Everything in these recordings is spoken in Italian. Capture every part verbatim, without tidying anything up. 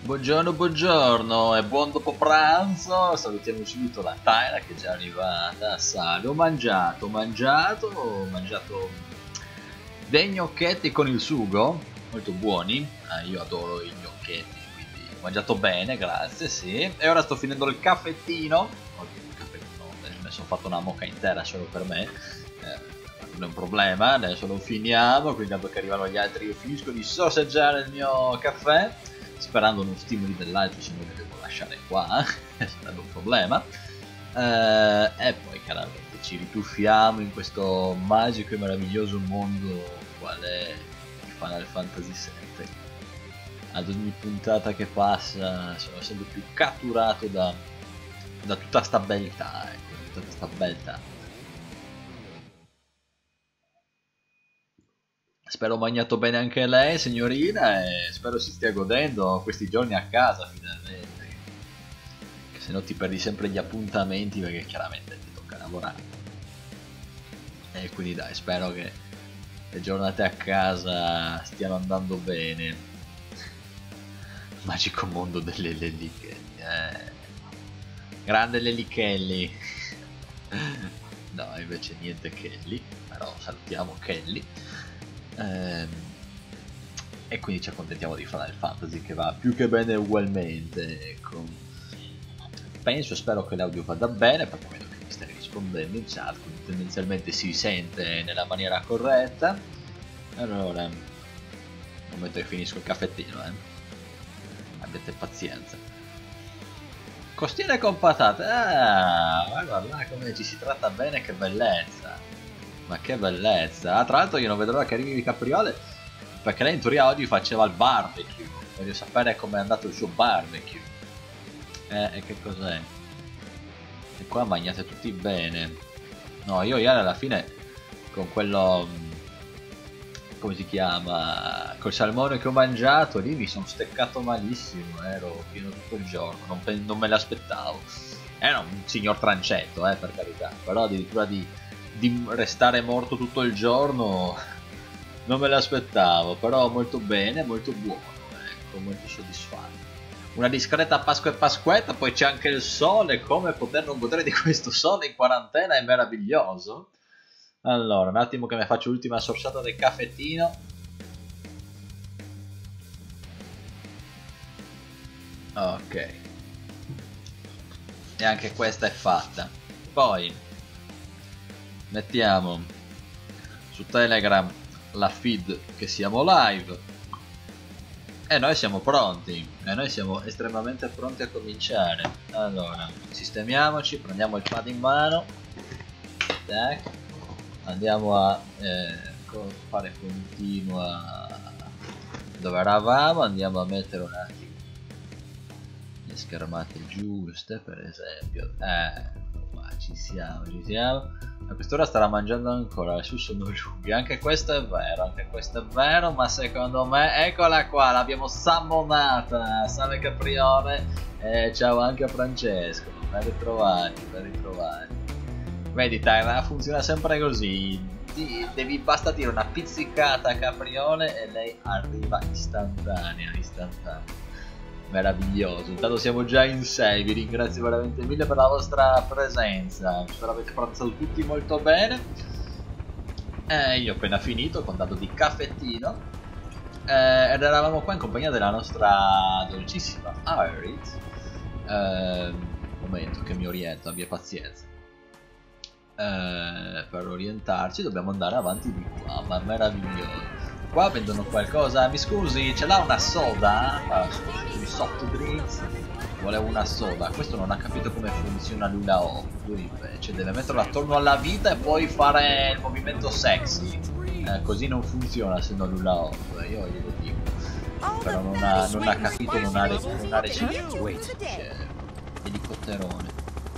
Buongiorno, buongiorno e buon dopo pranzo. Salutiamo subito la Tyra che è già arrivata. Salve, ho mangiato, ho mangiato, ho mangiato dei gnocchetti con il sugo, molto buoni. Ah, io adoro i gnocchetti, quindi ho mangiato bene, grazie, sì. E ora sto finendo il caffettino. Oddio, il caffettino, mi sono fatto una moka intera solo per me. Eh, non è un problema, adesso lo finiamo, quindi dopo che arrivano gli altri io finisco di sorseggiare il mio caffè. Sperando non stimoli dell'altro, se no lo devo lasciare qua, sarebbe un problema. Eh, e poi chiaramente ci rituffiamo in questo magico e meraviglioso mondo qual è Final Fantasy sette. Ad ogni puntata che passa sono sempre più catturato da, da tutta sta beltà, ecco, tutta questa beltà. Spero bagnato bene anche lei, signorina, e spero si stia godendo questi giorni a casa finalmente. Che se no ti perdi sempre gli appuntamenti perché chiaramente ti tocca lavorare. E quindi dai, spero che le giornate a casa stiano andando bene. Magico mondo delle Lelichelli. Eh. Grande Lelichelli. No, invece niente Kelly, però salutiamo Kelly. Ehm, e quindi ci accontentiamo di Final Fantasy che va più che bene ugualmente, ecco. Penso e spero che l'audio vada bene perché vedo che mi stai rispondendo in chat, quindi tendenzialmente si sente nella maniera corretta. Allora, un momento che finisco il caffettino, eh. Abbiate pazienza. Costiere con patate, ah, guarda là come ci si tratta bene, che bellezza. Ma che bellezza! Ah, tra l'altro io non vedo l'ora che arrivi di Capriole, perché lei in teoria oggi faceva il barbecue. Voglio sapere com'è andato il suo barbecue. Eh, e che cos'è? E qua mangiate tutti bene. No, io ieri alla fine con quello... come si chiama? Col salmone che ho mangiato lì mi sono steccato malissimo, ero pieno tutto il giorno, non, non me l'aspettavo. Era un signor trancetto, eh, per carità, però addirittura di... di restare morto tutto il giorno non me l'aspettavo, però molto bene, molto buono, ecco, molto soddisfatto. Una discreta Pasqua e Pasquetta, poi c'è anche il sole, come poter non godere di questo sole in quarantena, è meraviglioso. Allora, un attimo che mi faccio l'ultima sorsata del caffettino. Ok. E anche questa è fatta. Poi mettiamo su Telegram la feed che siamo live e noi siamo pronti e noi siamo estremamente pronti a cominciare. Allora, sistemiamoci, prendiamo il pad in mano, tac, andiamo a eh, fare continua dove eravamo, andiamo a mettere un attimo le schermate giuste, per esempio, eh ci siamo, ci siamo. A quest'ora starà mangiando ancora, su sono lunghi. Anche questo è vero, anche questo è vero, ma secondo me, eccola qua, l'abbiamo sammonata. Salve Capriole, e ciao anche a Francesco. Ben ritrovati, ben ritrovati. Vedi Tyra, funziona sempre così. Ti, devi, basta dire una pizzicata a Capriole e lei arriva istantanea, istantanea. Meraviglioso, intanto siamo già in sei, vi ringrazio veramente mille per la vostra presenza, spero avete pranzato tutti molto bene. Eh, io ho appena finito con dato di caffettino eh, ed eravamo qua in compagnia della nostra dolcissima Irit. Eh, momento che mi oriento, abbia pazienza. Eh, per orientarci dobbiamo andare avanti di qua, ma meraviglioso. Qua vendono qualcosa, mi scusi, ce l'ha una soda? Ah, scusi, soft drinks, volevo una soda. Questo non ha capito come funziona l'Hula Hoop, lui invece deve metterlo attorno alla vita e poi fare il movimento sexy. Eh, così non funziona se non l'Hula Hoop, io glielo dico. Però non ha, non ha capito, non ha, non ha recepito. C'è elicotterone.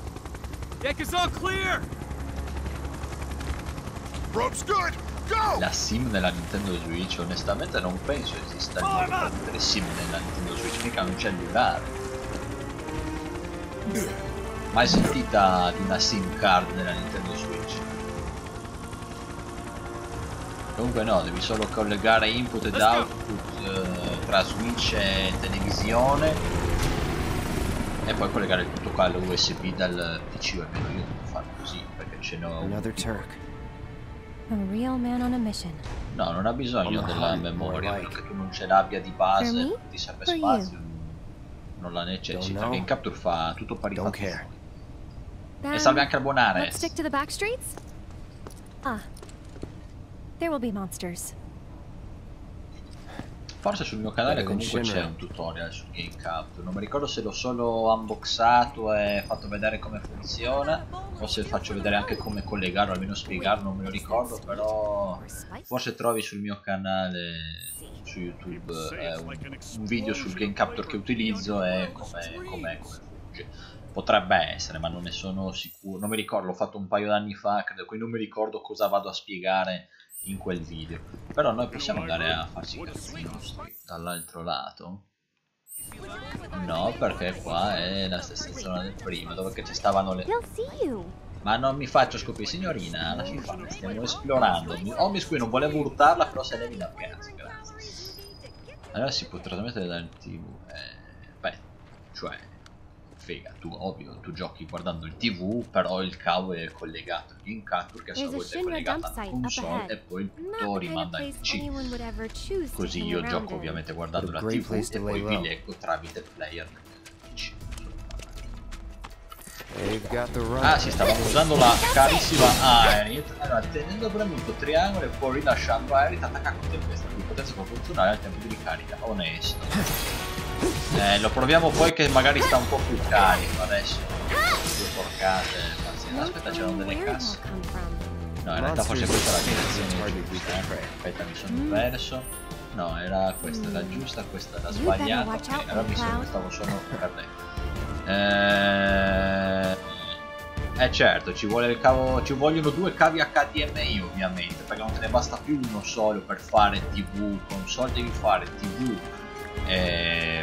Rope's good. Go! La sim nella Nintendo Switch, onestamente non penso esista il modo per mettere sim nella Nintendo Switch, mica un cellulare. Mai sentita di una sim card nella Nintendo Switch? Comunque no, devi solo collegare input ed output eh, tra switch e televisione e poi collegare il tutto qua allo U S B dal P C, o almeno io devo fare così perché ce n'ho uno. A real man on a mission. No, non ha bisogno della memoria, a meno che tu non ce l'abbia di base, non ti serve spazio, non la necessita. Game Capture fa tutto pari fatto. E salve anche al buon Ares. Let's stick to the back streets? Ah. There will be monsters. Forse sul mio canale comunque c'è un tutorial su Game Capture, non mi ricordo se l'ho solo unboxato e fatto vedere come funziona o se faccio vedere anche come collegarlo, almeno spiegarlo, non me lo ricordo, però forse trovi sul mio canale su YouTube eh, un, un video sul Game Capture che utilizzo e come come funge. Potrebbe essere, ma non ne sono sicuro, non mi ricordo, l'ho fatto un paio d'anni fa, credo, quindi non mi ricordo cosa vado a spiegare in quel video. Però noi possiamo andare a farci i cazzi nostri dall'altro lato. No, perché qua è la stessa zona del prima, dove che ci stavano le... Ma non mi faccio scoprire, signorina, lasci fare, stiamo esplorando. Oh, mi scusi, non volevo urtarla, però se levi la piazza, grazie. Allora si può trasmettere dal tivù. Eh, beh, cioè... Figa, tu ovvio, tu giochi guardando il tivù, però il cavo è collegato al Game Capture che a sua volta è collegato alla console e poi il tutto rimanda il P C. Così io gioco ovviamente guardando la tivù e poi vi leggo tramite player P C. Ah, si stavamo usando la carissima Aerith. Allora, tenendo premuto triangolo e poi rilasciando Aerith attacca con tempesta di potenza proporzionale al tempo di ricarica. Onesto. Eh, lo proviamo poi che magari sta un po' più carico adesso. Due porcate. Aspetta, c'erano delle casse. No, in realtà forse questa è la direzione giusta. Eh. Aspetta, mi sono perso. No, era questa la giusta, questa era sbagliata. Ok, allora mi sono, stavo solo perdendo. Eh... eh certo, ci vuole il cavo. Ci vogliono due cavi H D M I ovviamente, perché non te ne basta più uno solo per fare tivù, console, devi fare tivù. E...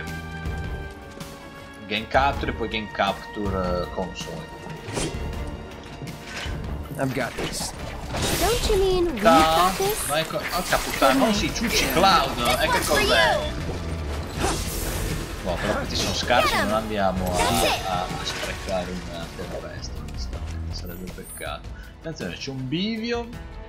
Game Capture e poi Game Capture console. I've got this. Don't you mean we No, got this? ma ecco, porca puttana, non si ciucci Cloud, e che cos'è? No, però questi sono scarsi, non andiamo a, a, a sprecare una tempesta, sarebbe un peccato. Attenzione, c'è un bivio.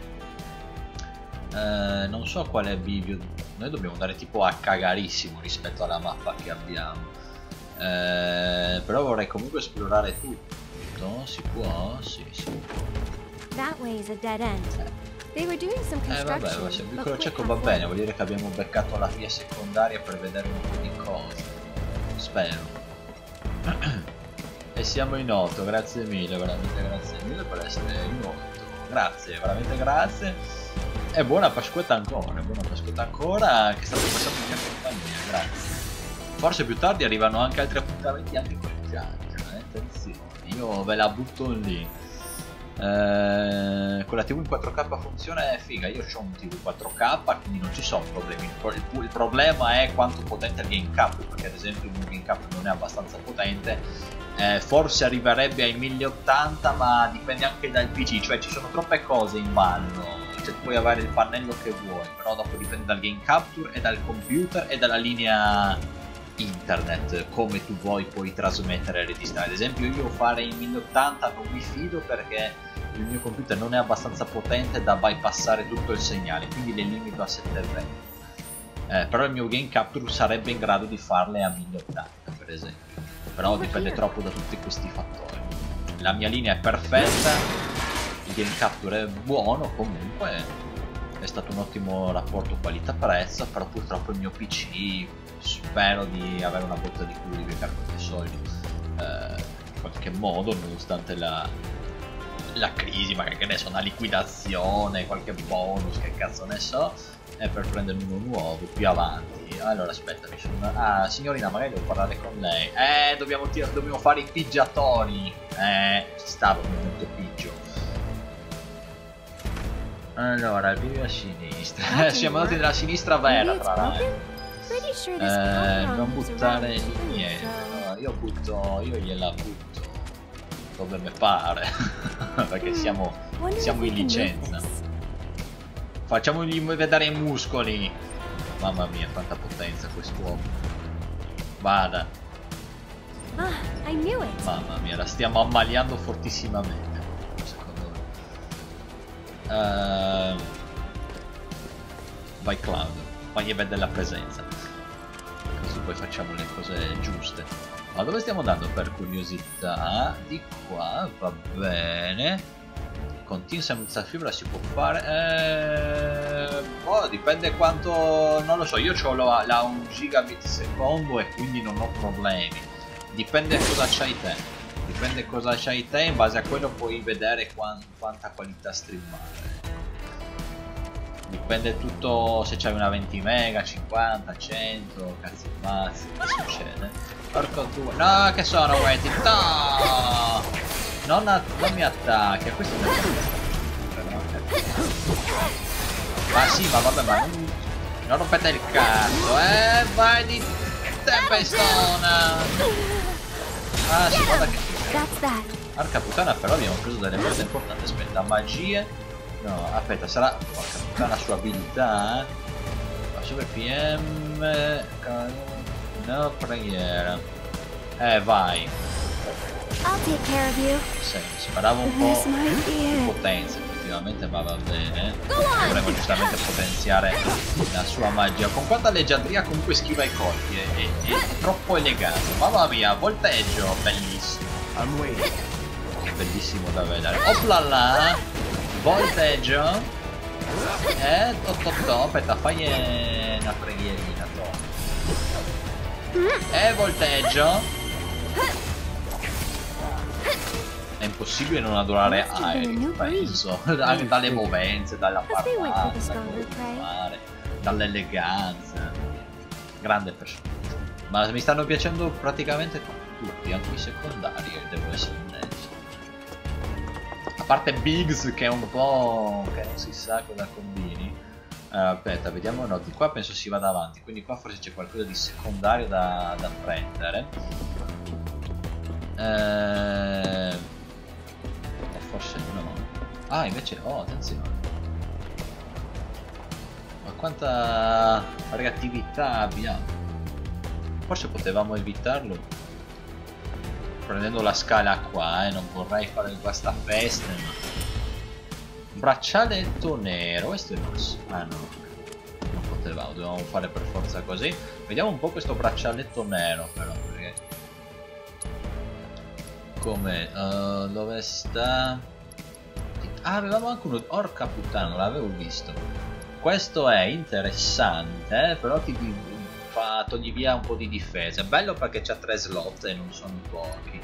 Eh, non so qual è bivio. Noi dobbiamo andare tipo a cagarissimo rispetto alla mappa che abbiamo. Eh, però vorrei comunque esplorare tutto. Si può? Sì, si può. That way is a dead end. They were doing some Eh vabbè, construction. se il but piccolo quit cieco va halfway. bene, vuol dire che abbiamo beccato la via secondaria per vedere un po' di cose. Spero. E siamo in otto, grazie mille, veramente grazie mille per essere in otto. Grazie, veramente grazie. E buona Pasquetta ancora, buona Pasquetta ancora, che state passando in mia compagnia, grazie. Forse più tardi arrivano anche altri appuntamenti anche con il Gianni, eh? Attenzione, io ve la butto lì. Eh, con la tivù in quattro K funziona, è figa, io ho un tivù quattro K, quindi non ci sono problemi. Il, il, il problema è quanto potente è il Game Capture, perché ad esempio il Game Capture non è abbastanza potente. Eh, forse arriverebbe ai mille ottanta, ma dipende anche dal P C, cioè ci sono troppe cose in ballo. Cioè puoi avere il pannello che vuoi, però dopo dipende dal Game Capture e dal computer e dalla linea internet, come tu vuoi puoi trasmettere e registrare. Ad esempio io fare in mille ottanta non mi fido perché il mio computer non è abbastanza potente da bypassare tutto il segnale, quindi le limito a settecentoventi. Eh, però il mio Game Capture sarebbe in grado di farle a mille ottanta per esempio, però dipende troppo da tutti questi fattori. La mia linea è perfetta, il Game Capture è buono, comunque è stato un ottimo rapporto qualità-prezzo, però purtroppo il mio P C spero di avere una botta di culo di beccare questi soldi eh, in qualche modo, nonostante la, la crisi, magari che ne so, una liquidazione, qualche bonus, che cazzo ne so, è per prendere uno nuovo più avanti. Allora aspetta, mi sono... ah signorina, magari devo parlare con lei. Eh dobbiamo, dobbiamo fare i piggiatori. Eh ci stava un momento piggio. Allora il video a sinistra. Siamo andati nella sinistra vera tra l'altro. Eh, non buttare niente, no, io butto, io gliela butto dove mi pare, perché siamo, siamo in licenza. Facciamogli vedere i muscoli. Mamma mia, quanta potenza quest'uomo. Vada. Ah, I knew it. Mamma mia, la stiamo ammaliando fortissimamente, secondo me. Uh... Vai Cloud, fagli vedere la presenza. Così poi facciamo le cose giuste. Ma dove stiamo andando per curiosità? Di qua, va bene. Continua senza fibra si può fare. Eh... Oh, dipende quanto. Non lo so, io ho la, la un gigabit secondo e quindi non ho problemi. Dipende cosa c'hai te. Dipende cosa c'hai te, in base a quello puoi vedere quant quanta qualità streamare. Dipende tutto se c'hai una venti mega, cinquanta, cento, cazzi mazzi, che succede? Porco tu. No, che sono questi? No! Non, non mi attacchi, questo è il. Ma sì, ma vabbè, ma non, non rompete il cazzo, eh, vai di tempestona. Ah sì, guarda che porca puttana, però abbiamo preso delle cose importanti. Aspetta, magie. No, aspetta, sarà porca puttana sua abilità. Eh? Super P M. No, preghiera. Eh, vai. I'll take care of you. Sì, sparavo un po' di potenza effettivamente, ma va bene. Dovremmo giustamente potenziare la sua magia. Con quanta leggiadria comunque schiva i colpi, è, è, è troppo elegante. Mamma mia, volteggio, bellissimo. È bellissimo da vedere. Oplala, volteggio. Eh, to, to, to. Aspetta, fai una preghierina, to. Eh, volteggio. È impossibile non adorare Aerith, penso, anche dalle movenze, dalla parlata, dall'eleganza. Grande personaggio. Ma mi stanno piacendo praticamente tutti, anche i secondari, devo essere onesto. A parte Biggs che è un po' che non si sa cosa combini. Uh, aspetta, vediamo, no, di qua penso si vada avanti, quindi qua forse c'è qualcosa di secondario da, da prendere. Ehm... Forse no. Ah, invece, oh, attenzione. Ma quanta reattività abbiamo. Forse potevamo evitarlo prendendo la scala qua, eh. Non vorrei fare questa peste, ma... Braccialetto nero. Questo è il rosso. Ah no, non potevamo, dovevamo fare per forza così. Vediamo un po' questo braccialetto nero però, perché... Come? Uh, dove sta? Ah, avevamo anche uno. Orca puttana, non l'avevo visto. Questo è interessante, eh, però ti fa, togli via un po' di difesa. È bello perché c'ha tre slot e non sono pochi.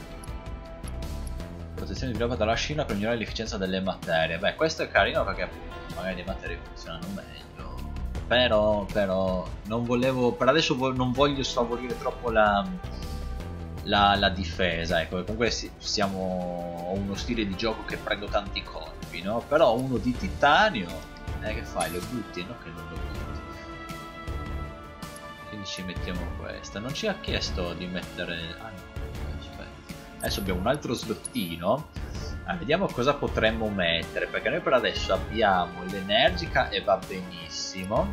Protezione sviluppata dalla Scina per migliorare l'efficienza delle materie. Beh, questo è carino perché appunto magari le materie funzionano meglio. Però, però, non volevo. Per adesso non voglio sfavorire troppo la. La, la difesa, ecco, comunque siamo uno stile di gioco che prendo tanti colpi, no? Però uno di titanio, eh, che fai? Lo butti, no? Che non lo butti. Quindi ci mettiamo questa. Non ci ha chiesto di mettere... Ah no, aspetta. Adesso abbiamo un altro slottino. Ah, vediamo cosa potremmo mettere, perché noi per adesso abbiamo l'energica e va benissimo.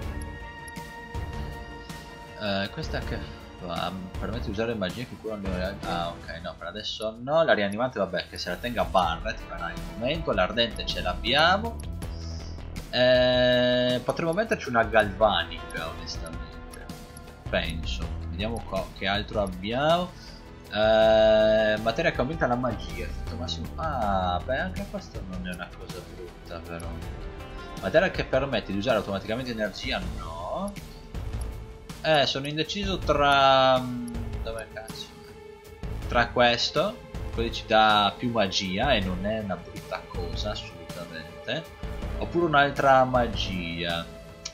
Uh, questa che... permette di usare magie che curano le... Ah ok, no, per adesso no. La rianimante vabbè, che se la tenga Barret per il momento. L'ardente ce l'abbiamo. eh, Potremmo metterci una galvanica onestamente, penso. Vediamo qua che altro abbiamo. eh, Materia che aumenta la magia tutto massimo. Ah beh, anche questo non è una cosa brutta però. Materia che permette di usare automaticamente energia, no. Eh, sono indeciso tra... Dove cazzo? Tra questo, quello ci dà più magia e non è una brutta cosa assolutamente. Oppure un'altra magia.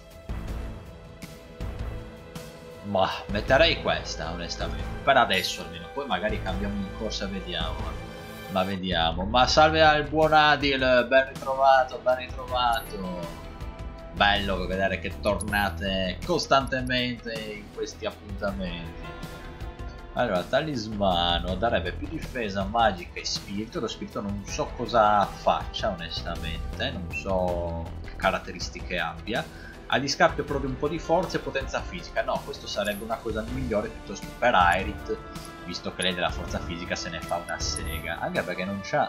Ma metterei questa onestamente, per adesso almeno. Poi magari cambiamo in corsa, vediamo. Ma vediamo. Ma salve al buon Adil, ben ritrovato, ben ritrovato. Bello vedere che tornate costantemente in questi appuntamenti. Allora, talismano darebbe più difesa magica e spirito. Lo spirito non so cosa faccia, onestamente, non so che caratteristiche abbia. Agli scarpe prode un po' di forza e potenza fisica. No, questo sarebbe una cosa migliore piuttosto per Aerith, visto che lei della forza fisica se ne fa una sega. Anche perché non c'ha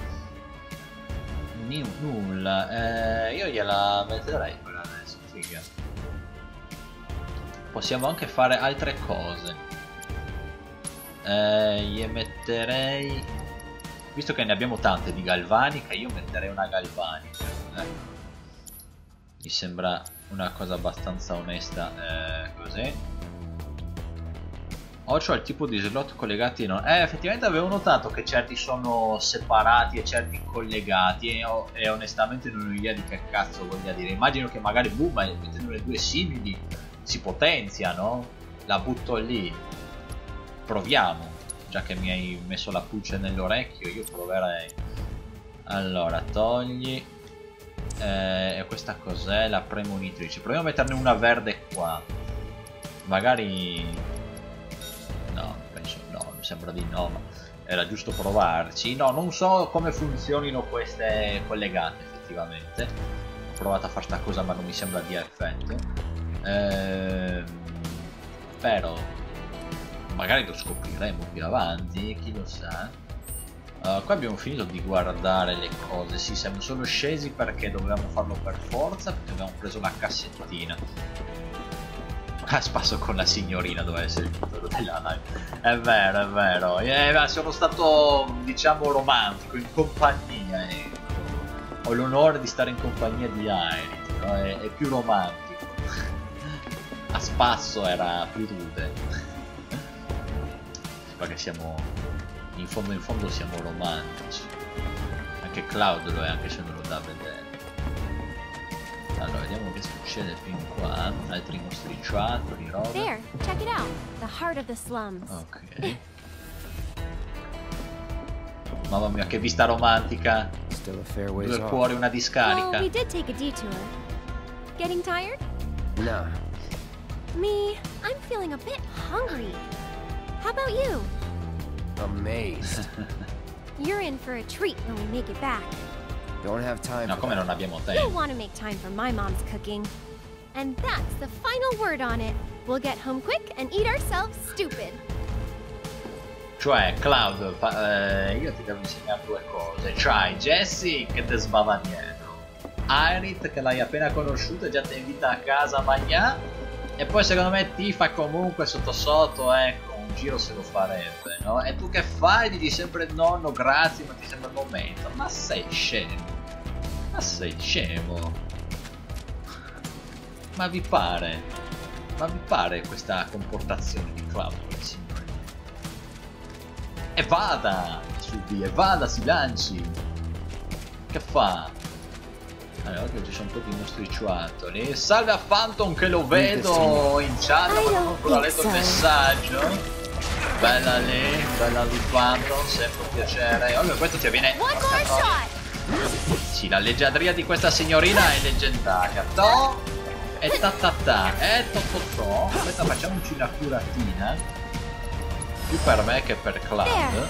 nulla. Eh, io gliela metterei per adesso, figa. Possiamo anche fare altre cose. Eh, gli metterei, visto che ne abbiamo tante di galvanica, io metterei una galvanica. Eh. Mi sembra una cosa abbastanza onesta, eh, così. O c'ho il tipo di slot collegati, no? Eh, effettivamente avevo notato che certi sono separati e certi collegati e, e onestamente non ho idea di che cazzo voglia dire. Immagino che magari boom, mettendo le due simili si potenzia, no? La butto lì. Proviamo, già che mi hai messo la pulce nell'orecchio, io proverei. Allora, togli. Eh, e questa cos'è? La premonitrice. Proviamo a metterne una verde qua. Magari... no, penso no, mi sembra di no, ma era giusto provarci. No, non so come funzionino queste collegate, effettivamente. Ho provato a fare sta cosa, ma non mi sembra dia effetto. Eh, però... magari lo scopriremo più avanti, chi lo sa. Uh, qua abbiamo finito di guardare le cose. Sì, siamo solo scesi perché dovevamo farlo per forza, perché abbiamo preso la cassettina. A spasso con la signorina doveva essere il titolo della live. È vero, è vero. Eh, sono stato, diciamo, romantico, in compagnia. Eh. Ho l'onore di stare in compagnia di Aerith, no? è, è più romantico. A spasso era più rude. Perché siamo in fondo in fondo siamo romantici. Anche Cloud lo è, anche se non lo dà a vedere. Allora vediamo che succede fin qua. Altri mostriciattoli, roba. There, check it out. The heart of the slums. Ok. Mamma mia, che vista romantica. Due cuori, una discarica. Well, we did take a detour. Getting tired? No. Me, I'm feeling a bit hungry. How about you? Amazed. You're in for a treat when we make it back. Don't have time. No, come non abbiamo You'll tempo. want to make time for my mom's cooking. And that's the final word on it. We'll get home quick and eat ourselves stupid. Cioè, Cloud, eh, io ti devo insegnare due cose. C'hai Jessie che ti sbava dietro, Aerith che l'hai appena conosciuta e già ti invita a casa a mangiare. E poi secondo me Tifa comunque sotto sotto, ecco, un giro se lo farebbe, no? E tu che fai? Digli sempre nonno, grazie, ma ti sembra il momento. Ma sei scemo. Ma sei scemo. Ma vi pare? Ma vi pare questa comportazione di Cloud, signore? E vada! Su di, e vada, si lanci! Che fa? Allora, oggi ci sono un po' di mostriciattoli. Salve a Phantom che lo vedo in chat, ma non ho ancora letto il messaggio. Bella lì, bella lì Phantom, sempre un piacere. Allora, questo ti avviene... Sì, la leggiadria di questa signorina è leggendaria. To e ta ta ta. E to to to. Aspetta, facciamoci la curatina. Più per me che per Cloud.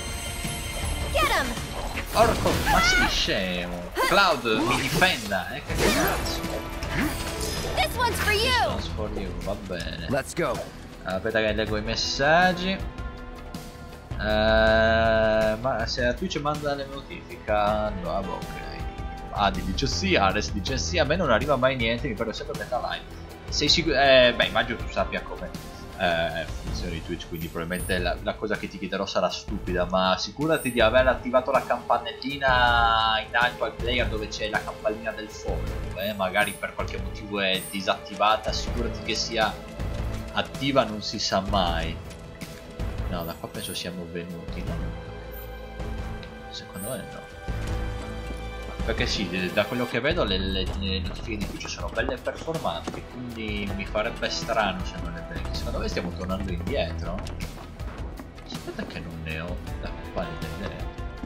Orco, ma sei scemo. Cloud, mi difenda, eh, che cazzo. This one's for you. This one's for you, va bene. Let's go. Aspetta che leggo i messaggi. Uh, ma se a Twitch manda le notifiche, no, ok. Adi dice sì, Ares dice sì, a me non arriva mai niente, mi pare sempre beta live. Sei sicuro? Eh, beh, immagino tu sappia come eh, funzioni Twitch, quindi probabilmente la, la cosa che ti chiederò sarà stupida, ma assicurati di aver attivato la campanellina in alto al player dove c'è la campanellina del follow, eh? Magari per qualche motivo è disattivata, assicurati che sia attiva, non si sa mai. No, da qua penso siamo venuti, no? Secondo me no. Perché sì, da quello che vedo le, le, le notifiche di Twitch sono belle e performanti, quindi mi farebbe strano se non è vero. Secondo me stiamo tornando indietro. Aspetta che non ne ho da pallida idea.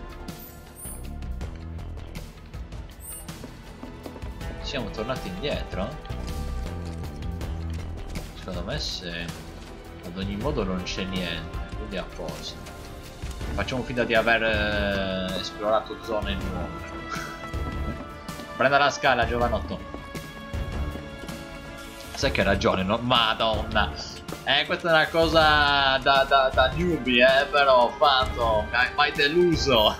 Siamo tornati indietro? Secondo me se... Ad ogni modo non c'è niente. quindi a posto. Facciamo finta di aver eh, esplorato zone nuove. Prenda la scala, giovanotto. Sai che hai ragione, no? Madonna. Eh, questa è una cosa da, da, da newbie, eh, però fatto. Mi hai mai deluso.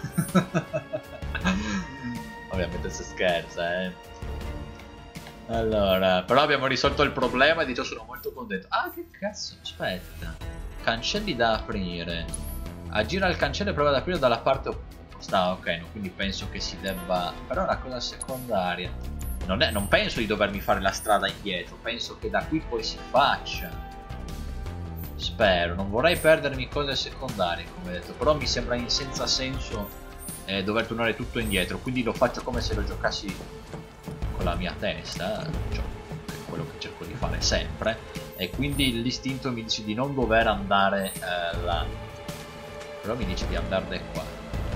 Ovviamente si scherza, eh. Allora, però abbiamo risolto il problema e di ciò sono molto contento. Ah, che cazzo, aspetta. Cancelli da aprire. Aggira il cancello e prova ad aprirlo dalla parte opposta. Ah, ok, no, quindi penso che si debba... Però è una cosa secondaria. Non, è, non penso di dovermi fare la strada indietro. Penso che da qui poi si faccia. Spero, non vorrei perdermi cose secondarie, come detto. Però mi sembra in senza senso eh, dover tornare tutto indietro. Quindi lo faccio come se lo giocassi con la mia testa. Cioè, è quello che cerco di fare sempre. E quindi l'istinto mi dice di non dover andare eh, là. Però mi dice di andare da qua.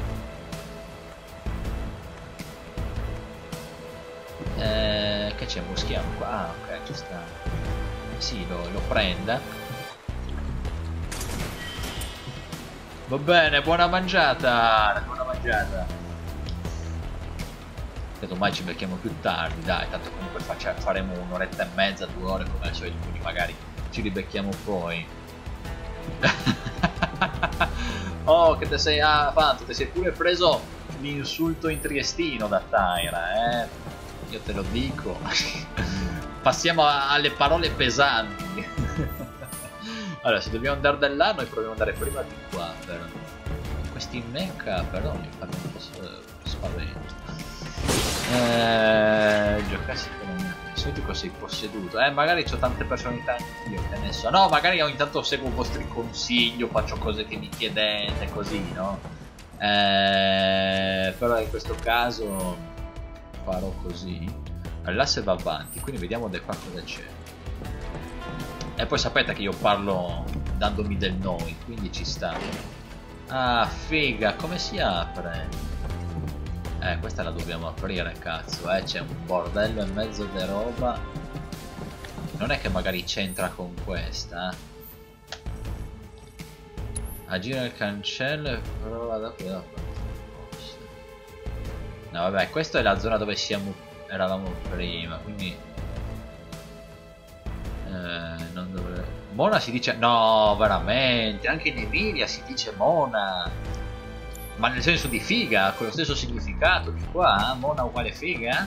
Eh, che c'è? Moschiamo qua. Ah, ok, ci sta. Sì, lo, lo prenda. Va bene, buona mangiata. Buona mangiata. Credo mai ci becchiamo più tardi, dai. Tanto comunque faccia, faremo un'oretta e mezza, due ore come al solito. Quindi magari ci ribecchiamo poi. Oh, che te sei... Ah, Fanto, ti sei pure preso l'insulto in triestino da Tyra, eh? Io te lo dico. Passiamo a, alle parole pesanti. Allora, se dobbiamo andare da là, noi proviamo ad andare prima di qua, però. Questi mecha, però, mi fanno un po' spavento. Eh... Giocassi con me. Solito sei posseduto. Eh, magari ho tante personalità anch'io, che ne so. No, magari ogni tanto seguo i vostri consigli, faccio cose che mi chiedete, così, no? Eh, però in questo caso farò così. L'asse va avanti, quindi vediamo da qua cosa c'è. E poi sapete che io parlo dandomi del noi, quindi ci sta. Ah, figa, come si apre? Eh, questa la dobbiamo aprire, cazzo, eh, c'è un bordello in mezzo di roba. Non è che magari c'entra con questa, eh. Aggira il cancello e prova ad aprire la parte. No, vabbè, questa è la zona dove siamo, eravamo prima, quindi... Eh, non dovrebbe... Mona si dice... No, veramente, anche in Emilia si dice Mona. Ma nel senso di figa, con lo stesso significato di qua, eh? Mona uguale figa?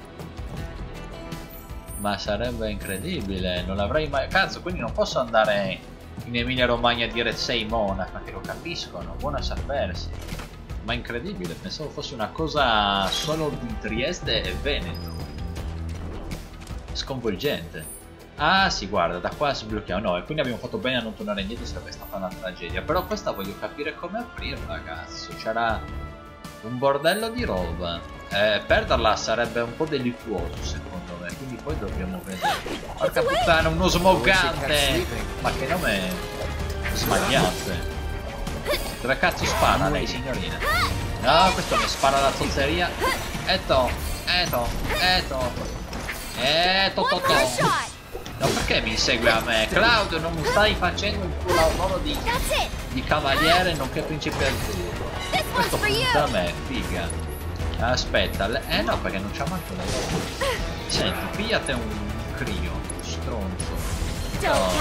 Ma sarebbe incredibile, non l'avrei mai... Cazzo, quindi non posso andare in Emilia Romagna a dire sei Mona, perché lo capiscono, buona sapersi. Ma incredibile, pensavo fosse una cosa solo di Trieste e Veneto. Sconvolgente. Ah sì, guarda, da qua sblocchiamo. No, e quindi abbiamo fatto bene a non tornare indietro, sarebbe stata una tragedia. Però questa voglio capire come aprirla, cazzo. C'era un bordello di roba. Eh, perderla sarebbe un po' delittuoso, secondo me. Quindi poi dobbiamo vedere. Porca puttana, uno smogante! Ma che nome sbagliate. Dove cazzo spara lei, signorina? No, questo mi spara la zozzeria. Eto, eto, eto. Eto, to, to. No, perché mi insegue a me? Claudio, non stai facendo il tuo lavoro di, di cavaliere nonché principe azzurro. Questo punta a me, figa. Aspetta, eh no, perché non c'ha manco la roba. Senti, pigliate un crio, stronzo. No.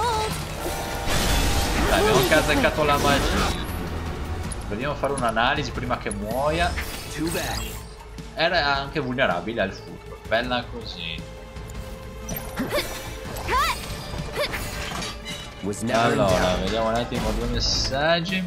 Dai, abbiamo anche azzeccato la magia. Vogliamo fare un'analisi prima che muoia. Era anche vulnerabile al furto. Bella così. Allora, vediamo un attimo due messaggi.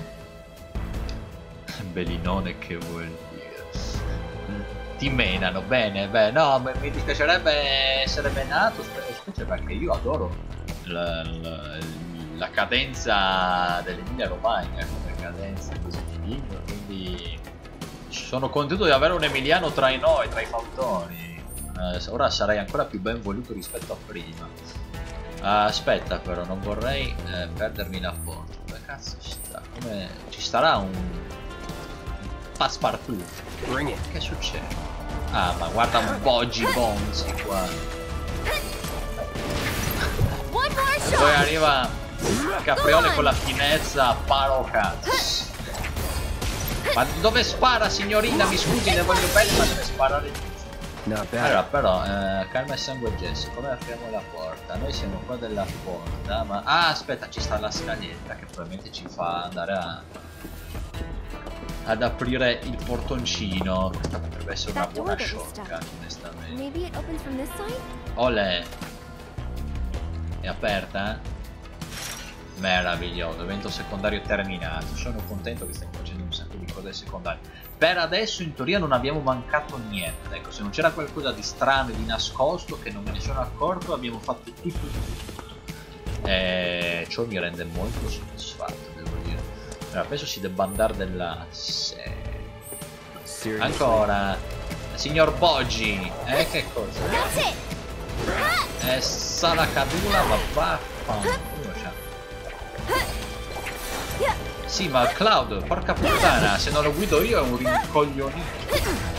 Bellinone, che vuol dire? Ti menano, bene, beh, no, mi dispiacerebbe essere menato, specie perché io adoro la, la, la cadenza dell'Emilia Romagna come cadenza così di libro, quindi sono contento di avere un emiliano tra i noi, tra i fautori. Eh, ora sarei ancora più ben voluto rispetto a prima. Ah, aspetta però, non vorrei eh, perdermi la porta. Dove cazzo sta? Come... Ci sarà un... Passepartout. Che succede? Ah, ma guarda un po' G-Bonzi qua. E poi arriva Capriole con la finezza, paro cazzo. Ma dove spara, signorina? Mi scusi, le voglio bene, ma deve sparare giusto. Not bad. Allora, però, eh, calma e sangue gesso, come apriamo la porta? Noi siamo qua della porta, ma... Ah, aspetta, ci sta la scaletta che probabilmente ci fa andare a... ad aprire il portoncino. Questa potrebbe essere una buona shortcut, onestamente. Maybe it opens from this side? Olè! È aperta? Meraviglioso, evento secondario terminato. Sono contento che stiamo facendo un sacco di cose secondarie. Per adesso in teoria non abbiamo mancato niente. Ecco, se non c'era qualcosa di strano e di nascosto che non me ne sono accorto, abbiamo fatto tutto tutto. E ciò mi rende molto soddisfatto, devo dire. Allora, penso si debba andare dell'asse. Ancora. Signor Boggi, eh che cosa? Eh, Sala Cadula, ma vaffanculo. Sì, ma Cloud, porca puttana, se non lo guido io è un rincoglionito.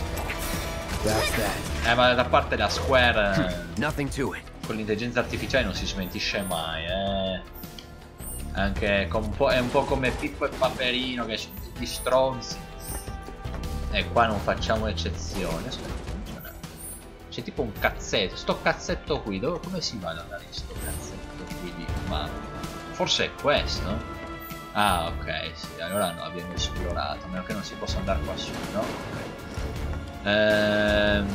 Eh, ma da parte la Square Nothing to it. con l'intelligenza artificiale non si smentisce mai, eh. Anche con un po', è un po' come Pippo e Paperino che sono tutti stronzi. E qua non facciamo eccezione. C'è tipo un cazzetto, sto cazzetto qui, dove, come si va ad andare in sto cazzetto qui di mappa? Forse è questo? Ah, ok, sì, allora no, abbiamo esplorato, a meno che non si possa andare qua su, no? Ehm...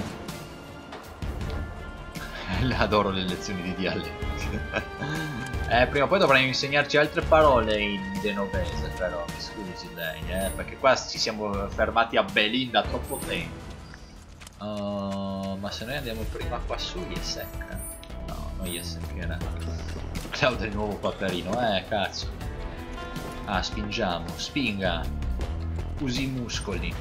Adoro le lezioni di dialetto. eh, prima o poi dovrai insegnarci altre parole in genovese, però, mi scusi lei, eh, perché qua ci siamo fermati a Belinda troppo tempo. Uh, ma se noi andiamo prima qua su, gli è secca? No, non gli è seccherà. Claudio di nuovo Paperino, eh, cazzo. Ah, spingiamo, spinga. Usi i muscoli.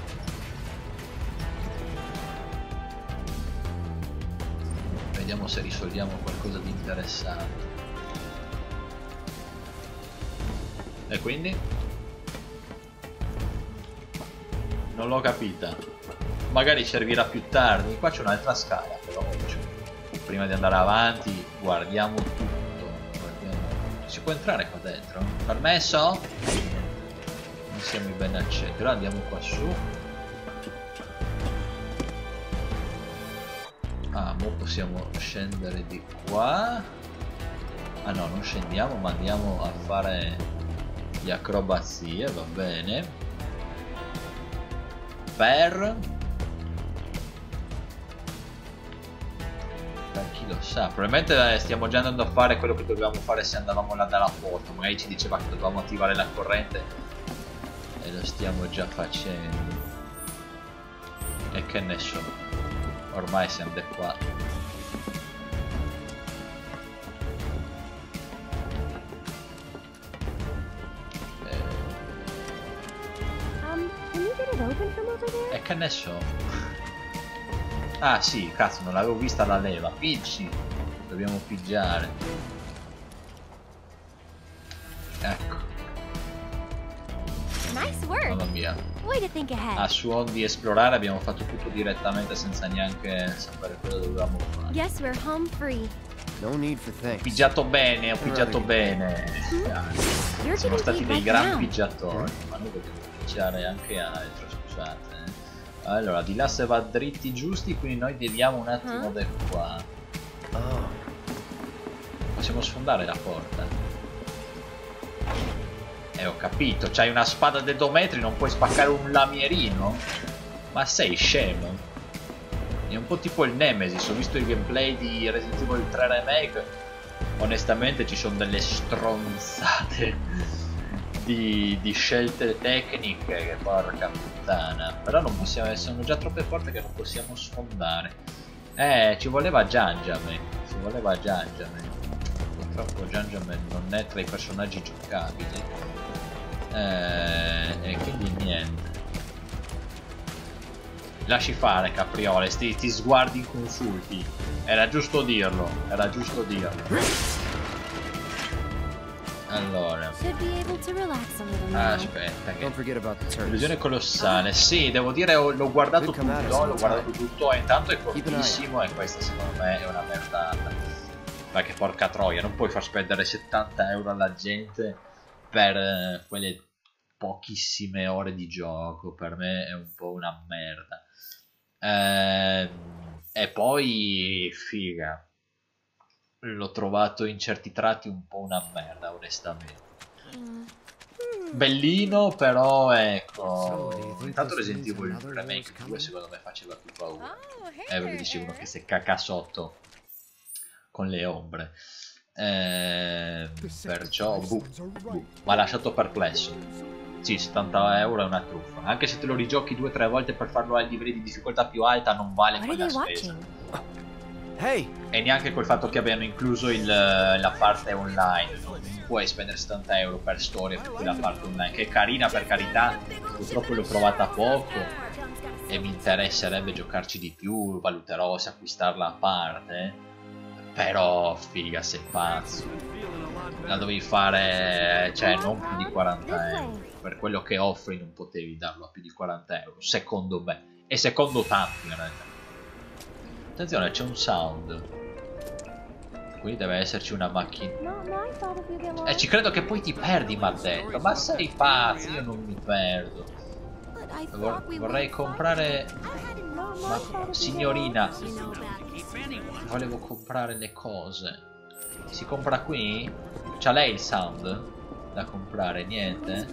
Vediamo se risolviamo qualcosa di interessante. E quindi? Non l'ho capita. Magari servirà più tardi. Qua c'è un'altra scala, però. Prima di andare avanti, guardiamo tutto. Si può entrare qua dentro? Permesso? Non siamo ben accetti. Allora andiamo qua su. Ah, mo possiamo scendere di qua. Ah no, non scendiamo, ma andiamo a fare gli acrobazie, va bene. Per... Per chi lo sa, probabilmente stiamo già andando a fare quello che dovevamo fare se andavamo là dalla porta. Magari ci diceva che dovevamo attivare la corrente e lo stiamo già facendo. E che ne so, ormai siamo da qua. Um, can you get it open from over there? E che ne so. Ah sì, cazzo, non l'avevo vista la leva. Picci, dobbiamo pigiare. Ecco. Nice work. Mamma mia. Way to think ahead. A suon di esplorare abbiamo fatto tutto direttamente senza neanche sapere cosa dovevamo fare. Guess we're home free. No need for Ho thanks. pigiato bene, ho pigiato bene. You're Siamo getting stati paid dei right gran now. pigiatori, ma noi dobbiamo pigiare anche altro, scusate. eh. Allora, di là se va dritti giusti, quindi noi deviamo un attimo Uh-huh. da qua. Oh, Possiamo sfondare la porta. Eh, ho capito, c'hai una spada da due metri, non puoi spaccare un lamierino? Ma sei scemo? È un po' tipo il Nemesis, ho visto il gameplay di Resident Evil tre Remake. Onestamente ci sono delle stronzate di, di scelte tecniche che porca puttana. Però non possiamo, sono già troppe porte che non possiamo sfondare. Eh, ci voleva Gingerman, ci voleva Gingerman. Purtroppo Gingerman non è tra i personaggi giocabili. Eh, e quindi niente. Lasci fare, Capriole, sti, ti sguardi inconsulti. Era giusto dirlo, era giusto dirlo. Allora, Should be able to relax a little now. aspetta, che don't forget about the turtles. illusione colossale. Sì, devo dire, ho- l'ho guardato Good tutto, come out l'ho of guardato time. tutto e intanto è Keep an eye cortissimo e questa secondo me è una merdata. Perché porca troia, non puoi far spendere settanta euro alla gente per eh, quelle pochissime ore di gioco. Per me è un po' una merda. Eh, e poi, figa, l'ho trovato in certi tratti un po' una merda, onestamente. Bellino, però ecco. Intanto Resident Evil Remake due secondo me faceva più paura. E eh, ve lo dicevano che se caca sotto con le ombre. Eh, perciò buh, buh, mi ha lasciato perplesso. Sì, settanta euro è una truffa. Anche se te lo rigiochi due o tre volte per farlo ai livelli di difficoltà più alta, non vale quella spesa. Hey. E neanche col fatto che abbiano incluso il, la parte online. Non puoi spendere settanta euro per storia per quella parte online, che è carina per carità. Purtroppo l'ho provata poco e mi interesserebbe giocarci di più. Valuterò se acquistarla a parte. Però figa, sei pazzo. La dovevi fare, cioè non più di quaranta euro. Per quello che offri non potevi darlo a più di quaranta euro, secondo me. E secondo tanti in realtà. Attenzione, c'è un sound. Quindi deve esserci una macchina. E eh, ci credo che poi ti perdi, mi ha detto. Ma sei pazzo, io non mi perdo. Vor vorrei comprare... Ma signorina, volevo comprare le cose. Si compra qui? C'ha lei il sound da comprare? Niente?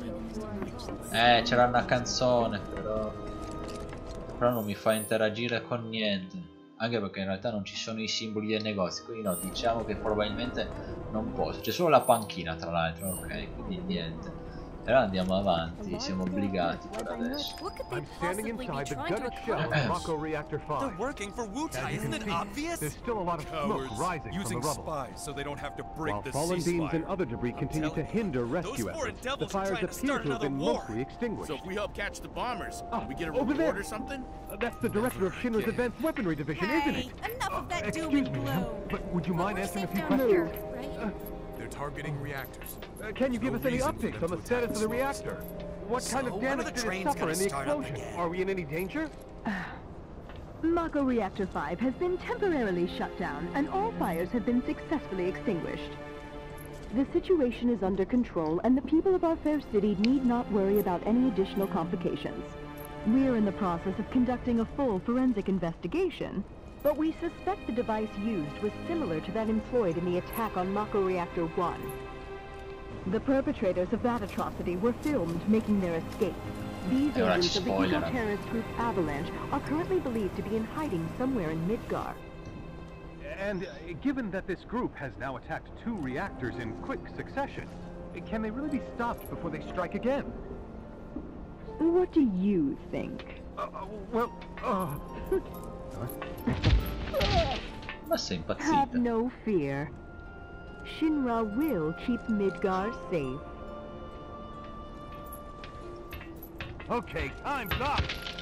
Eh, c'era una canzone, però... Però non mi fa interagire con niente. Anche perché in realtà non ci sono i simboli del negozio. Quindi no, diciamo che probabilmente non posso. C'è solo la panchina tra l'altro, ok? Quindi niente. Però andiamo avanti, siamo obbligati per adesso. I'm standing inside the gutted shell of Mako Reactor five. They're working for Wutai, isn't it obvious? There's still a lot of smoke rising from the rubble. Spies, so they don't have to break While the fallen beams and other debris continue to hinder rescue efforts, the fires appear to have been mostly extinguished. So if we help catch the bombers, oh, we get a reward or something? Uh, that's the director of Shinra's Advanced Weaponry Division, hey, isn't it? Enough of that uh, doom excuse and me, gloom. but would you mind answering a few Down questions? here, right? Uh, They're targeting reactors. Uh, can you give no us any reason updates for on the them to status attack of the us. reactor? What So, kind of when are damage the did it trains suffer gonna in the start up explosion? again? Are we in any danger? Mako Reactor five has been temporarily shut down and all fires have been successfully extinguished. The situation is under control and the people of our fair city need not worry about any additional complications. We're in the process of conducting a full forensic investigation, but we suspect the device used was similar to that employed in the attack on Mako Reactor one. The perpetrators of that atrocity were filmed making their escape. These agents of the eco-terrorist group Avalanche are currently believed to be in hiding somewhere in Midgar. And uh, given that this group has now attacked two reactors in quick succession, can they really be stopped before they strike again? What do you think? Uh, uh, well, uh... Ma sei impazzita? Have no fear. Shinra will keep Midgar safe. Okay, time's up.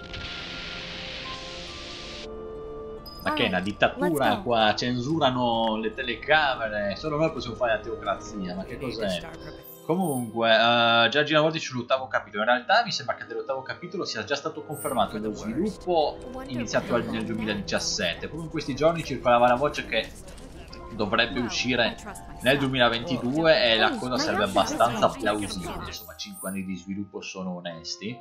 Ma che è una dittatura qua? Censurano le telecamere. Solo noi possiamo fare la teocrazia. Ma che cos'è? Comunque, uh, già giravolti sull'ottavo capitolo. In realtà mi sembra che dell'ottavo capitolo sia già stato confermato lo sviluppo iniziato nel duemiladiciassette. Proprio in questi giorni circolava la voce che dovrebbe uscire nel duemilaventidue e la cosa sarebbe abbastanza plausibile. Insomma, cinque anni di sviluppo sono onesti.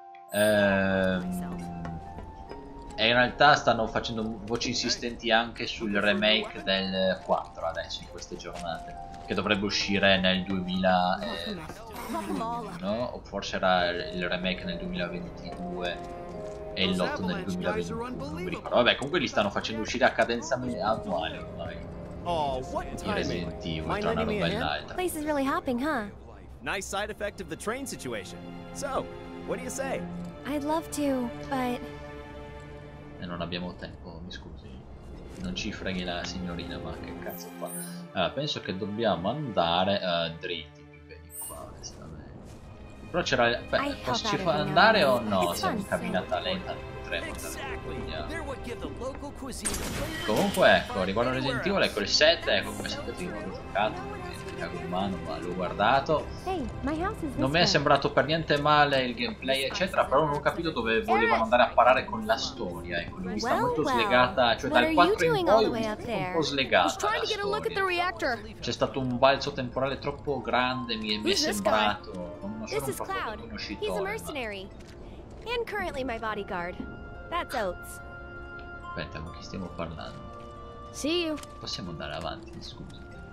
Ehm... E in realtà stanno facendo voci insistenti anche sul remake del quattro adesso, in queste giornate, che dovrebbe uscire nel duemilaventuno, no? O forse era il remake nel duemilaventidue e il lotto nel duemilaventuno, non mi ricordo. Vabbè, comunque li stanno facendo uscire a cadenza annuale ormai. I Resident Evil tra una roba e l'altra. Place is really hopping, huh? Nice side effect of the train situation. So, what do you say? I'd love to, but... E non abbiamo tempo, mi scusi. Non ci freghi la signorina, ma che cazzo fa? Allora, penso che dobbiamo andare uh, dritti più che di qua, onestamente. Però c'era... Posso ci fa andare o no? Siamo in camminata lenta, non potremo andare. Comunque ecco, riguardo Resident Evil, ecco il sette, ecco come sapete io non l'ho giocato. cago in mano, ma l'ho guardato. Hey, my house is Non mi è sembrato per niente male il gameplay eccetera, però non ho capito dove volevano andare a parare con la storia, ecco, l'ho vista molto slegata, cioè dal quattro in poi un po' slegata la storia. C'è stato un balzo temporale troppo grande, mi è, mi è sembrato, non sono un proprio conoscitore. He's a mercenary and currently my bodyguard. That's Oates. Aspetta, ma chi stiamo parlando? See you. Possiamo andare avanti, scusa.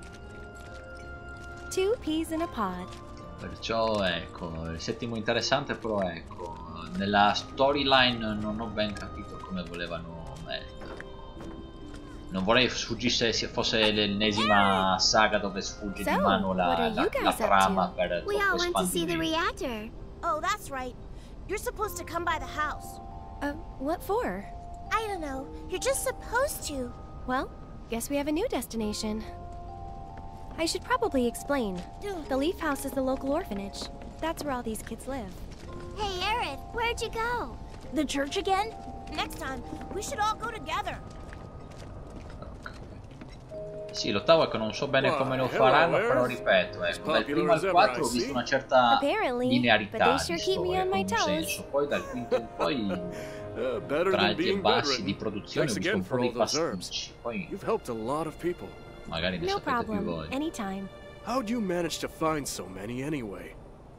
Two peas in a pod. Perciò ecco, il settimo interessante, però ecco, nella storyline non ho ben capito come volevano metterlo. Non vorrei sfuggisse se fosse l'ennesima saga dove sfugge So, di mano la, what are la, you guys la up trama to? per We all went to see the espandere. reactor. Oh, that's right. You're supposed to come by the house. Uh, what for? I don't know. You're just supposed to. Well, guess we have a new destination. I should probably explain. The Leaf House is the local orphanage. That's where all these kids live. Hey, Aerith, where'd you go? The church again? Next time, we should all go together. Sì, l'ottavo è che non so bene come lo faranno, però ripeto, ecco, dal primo al quattro ho visto una certa linearità di storia, con un senso, poi dal quinto in poi tra alti e bassi di produzione ho visto un po' dei pasticci, poi magari ne No sapete più problem. voi. Anytime. How'd you manage to find so many anyway?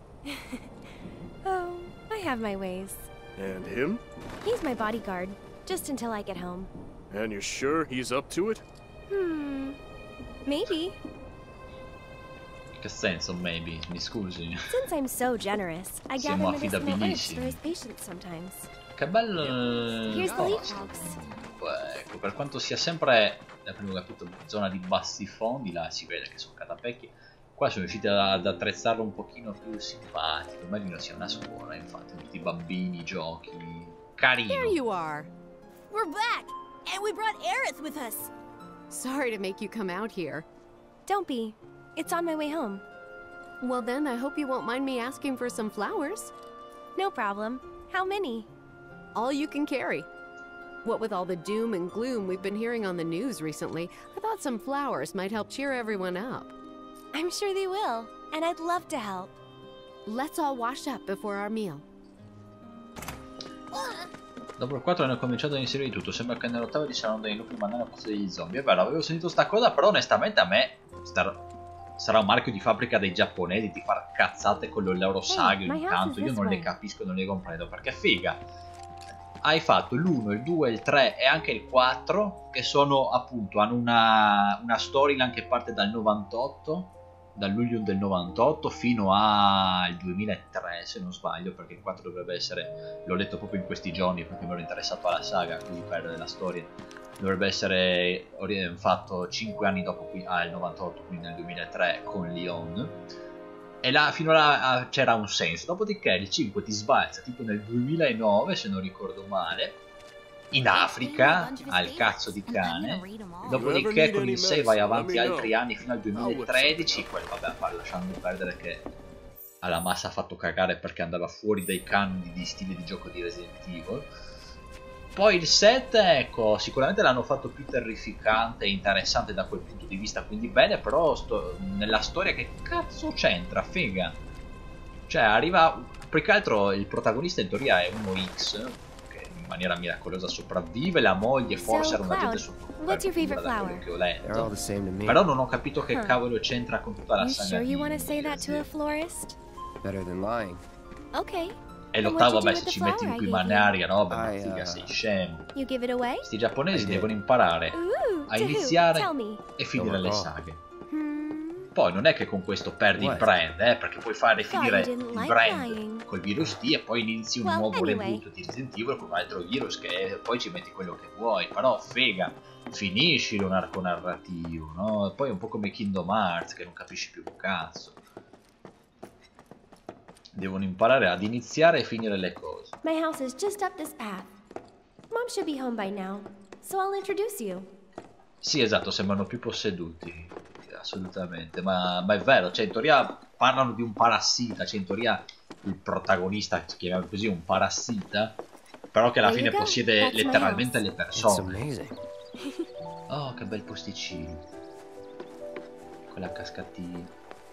Oh, I have my ways. And him? He's my bodyguard, just until I get home. And you're sure he's up to it? Hmm. Maybe. Che senso, maybe? Mi scusi. Since I'm so generous, I gather Siamo medicinal herbs for affidabilissimi. his patients sometimes. Che bello Here's the leaf posto. house. Beh, ecco, per quanto sia sempre, da primo capito, zona di bassi fondi, là si vede che sono catapecchi. Qua sono riusciti ad attrezzarlo un pochino più simpatico. Immagino sia una scuola, infatti, tutti i bambini, giochi. Carino. There you are. We're back, and we brought Aerith with us. Sorry to make you come out here. Don't be. It's on my way home. Well then, I hope you won't mind me asking for some flowers. No problem. How many? All you can carry. What with all the doom and gloom we've been hearing on the news recently, I thought some flowers might help cheer everyone up. I'm sure they will, and I'd love to help. Let's all wash up before our meal. Dopo il quattro hanno cominciato a inserire tutto. Sembra che nell'ottavo saranno dei lupi mandare a posto degli zombie. È vero, avevo sentito sta cosa, però onestamente a me star... sarà un marchio di fabbrica dei giapponesi di far cazzate con le loro saghe ogni tanto. Io non le capisco, non le comprendo, perché figa. Hai fatto l'uno, il due, il tre e anche il quattro, che sono appunto, hanno una, una storyline che parte dal novantotto, dal luglio del novantotto fino al duemilatré, se non sbaglio, perché il quattro dovrebbe essere, l'ho letto proprio in questi giorni perché mi ero interessato alla saga, quindi per la storia, dovrebbe essere fatto cinque anni dopo, al novantotto, quindi nel duemilatré con Lyon. E là, fino là c'era un senso. Dopodiché il cinque ti sbalza tipo nel duemilanove, se non ricordo male, in Africa, al cazzo di cane. Dopodiché con il sei vai avanti altri anni fino al duemilatredici. Poi vabbè, lasciando perdere che alla massa ha fatto cagare perché andava fuori dai canoni di stile di gioco di Resident Evil. Poi il sette, ecco, sicuramente l'hanno fatto più terrificante e interessante da quel punto di vista, quindi bene, però sto, nella storia che cazzo c'entra, figa? Cioè, arriva, più che altro il protagonista in teoria è uno X, che in maniera miracolosa sopravvive, la moglie forse era un agente sottoterra da quello che ho letto, però non ho capito che cavolo c'entra con tutta la saga di Ok. E l'ottavo, vabbè, se ci metti in prima in aria, no? Beh, ma figa, sei scemo. Questi giapponesi devono imparare a iniziare e finire le saghe. Poi non è che con questo perdi il brand, eh, perché puoi fare finire il brand col virus T e poi inizi un nuovo reboot di Resident Evil con un altro virus che poi ci metti quello che vuoi. Però, figa, finisci un arco narrativo, no? Poi è un po' come Kingdom Hearts, che non capisci più un cazzo. Devono imparare ad iniziare e finire le cose. My house is just up this path. Mom should be home by now, so I'll introduce you. Sì, esatto, sembrano più posseduti, assolutamente, ma, ma è vero, cioè in teoria parlano di un parassita, cioè in teoria il protagonista, chiamiamolo così, un parassita, però che alla fine possiede letteralmente le persone. Oh, che bel posticino. quella cascatina.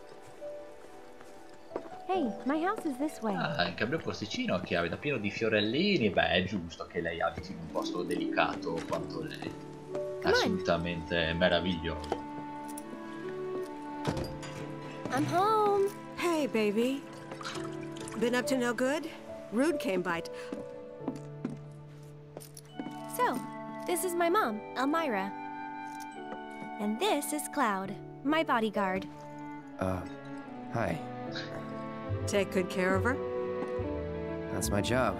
Hey, my house is this way. Ah, che bel posticino che avete, pieno di fiorellini. Beh, è giusto che lei abiti in un posto delicato quanto lei. Assolutamente meraviglioso. I'm home. Hey, baby. Been up to no good? Rude came by. So, this is my mom, Elmira. And this is Cloud, my bodyguard. Uh, hi. Take good care of her? That's my job.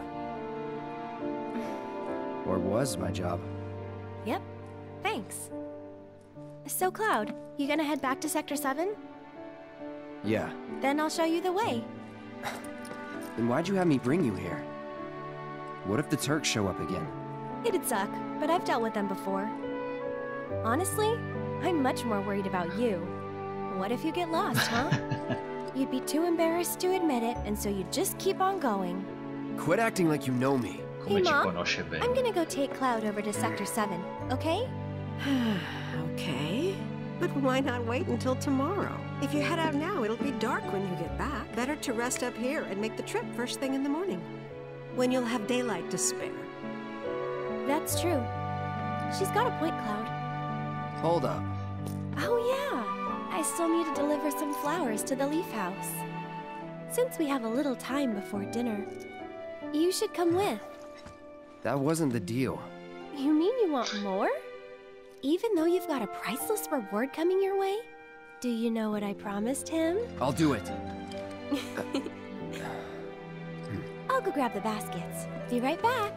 Or was my job. Yep, thanks. So, Cloud, you gonna head back to Sector seven? Yeah. Then I'll show you the way. Then why'd you have me bring you here? What if the Turks show up again? It'd suck, but I've dealt with them before. Honestly, I'm much more worried about you. What if you get lost, huh? You'd be too embarrassed to admit it, and so you just keep on going. Quit acting like you know me. Hey, Mom, I'm gonna go take Cloud over to Sector seven, okay? Okay. But why not wait until tomorrow? If you head out now, it'll be dark when you get back. Better to rest up here and make the trip first thing in the morning, when you'll have daylight to spare. That's true. She's got a point, Cloud. Hold up. Oh, yeah. I still need to deliver some flowers to the Leaf House. Since we have a little time before dinner, you should come with. That wasn't the deal. You mean you want more? Even though you've got a priceless reward coming your way? Do you know what I promised him? I'll do it. I'll go grab the baskets. Be right back.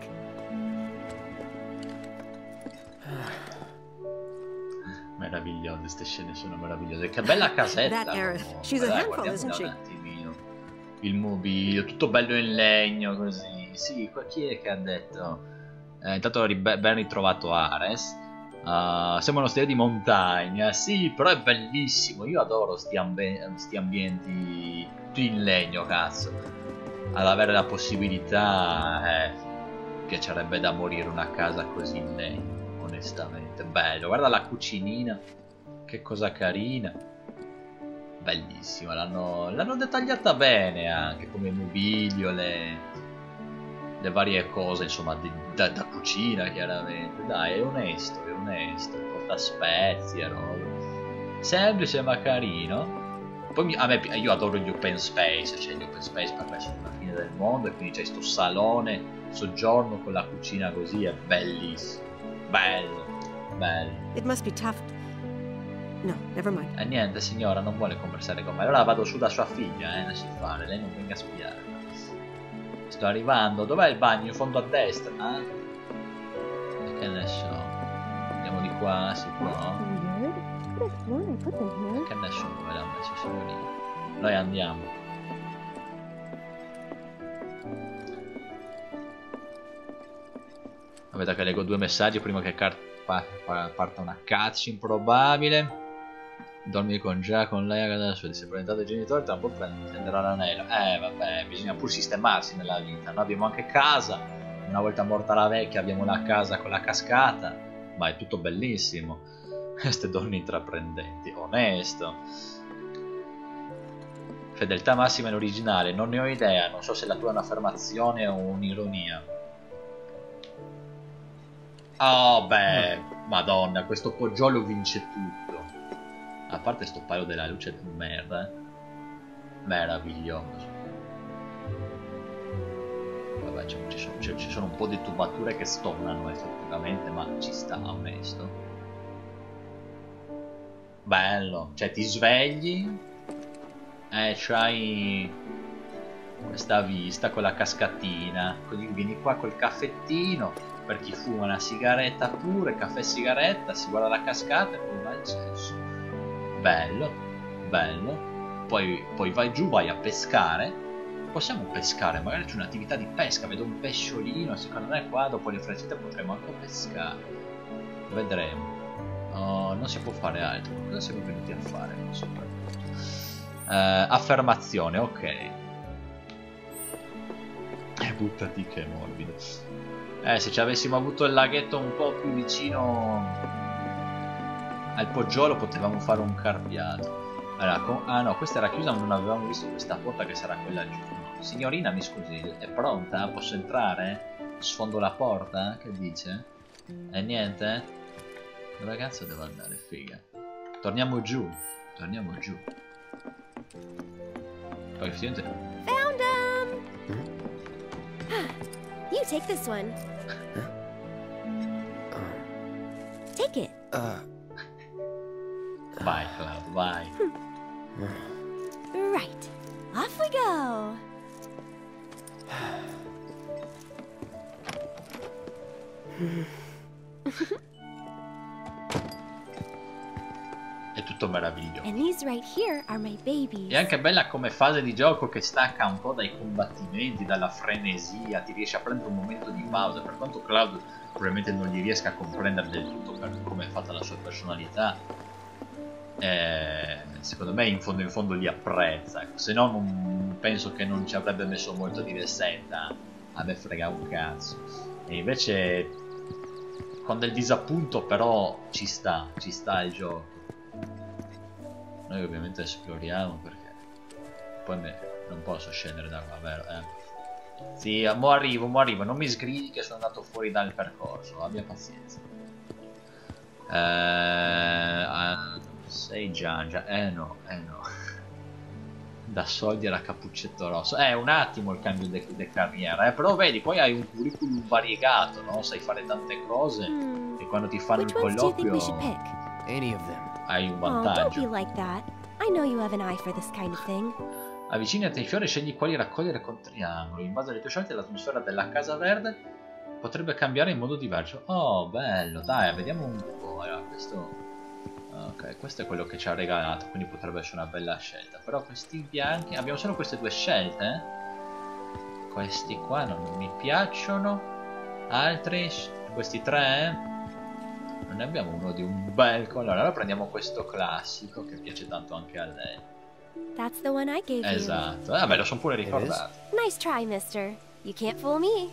Meravigliose, queste scene sono meravigliose. Che bella casetta. That Aerith, she's a handful, isn't she? Il mobilio, tutto bello in legno così. Sì, qua chi è che ha detto? Eh, intanto ben ritrovato Ares. Uh, siamo uno stile di montagna. Sì, però è bellissimo. Io adoro sti, ambi sti ambienti tutti in legno, cazzo. Ad avere la possibilità, eh, piacerebbe da morire una casa così in legno. Onestamente, bello. Guarda la cucinina, che cosa carina. Bellissima, l'hanno dettagliata bene anche come mobilio, le, le varie cose, insomma, di, da, da cucina chiaramente. Dai, è onesto, è onesto. Porta spezie, roba. Semplice ma carino. Poi mi, a me, io adoro gli open space, cioè gli open space per me sono la fine del mondo, e quindi c'è sto salone soggiorno con la cucina così, è bellissimo. Bello, bello. It must be tough. No, never mind. E eh, niente, signora, non vuole conversare con me. Allora vado su da sua figlia, eh, lasci fare, lei non venga a spiare. Sto arrivando, dov'è il bagno? In fondo a destra, eh? E che ne so. Andiamo di qua, si può? Che ne so dove l'ha messo, signorina. Noi andiamo. Vedo che leggo due messaggi prima che parta una cutscene improbabile. Dormi con già con lei adesso, si è presentato ai genitori, tra un po' prenderà l'anello. Eh vabbè, bisogna pur sistemarsi nella vita. Noi abbiamo anche casa, una volta morta la vecchia abbiamo la casa con la cascata, ma è tutto bellissimo. Queste donne intraprendenti, onesto. Fedeltà massima in originale, non ne ho idea, non so se la tua è un'affermazione o un'ironia. Oh beh, madonna, questo poggiolo vince tutto. A parte sto paio della luce di merda, eh. Meraviglioso. Vabbè, ci sono, ci sono un po' di tubature che stonano effettivamente, ma ci sta, onesto. Bello, cioè ti svegli e c'hai questa vista con la cascatina, quindi vieni qua col caffettino. Per chi fuma una sigaretta pure, caffè e sigaretta, si guarda la cascata e poi va al cesso. Bello, bello. Poi, poi vai giù, vai a pescare. Possiamo pescare, magari c'è un'attività di pesca, vedo un pesciolino, secondo me qua dopo le freccette potremo anche pescare. Vedremo. Oh, non si può fare altro. Cosa siamo venuti a fare? Soprattutto. Uh, affermazione, ok. E buttati che è morbido. Eh, se ci avessimo avuto il laghetto un po' più vicino Al poggiolo potevamo fare un carpiato. Allora, con... ah no, questa era chiusa ma non avevamo visto questa porta che sarà quella giù. Signorina, mi scusi, è pronta? Posso entrare? Sfondo la porta? Che dice? E niente? Dove cazzo devo andare, figa? Torniamo giù. Torniamo giù. Poi finite. Found him! You take this one. Take it. Uh. Vai, Cloud, vai. Right. Off we go. È tutto meraviglioso. And these right here are my babies. È anche bella come fase di gioco che stacca un po' dai combattimenti, dalla frenesia, ti riesce a prendere un momento di pausa. Per quanto Cloud probabilmente non gli riesca a comprendere del tutto per come è fatta la sua personalità, eh, secondo me in fondo in fondo li apprezza. Se no non, penso che non ci avrebbe messo molto a dire senta, a me frega un cazzo. E invece con del disappunto però ci sta, ci sta il gioco. Noi ovviamente esploriamo perché poi me, non posso scendere da qua, vero? Eh? Sì, mo arrivo, mo arrivo, non mi sgridi che sono andato fuori dal percorso, abbia pazienza. Eh, sei Giangia, eh no, eh no. Da soldi alla Cappuccetto Rosso. Eh, un attimo il cambio di carriera, eh, però vedi, poi hai un curriculum variegato, no? Sai fare tante cose mm. e quando ti fanno Which il colloquio Any of them. hai un Oh, vantaggio. don't be like that. I know you have an eye for this kind of thing. Avvicinati ai fiori e scegli quali raccogliere con triangolo. In base alle tue scelte l'atmosfera della Casa Verde potrebbe cambiare in modo diverso. Oh, bello, dai, vediamo un po'. Allora, questo... Ok, questo è quello che ci ha regalato, quindi potrebbe essere una bella scelta. Però questi bianchi... Abbiamo solo queste due scelte. Questi qua non mi piacciono. Altri... Questi tre... Non ne abbiamo uno di un bel colore. Allora prendiamo questo classico che piace tanto anche a lei. That's the one I gave you. Esatto. Ah, me lo sono pure ricordato. Nice try, mister. You can't fool me.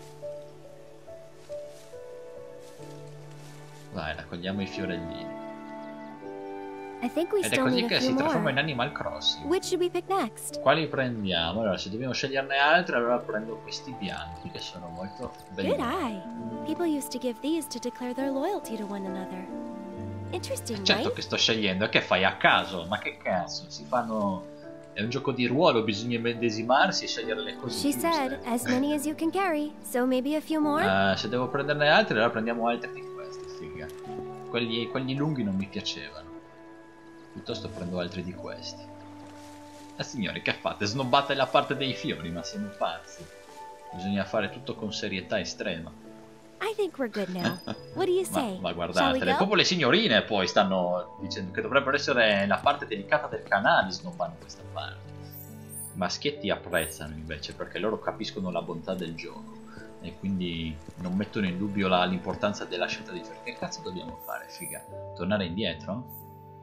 Vai, raccogliamo i fiorellini. I think we Ed è still così need a che few si trasforma more. in Animal Crossing. Which should we pick next? Quali prendiamo? Allora, se dobbiamo sceglierne altri, allora prendo questi bianchi che sono molto belli. Good eye. People used to give these to declare their loyalty to one another. Interesting, Certo right? che sto scegliendo, e che fai a caso? Ma che cazzo? Si fanno... È un gioco di ruolo, bisogna medesimarsi e scegliere le cose She giuste. said, as many as you can carry, so maybe a few more? Uh, se devo prenderne altri, allora prendiamo altri di questi, figa. Quelli, quelli lunghi non mi piacevano. Piuttosto prendo altri di questi. Eh signori, che fate? Snobbate la parte dei fiori, ma siamo pazzi. Bisogna fare tutto con serietà estrema. I think we're good now. What do you say? Ma, ma Shall guardate, we le, go? proprio le signorine poi stanno dicendo che dovrebbero essere la parte delicata del canale, snobbando questa parte. I maschietti apprezzano invece, perché loro capiscono la bontà del gioco e quindi non mettono in dubbio l'importanza della scelta di fiori. Che cazzo dobbiamo fare, figa? Tornare indietro?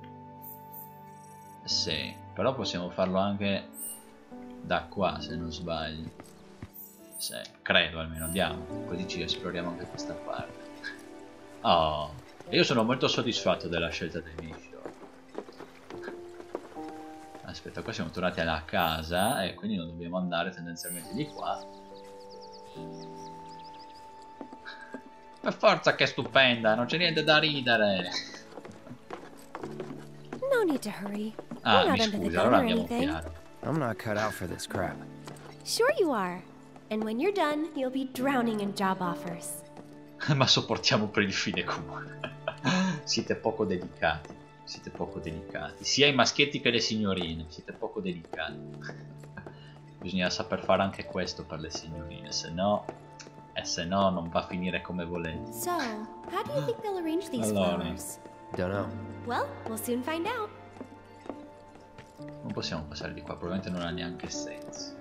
Sì, però possiamo farlo anche da qua, se non sbaglio. Sì, credo almeno, andiamo, così ci esploriamo anche questa parte. Oh, io sono molto soddisfatto della scelta dei miei fiori. Aspetta, qua siamo tornati alla casa e quindi non dobbiamo andare tendenzialmente di qua. Per forza che è stupenda, non c'è niente da ridere. No need to hurry. Ah, We're mi not under the scusi, gun allora or andiamo anything. piano. I'm not cut out for this crap. Sure you are. And when you're done, you'll be drowning in job offers. Ma sopportiamo per il fine comune. Siete poco delicati. Siete poco delicati. Sia i maschietti che le signorine. Siete poco delicati. Bisogna saper fare anche questo per le signorine. Se no... E se no non va a finire come volete. So, how do you think they'll arrange these Allora. flowers? Don't know. Well, we'll soon find out. Non possiamo passare di qua. Probabilmente non ha neanche senso.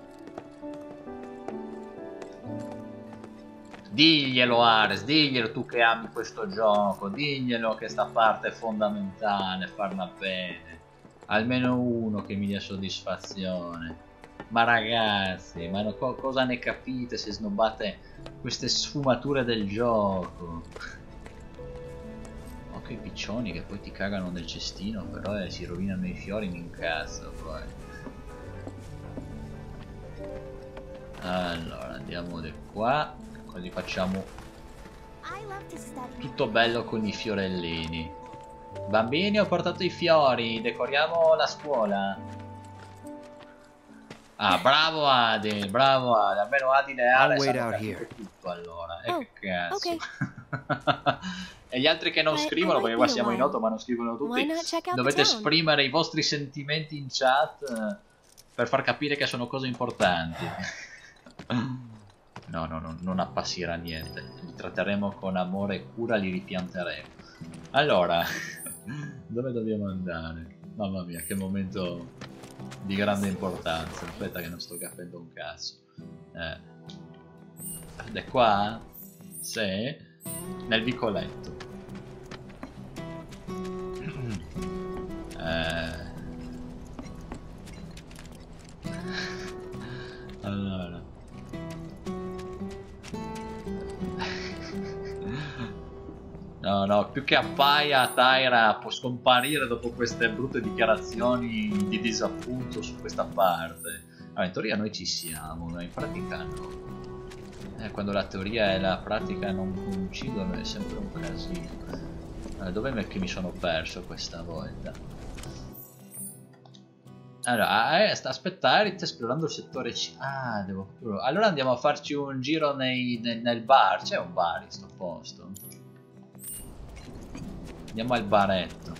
Diglielo Ares, diglielo tu che ami questo gioco, diglielo che sta parte è fondamentale, farla bene. Almeno uno che mi dia soddisfazione. Ma ragazzi, ma no, co cosa ne capite se snobbate queste sfumature del gioco? Occhio ai piccioni che poi ti cagano nel cestino, però eh, si rovinano i fiori, mi incazzo poi. Allora, andiamo di qua, così facciamo tutto bello con i fiorellini. Bambini, ho portato i fiori, decoriamo la scuola. Ah, bravo Adi, bravo Adi, almeno Adi e Ale sanno capire tutto allora. E oh, che cazzo. Okay. E gli altri che non scrivono, perché qua siamo in otto ma non scrivono tutti, dovete esprimere i vostri sentimenti in chat eh, per far capire che sono cose importanti. No, no, no, non appassirà niente. Li tratteremo con amore e cura, li ripianteremo. Allora, dove dobbiamo andare? Mamma mia, che momento di grande importanza. Aspetta che non sto capendo un cazzo. Eh. Ed è qua? Sì. Nel vicoletto. Eh. Allora. No, no, più che appaia, Taira può scomparire dopo queste brutte dichiarazioni di disappunto su questa parte. Allora, in teoria noi ci siamo, ma in pratica no. Eh, quando la teoria e la pratica non coincidono è sempre un casino. Allora, dov'è che mi sono perso questa volta? Allora, eh, aspettare, sto esplorando il settore C. Ah, devo... Allora andiamo a farci un giro nei, nel, nel bar. C'è un bar in sto posto? Andiamo al baretto.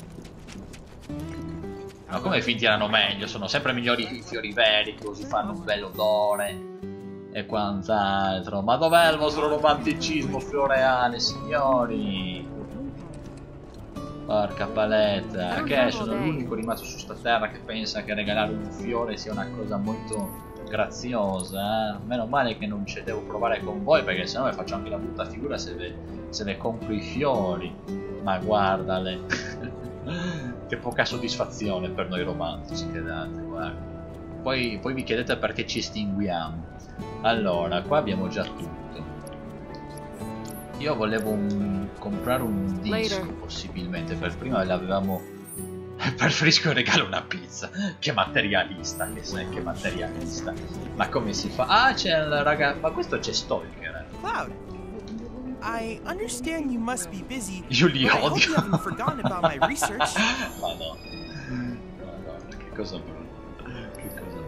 Ma come finti erano meglio? Sono sempre migliori i fiori veri, così fanno un bel odore e quant'altro. Ma dov'è il vostro romanticismo floreale, signori? Porca paletta. Che sono l'unico rimasto su sta terra che pensa che regalare un fiore sia una cosa molto graziosa, eh? Meno male che non ci devo provare con voi, perché sennò mi faccio anche la brutta figura se le, se le compro i fiori. Ma guardale. Che poca soddisfazione per noi romantici che date, guarda. Poi, poi vi chiedete perché ci estinguiamo. Allora, qua abbiamo già tutto. Io volevo un, comprare un disco possibilmente. Per prima l'avevamo. Preferisco in regalo una pizza. Che materialista che sei, che materialista. Ma come si fa? Ah, c'è il raga. Ma questo c'è Stalker. Cloud. I understand you must be busy. Io li odio. I hope you haven't forgotten about my research. Ma no. Madonna, che cosa brutta. Che cosa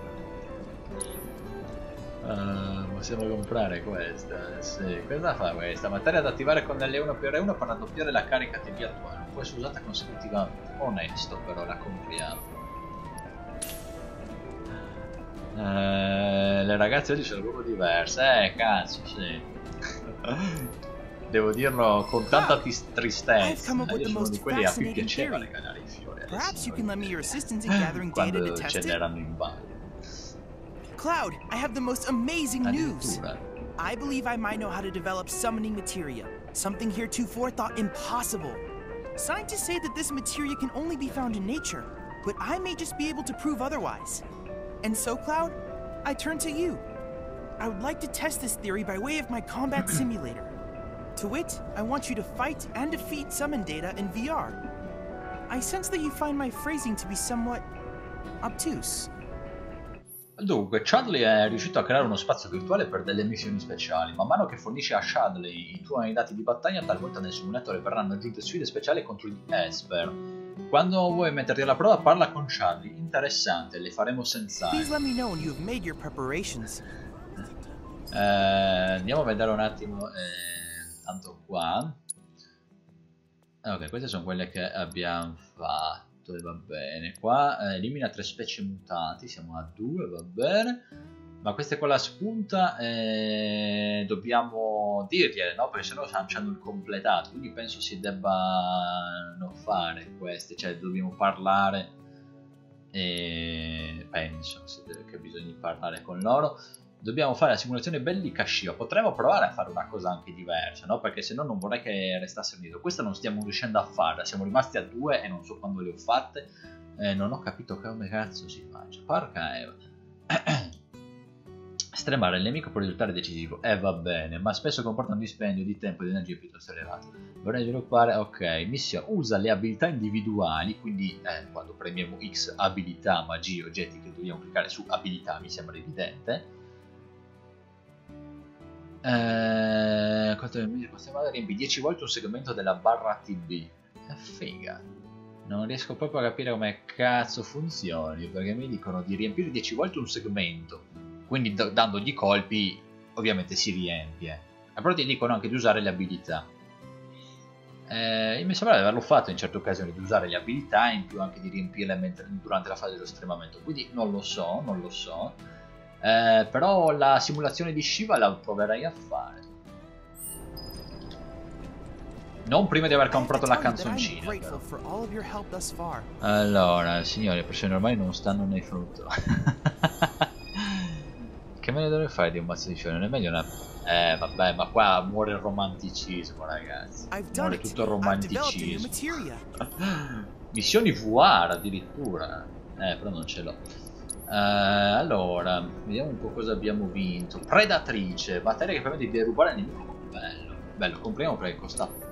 brutta. Uh, possiamo comprare questa. Sì, cosa fa questa? Materia da attivare con L uno più R uno per raddoppiare la carica T V attuale. Non può essere usata consecutivamente. Onesto, però la compriamo. Uh, le ragazze oggi sono proprio diverse. Eh, cazzo, sì. Devo dirlo con tanta tristezza. Io sono di quelli a cui piaceva regalare i fiori quando ce n'erano in ballo. Cloud, I have the most amazing news. I believe I might know how to develop summoning materia, something heretofore thought impossible. Scientists say that this materia can only be found in nature, but I may just be able to prove otherwise. And so, Cloud, I turn to you. I would like to test this theory by way of my combat simulator. To wit, I want you to fight and defeat summon data in V R. I sense that you find my phrasing to be somewhat obtuse. Dunque, Chadley è riuscito a creare uno spazio virtuale per delle missioni speciali. Man mano che fornisce a Chadley i tuoi dati di battaglia, talvolta nel simulatore verranno aggiunte sfide speciali contro gli Esper. Quando vuoi metterti alla prova, parla con Chadley. Interessante, le faremo senz'altro. Please let me know when you have made your preparations. Eh, andiamo a vedere un attimo. Eh... Tanto qua. Ok, queste sono quelle che abbiamo fatto e va bene. Qua eh, elimina tre specie mutanti, siamo a due, va bene. Ma queste con la spunta eh, dobbiamo dirgliele, no? Perché sennò ci hanno il completato. Quindi penso si debbano fare queste, cioè dobbiamo parlare. E penso che bisogna parlare con loro. Dobbiamo fare la simulazione bellica scia. Potremmo provare a fare una cosa anche diversa, no? Perché se no non vorrei che restasse unito. Questa non stiamo riuscendo a farla. Siamo rimasti a due e non so quando le ho fatte. Eh, non ho capito come cazzo si faccia. Porca Eva. Stremare il nemico può risultare decisivo. Eh va bene, ma spesso comporta un dispendio di tempo e di energia piuttosto elevato. Vorrei sviluppare, ok, missione. Usa le abilità individuali, quindi eh, quando premiamo X abilità, magie, oggetti, che dobbiamo cliccare su abilità, mi sembra evidente. Eh, possiamo riempire dieci volte un segmento della barra T B. È figa. Non riesco proprio a capire come cazzo funzioni, perché mi dicono di riempire dieci volte un segmento, quindi dandogli colpi ovviamente si riempie, e però ti dicono anche di usare le abilità. Eh, mi sembra di averlo fatto in certe occasioni, di usare le abilità e in più anche di riempirle mentre, durante la fase dello stremamento, quindi non lo so, non lo so, eh, però la simulazione di Shiva la proverei a fare. Non prima di aver comprato la canzoncina. Allora, signori, le persone normali non stanno nei frutto. Che me ne dovrei fare di un mazzo di fiori? Non è meglio una... Eh, vabbè, ma qua muore il romanticismo, ragazzi. Muore tutto il romanticismo. Missioni V R addirittura. Eh, però non ce l'ho. Uh, allora, vediamo un po' cosa abbiamo vinto. Predatrice, materia che permette di derubare il nemico. Bello, bello, compriamo perché costa poco.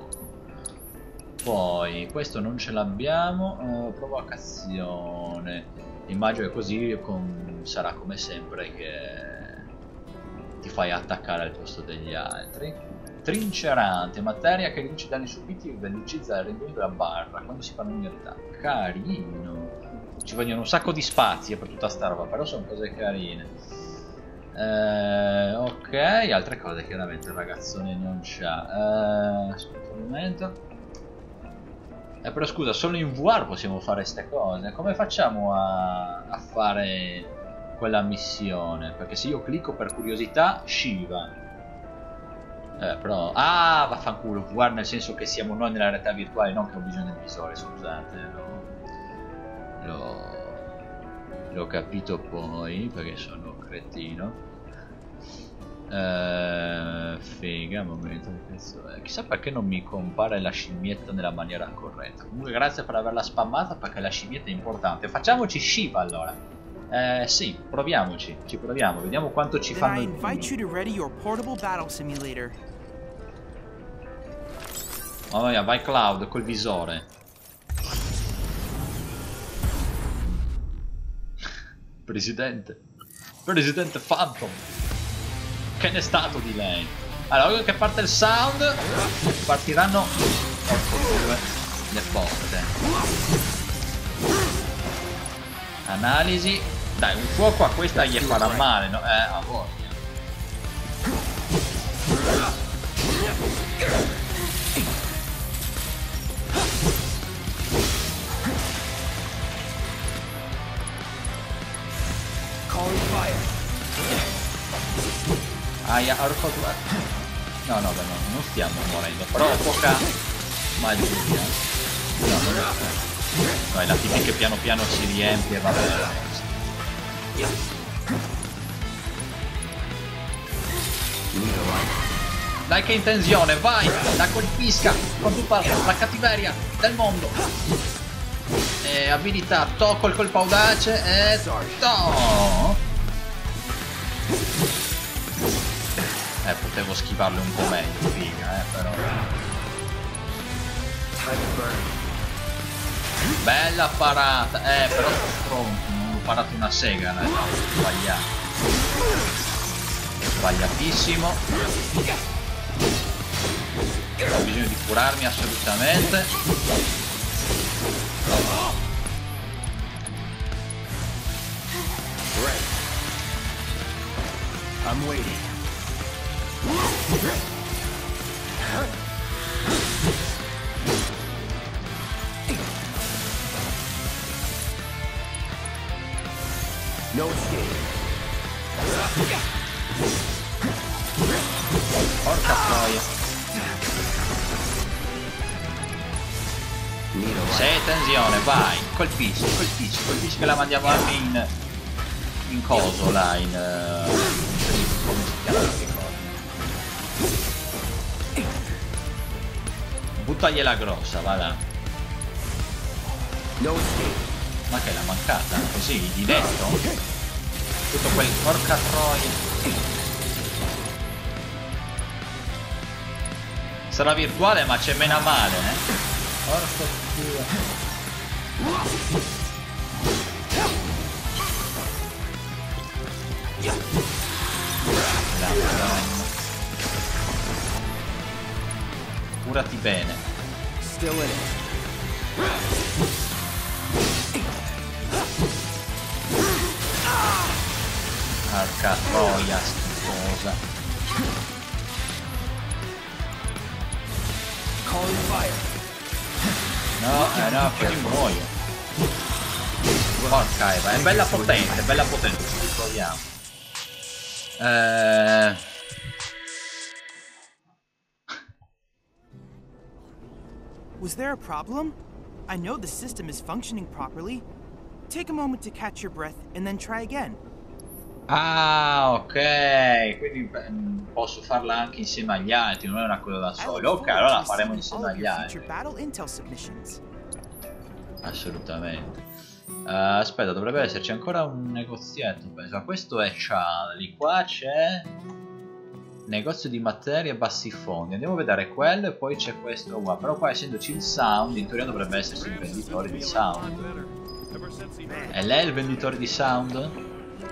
Poi, questo non ce l'abbiamo. Uh, provocazione. Immagino che così con... sarà come sempre che ti fai attaccare al posto degli altri. Trincerante, materia che riduce i danni subiti e velocizza il rendimento della barra quando si fanno un'unità. Carino. Ci vogliono un sacco di spazi per tutta sta roba, però sono cose carine. Eh, ok, altre cose chiaramente il ragazzone non c'ha. Eh, aspetta un momento. Eh, però scusa, solo in V R possiamo fare queste cose. Come facciamo a, a fare quella missione? Perché se io clicco per curiosità, Shiva. Eh, però... Ah, vaffanculo, V R nel senso che siamo noi nella realtà virtuale, non che ho bisogno del visore, scusate. L'ho... L'ho capito poi, perché sono cretino. Uh, figa, momento di cazzo è. Chissà perché non mi compare la scimmietta nella maniera corretta. Comunque grazie per averla spammata, perché la scimmietta è importante. Facciamoci Shiva allora. Eh sì, proviamoci, ci proviamo, vediamo quanto ci fanno. I invite you to ready your portable battle simulator. Oh yeah, vai Cloud col visore. Presidente. Presidente Phantom. Che ne è stato di lei? Allora, che parte il sound, partiranno le porte. Analisi. Dai, un fuoco a questa gli farà male, no? Eh, a voglia. Calling fire. Aia, orco. No, no, beh, no, non stiamo morendo, però ho poca magia. No, no, no. Vai, la T V che piano piano si riempie, va bene. Dai che intenzione, vai, la colpisca con tutta la cattiveria del mondo. E abilità, tocco il colpo audace e to. Eh, potevo schivarle un po' meglio, figa, eh, però. Bella parata, eh, però sono stronzo, non ho parato una sega, eh, no, ho sbagliato. Sbagliatissimo. Ho bisogno di curarmi assolutamente. I'm waiting. No escape. Porca troia. Sei tensione, vai, colpisci, colpisci, colpisci che la mandiamo anche in in coso là, in uh, come si chiama? Buttagliela grossa, va là. Ma che l'ha mancata? Così, di netto? Tutto quel porca troia. Sarà virtuale ma c'è meno male, eh. Porca dio. Curati bene. Still in it. Porca troia schifosa. No, eh no, poi muoio. Porca Eva, è bella potente, è bella potente, ci ritroviamo. Eh... Was there a problem? I know the system is functioning properly. Take a moment to catch your breath and then try again. Ah, ok, quindi beh, posso farla anche insieme agli altri, non è una cosa da solo. Ok, allora la faremo insieme agli altri. Assolutamente. Uh, aspetta, dovrebbe esserci ancora un negozietto, penso. Questo è Charlie, qua c'è negozio di materie a bassi fondi. Andiamo a vedere quello e poi c'è questo qua. Però qua, essendoci il sound, in teoria dovrebbe esserci il venditore di sound. E lei è il venditore di sound?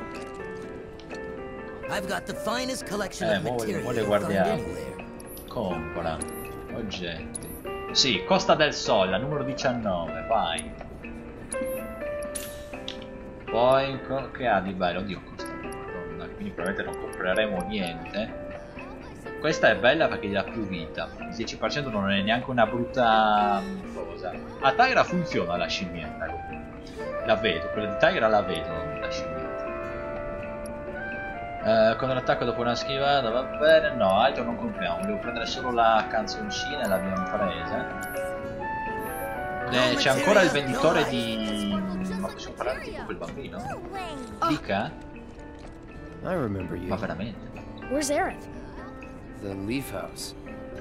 I've got the finest collection Eh, of material vuole you'll guardare. find anywhere. Compra. Oggetti. Sì, Costa del Sole, numero diciannove, vai. Poi, che ha di bello? Oddio, Costa del Madonna, quindi probabilmente non compreremo niente. Questa è bella perché gli dà più vita. Il dieci per cento non è neanche una brutta cosa. A Tyra funziona la scimmietta. La vedo, quella di Tyra la vedo, la scimmietta. Uh, con l'attacco dopo una schivata va bene. No, altro non compriamo. Devo prendere solo la canzoncina e l'abbiamo presa. Eh, c'è ancora il venditore di... Ma possiamo parlare tipo quel bambino? Dica? I remember you. Ma veramente? Where's Aerith? The Leaf House.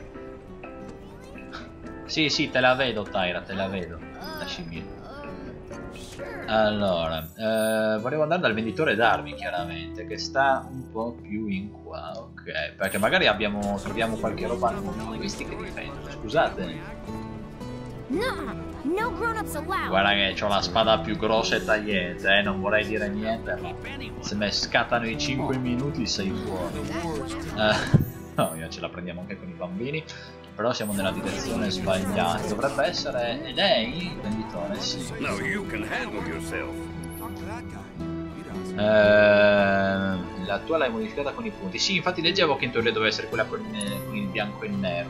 Sì, sì, te la vedo, Tyra, te la vedo. La scimmia. Allora, eh, volevo andare dal venditore d'armi, chiaramente, che sta un po' più in qua, ok, perché magari abbiamo, troviamo qualche roba. Questi che difendono, scusate. No, no grown-ups allowed. Guarda che ho la spada più grossa e tagliente, eh, non vorrei dire niente, ma se me scattano i cinque minuti sei fuori. Eh, no, io ce la prendiamo anche con i bambini. Però siamo nella direzione sbagliata. Dovrebbe essere lei il venditore, sì. Now you can handle yourself. Eh, la tua l'hai modificata con i punti. Sì, infatti leggevo che in teoria doveva essere quella con, con il bianco e il nero.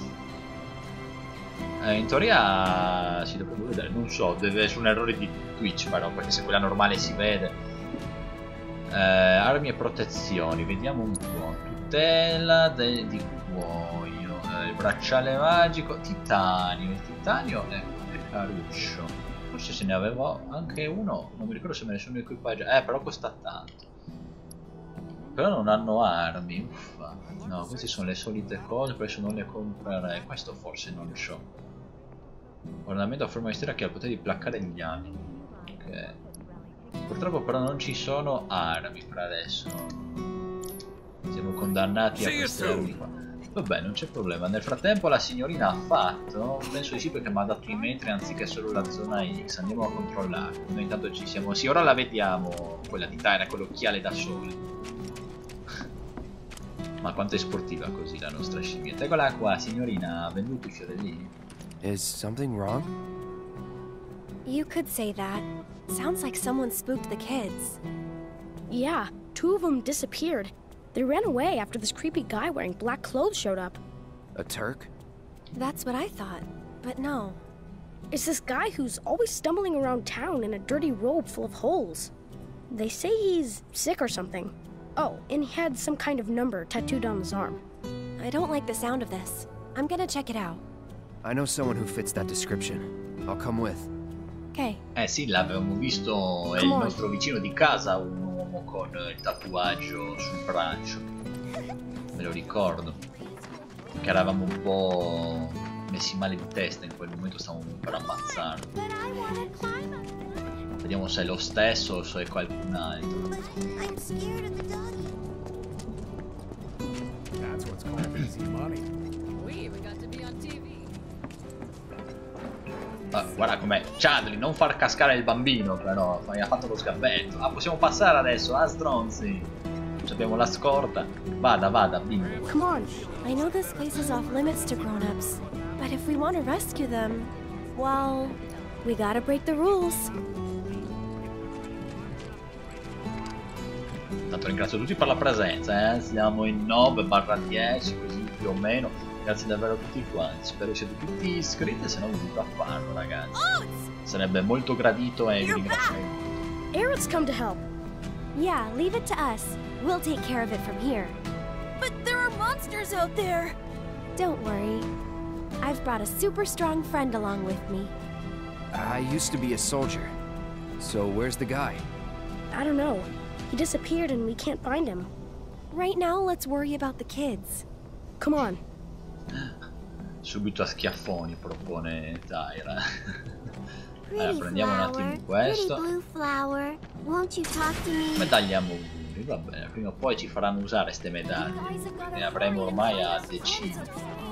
Eh, in teoria si dovrebbe vedere, non so, deve essere un errore di Twitch però, perché se quella normale si vede. Eh, armi e protezioni, vediamo un po'. Tutela de, di cuoio. Il bracciale magico, titanio. Il titanio è, è caruccio. Forse se ne avevo anche uno, non mi ricordo se me ne sono equipaggiato. Eh, però costa tanto. Però non hanno armi, uffa. No, queste sono le solite cose, per adesso non le comprerei. Questo forse non c'ho. Ornamento a forma di stella che ha il potere di placcare gli animi. Ok. Purtroppo però non ci sono armi per adesso. Siamo condannati a queste armi qua. Vabbè, non c'è problema. Nel frattempo la signorina ha fatto, penso di sì perché mi ha dato i metri anziché solo la zona X. Andiamo a controllare. Noi intanto ci siamo. Sì, ora la vediamo, quella di Tyra con l'occhiale da sole. Ma quanto è sportiva così la nostra scimmietta. Eccola qua, signorina, ha venduto i fiorellini. Is something wrong? You could say that. Sounds like someone spooked the kids. Yeah, two of them disappeared. They ran away after this creepy guy wearing black clothes showed up. A Turk? That's what I thought, but no. It's this guy who's always stumbling around town in a dirty robe full of holes. They say he's sick or something. Oh, and he had some kind of number tattooed on his arm. I don't like the sound of this. I'm gonna check it out. I know someone who fits that description. I'll come with. Okay. Eh sì, l'avevamo visto, è il nostro vicino di casa, un uomo con il tatuaggio sul braccio. Me lo ricordo. Che eravamo un po' messi male di testa in quel momento, stavamo per ammazzarlo. Vediamo se è lo stesso o se è qualcun altro. I'm scared of the doggy. That's what's called easy money. We got to be on T V. Ah, guarda com'è. Chadley, non far cascare il bambino, però. Mi ha fatto lo sgambetto. Ah, possiamo passare adesso. Ah, stronzi. Abbiamo la scorta. Vada, vada, bimbo. Come on. I know this place is off limits to grown-ups, but if we want to rescue them, well, we gotta break the rules. Tanto ringrazio tutti per la presenza, eh. Siamo in nove barra dieci, così più o meno. Grazie davvero a tutti quanti. Spero siate tutti iscritti, se no vi invito a farlo, ragazzi. Sarebbe molto gradito e vi ringrazio. Aerith's come to help. Yeah, leave it to us. We'll take care of it from here. But there are monsters out there. Don't worry. I've brought a super strong friend along with me. I used to be a soldier. So where's the guy? I don't know. He disappeared and we can't find him. Right now, let's worry about the kids. Come on. Subito a schiaffoni propone Tyra. Pretty Allora, prendiamo un attimo flower, questo. pretty blue flower, won't you talk to me? Medaglia auguri, va bene, prima o poi ci faranno usare queste medaglie. Ne avremo ormai a decine.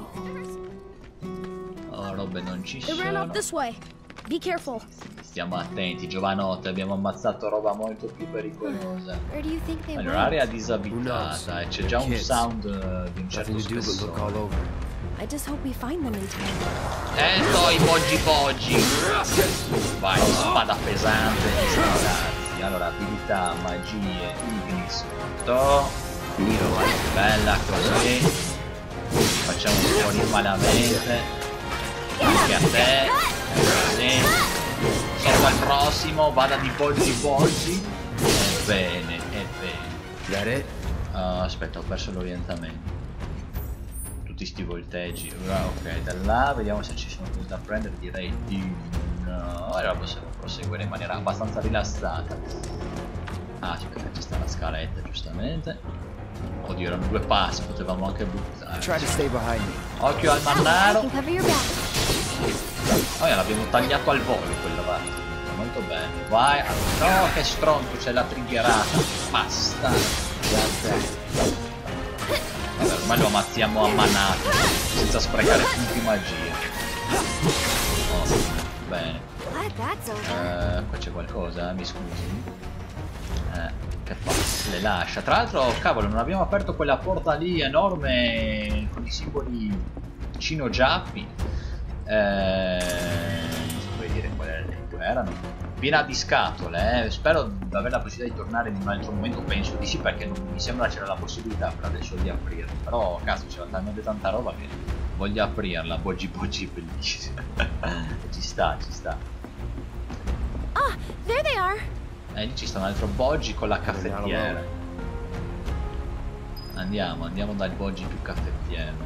Oh, robe non ci They ran off sono. this way. Be careful. Stiamo attenti, giovanotte, abbiamo ammazzato roba molto più pericolosa. Where do you think they Allora, went? area disabitata e c'è già un sound uh, di un certo spessore. I just hope we find them in time. Eh no, i poggi poggi. Vai, spada pesante di sti cazzi. Allora, abilità, magie, ignis, to. Bella così. Facciamo fuori malamente. Anche a te. Così. Sono al prossimo, vada di poggi poggi. Ebbene, ebbene. Uh, aspetta, ho perso l'orientamento. Sti volteggi. Ah, ok, da là vediamo se ci sono cose da prendere. Direi di no. Allora possiamo proseguire in maniera abbastanza rilassata. Ah sì, perché c'è sta la scaletta giustamente. Oddio, erano due passi, potevamo anche buttare. Occhio al mannaro. Oh, l'abbiamo tagliato al volo quello, va. Molto bene. Vai. No, che stronzo, c'è la triggerata. Basta. Grazie. Vabbè, ormai lo ammazziamo a manate, senza sprecare punti magia. Oh, bene. Eh, qua c'è qualcosa, mi scusi. Eh, che fa? Le lascia. Tra l'altro, cavolo, non abbiamo aperto quella porta lì enorme con i simboli cino-giappi. Eh, non saprei dire quali erano. Piena di scatole, eh. Spero di avere la possibilità di tornare in un altro momento, penso di sì, perché non mi sembra c'era la possibilità per adesso di aprirla. Però cazzo, c'era talmente tanta roba che voglio aprirla. Boggi boggi bellissima. Ci sta, ci sta. Ah, there they are. Eh, lì ci sta un altro Boggi con la caffettiera. Andiamo, andiamo dal Boggi più caffettiera.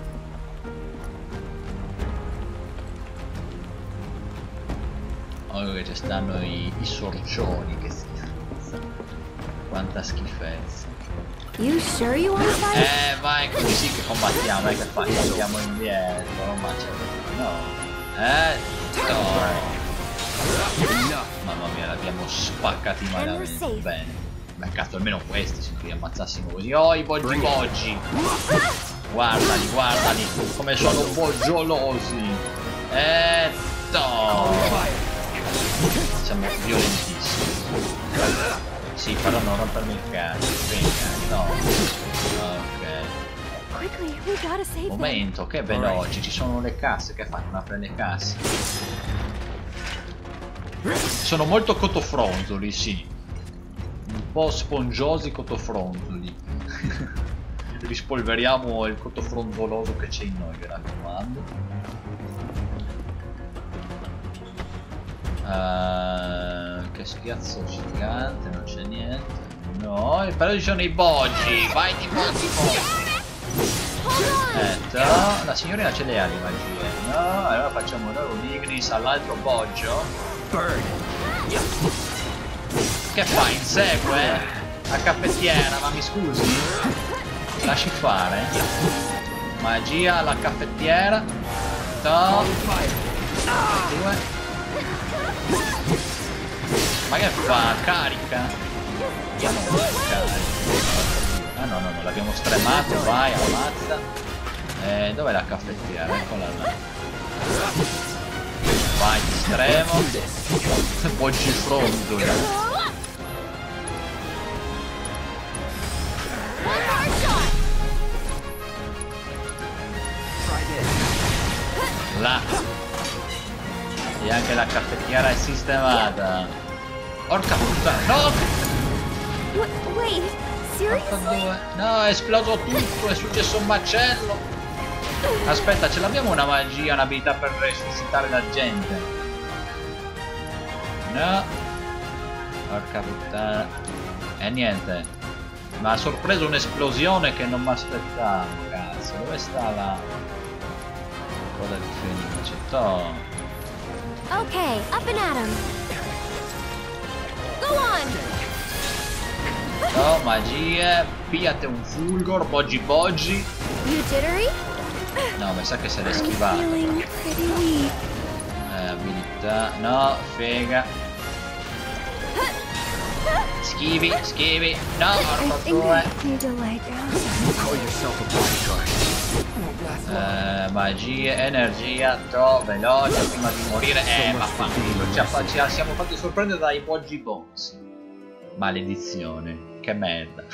Oh, che ci stanno i, i sorcioni, che schifezza. Quanta schifezza. You sure you want to fight? Eh, vai, così sì che combattiamo, eh, che fai? Andiamo indietro, ma c'è... No. Eh, no. Mamma mia, l'abbiamo spaccati malamente. Bene. Beh, cazzo, almeno questi, se li ammazzassimo così. Oh, i Boggi Boggi. Guardali, guardali, come sono boggiolosi. Eh, no. Siamo violentissimi. Sì, però non rompermi il cazzo. Venga, no. Ok. Momento, che veloci, ci sono le casse. Che fanno? Non apre le casse. Sono molto cotofronzoli, sì. Un po' spongiosi cotofronzoli. Rispolveriamo il cotofronzoloso che c'è in noi, mi raccomando. Uh, che schiazzo gigante, non c'è niente. No, però ci sono i Boggi. Vai di Boggi Boggi. Ecco, la signorina ce le ha le magie. No, allora facciamo noi un Ignis all'altro Boggio. Che fa? Insegue? La caffettiera, ma mi scusi? Lasci fare. Magia alla caffettiera. Top. Due. Ma che fa? Carica? Andiamo carica. Ah no no no, l'abbiamo stremato, vai, ammazza. Eh, dov'è la caffettiera? Eccola là. Vai, ti stremo. Poggi fronto. Là. E anche la caffettiera è sistemata. Porca puttana, no! Wait, seriously? No, è esploso tutto, è successo un macello. Aspetta, ce l'abbiamo una magia, un'abilità per resuscitare la gente? No. Porca puttana. E niente. Mi ha sorpreso un'esplosione che non mi aspettavo, cazzo. Dove sta la coda di Phoenix? C'è Ok, up and at him. Go on. No, magie. Pigliate un fulgor, poggi poggi. You jittery? No, mi sa che se l'è schivata. Eh, abilità. No, fega. Schivi, schivi. No, porco due. Eh, magie, energia, to, veloce prima di morire. Eh, vaffanculo. Ci, ci siamo fatti sorprendere dai poggi boss. Maledizione. Che merda.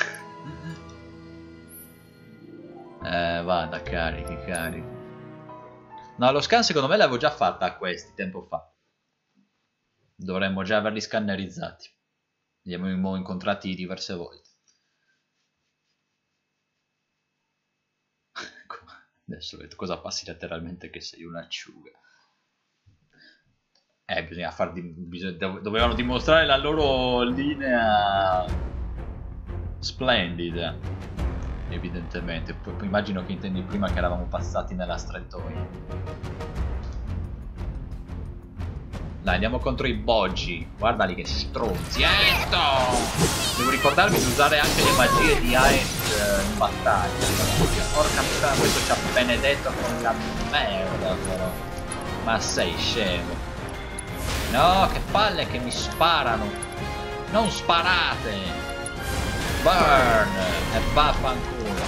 Eh, vada, carichi, carichi. No, lo scan secondo me l'avevo già fatta a questi tempo fa. Dovremmo già averli scannerizzati. Li abbiamo incontrati diverse volte. Adesso vedo cosa passi lateralmente che sei un'acciuga. Eh, bisogna far di, bisogna, dovevano dimostrare la loro linea splendida. Evidentemente. Poi, poi immagino che intendi prima che eravamo passati nella strettoia. Dai, andiamo contro i boggi. Guardali che stronzi. Ecco! Devo ricordarmi di usare anche le magie di Aes eh, in battaglia. Porca puttana, questo ci ha benedetto con la merda però. Ma sei scemo. No, che palle che mi sparano. Non sparate. Burn! E vaffanculo.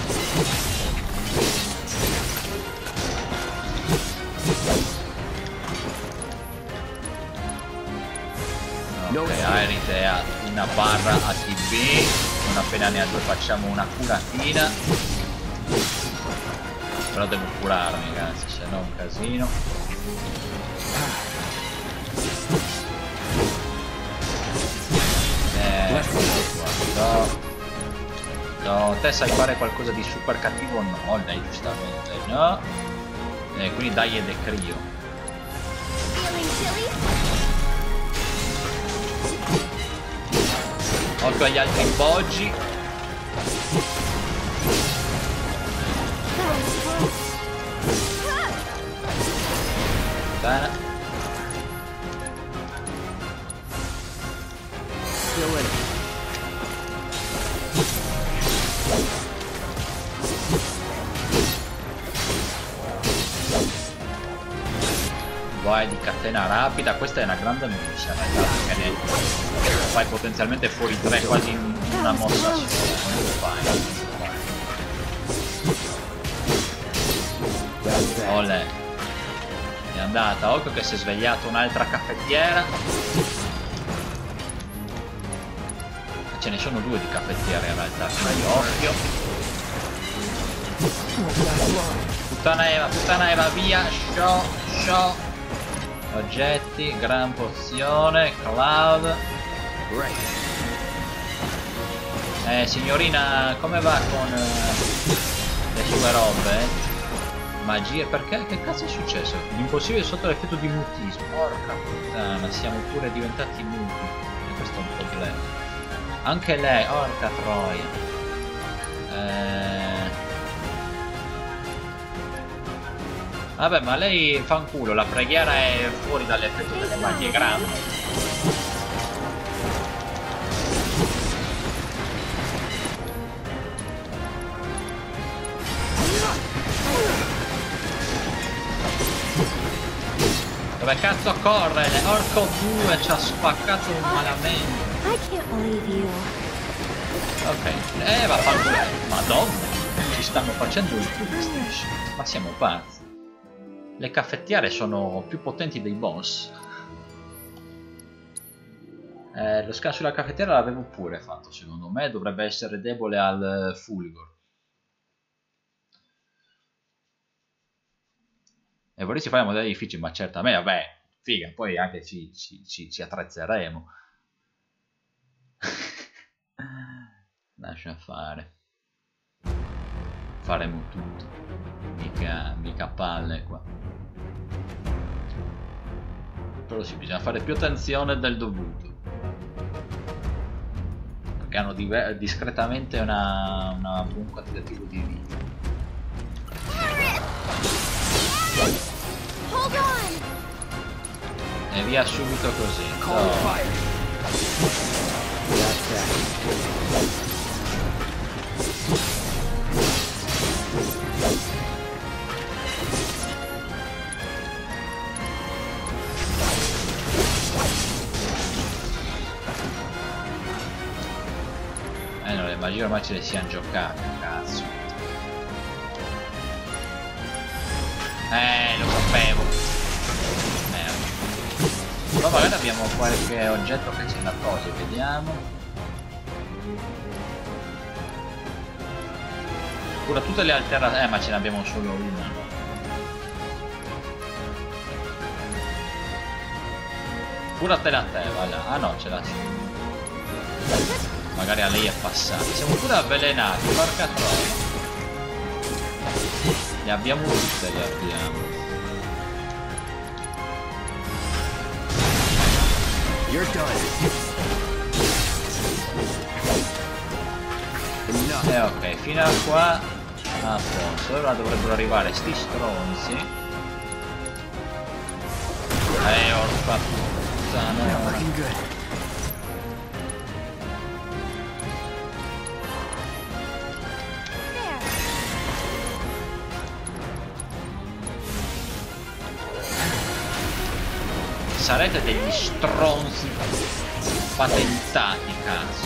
Ok, Aerite ha una barra A T B. Non appena ne ha due facciamo una curatina. Però devo curarmi, ragazzi, se no è un casino. Eh, no. No, te sai fare qualcosa di super cattivo? No, lei giustamente no. Eh, quindi dai e decrio. Occhio agli altri poggi. Bene. Vai di catena rapida, questa è una grande mossa, perché ne fai potenzialmente fuori tre quasi in una mossa sola, non lo fai, non lo fai. Olè, è andata, occhio che si è svegliata un'altra caffettiera. Ce ne sono due di caffettiere in realtà, quindi occhio. Puttana Eva, puttana Eva, via, show, show. Oggetti, gran pozione, Cloud. Eh, signorina, come va con uh, le sue robe? Magie, perché? Che cazzo è successo? L'impossibile sotto l'effetto di mutismo. Porca puttana, siamo pure diventati muti. E questo è un problema. Anche lei, porca troia. Eh... Vabbè, ma lei fa un culo, la preghiera è fuori dall'effetto delle magie grandi. Dove cazzo corre? Orco due ci ha spaccato malamente. I can't believe you. Ok, eh va fatto lei. Madonna, ci stanno facendo il PlayStation. Ma siamo pazzi. Le caffettiere sono più potenti dei boss. Eh, lo scan sulla caffettiera l'avevo pure fatto, secondo me dovrebbe essere debole al Fulgor. E vorresti fare modelli difficili, ma certamente, vabbè, figa, poi anche ci, ci, ci, ci attrezzeremo. Lascia fare. Faremo tutto. Mica, mica palle qua. Però sì, bisogna fare più attenzione del dovuto. Perché hanno discretamente una, una buon quantitativo di vita. Hold on. E via subito così. Eh no, le magie ormai ce le siamo giocate, cazzo. Eh, lo sapevo. Merda. Però magari abbiamo qualche oggetto che ce la toglie, vediamo. Cura tutte le alternative. Eh, ma ce ne abbiamo solo una, no? Curatela a te, va là. Ah no, ce l'ha. Magari a lei è passata. Siamo pure avvelenati, porca troia. Le abbiamo tutte, le abbiamo. You're done. Eh ok, fino a qua a posto. Ora dovrebbero arrivare sti stronzi. Eh, orca puttana. Sarete degli stronzi patentati, cazzo.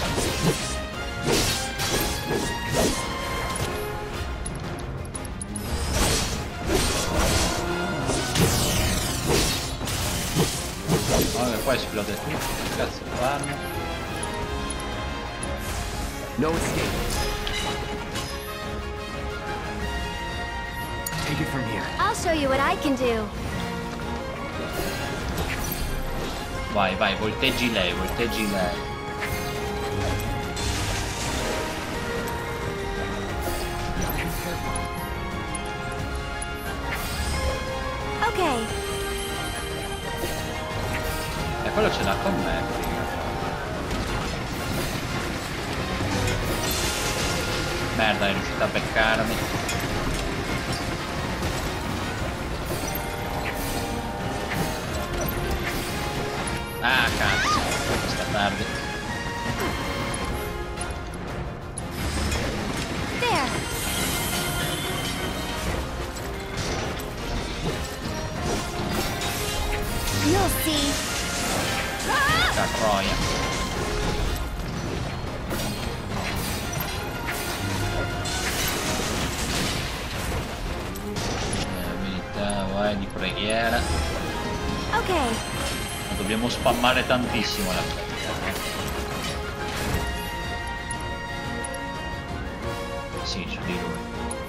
Vabbè, poi esplode tutto, che cazzo fanno? No escape. Take it from here. I'll show you what I can do. Vai, vai, volteggi lei, volteggi lei. Ok. E quello ce l'ha con me. Merda, è riuscita a beccarmi. Ah, cazzo, sta tardi. There. You'll see. La troia. Eh, abilità, vai di preghiera. Ok. Dobbiamo spammare tantissimo la preghiera. Sì, su di lui.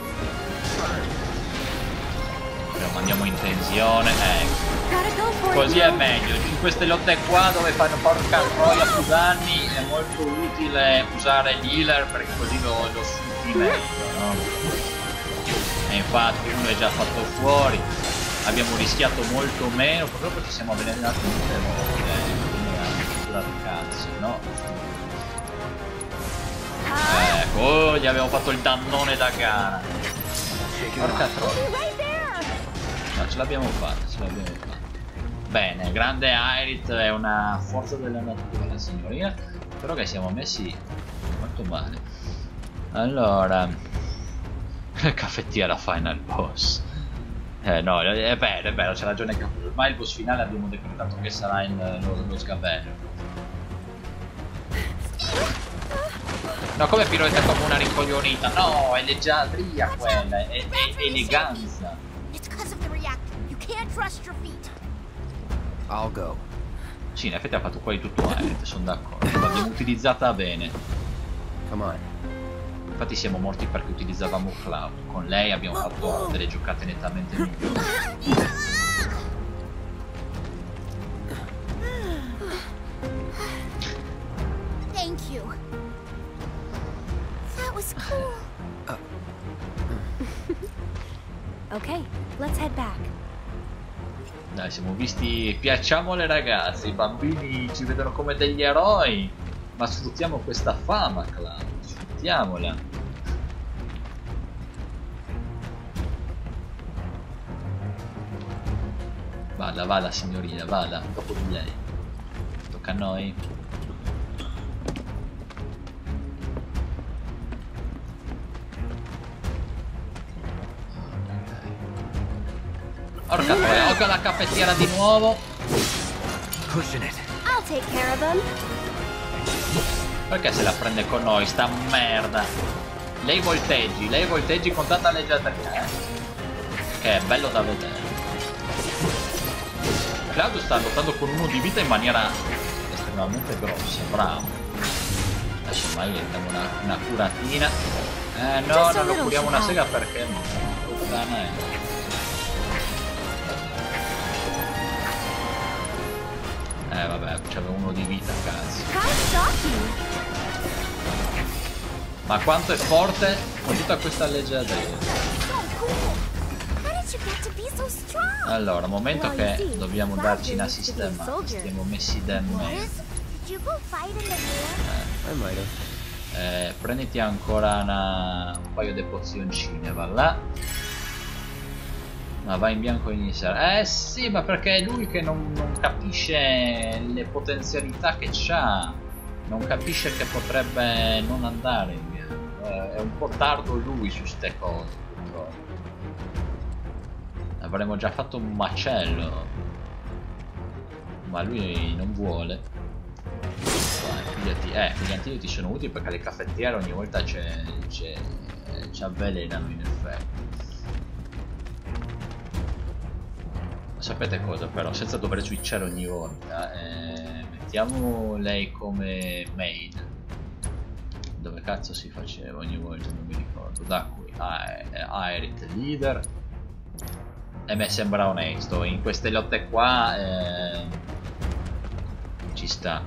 Lo mandiamo in tensione, ecco. Così è meglio. In queste lotte qua dove fanno porca troia più danni è molto utile usare gli healer perché così lo, lo sfrutti meglio, no? E infatti uno è già fatto fuori. Abbiamo rischiato molto meno, purtroppo ci siamo avvelenati tutte volte, quindi abbiamo curato cazzo, no? Ecco, oh, gli abbiamo fatto il dannone da gara. Porca troia. No, ce l'abbiamo fatta, ce l'abbiamo fatta. Bene, grande Aerith è una forza della natura, la signorina, però che siamo messi molto male. Allora, caffettiera final boss. Eh, Vabbè, no, è vero, è vero, c'ha ragione Caputo. Ormai il boss finale abbiamo decretato che sarà il, lo, lo sgabello. No, come piroetta come una rincoglionita? No, è leggiadria quella, è, è, è eleganza. I'll go. Sì, in effetti ha fatto qua di tutto Aerith, sono d'accordo. L'abbiamo utilizzata bene. Come on. Infatti siamo morti perché utilizzavamo Cloud. Con lei abbiamo fatto delle giocate nettamente migliori. Thank you. That was cool. Okay, let's head back. Dai, siamo visti, piacciamo alle ragazze, i bambini ci vedono come degli eroi, ma sfruttiamo questa fama, Cloud, sfruttiamola. Vada, vada signorina, vada, dopo di lei. Tocca a noi. Porca troia, occhio alla caffettiera di nuovo. Pushing it. I'll take care of them. Perché se la prende con noi, sta merda? Lei volteggi, lei volteggi con tanta leggiadria, eh? Che è bello da vedere. Claudio sta lottando con uno di vita in maniera estremamente grossa, bravo. Adesso mai gli diamo una, una curatina. Eh no, non lo curiamo una sega perché no. Puttana è. Eh vabbè, c'aveva uno di vita, cazzo. Ma quanto è forte con tutta questa leggiadria. Allora, momento che dobbiamo darci una sistemata. Stiamo messi da me. Eh, eh, prenditi ancora una, un paio di pozioncine, va là. Ma va in bianco iniziare. Eh sì, ma perché è lui che non, non capisce le potenzialità che c'ha. Non capisce che potrebbe non andare in bianco. Eh, è un po' tardo lui su ste cose, purtroppo. Avremmo già fatto un macello. Ma lui non vuole. Vai, eh, gli antidoti sono utili perché le caffettiere ogni volta ci avvelenano in effetti. Sapete cosa però, senza dover switchare ogni volta, eh, mettiamo lei come main. Dove cazzo si faceva ogni volta, non mi ricordo. Da qui, Aerith leader. E mi sembra onesto, in queste lotte qua eh, ci sta.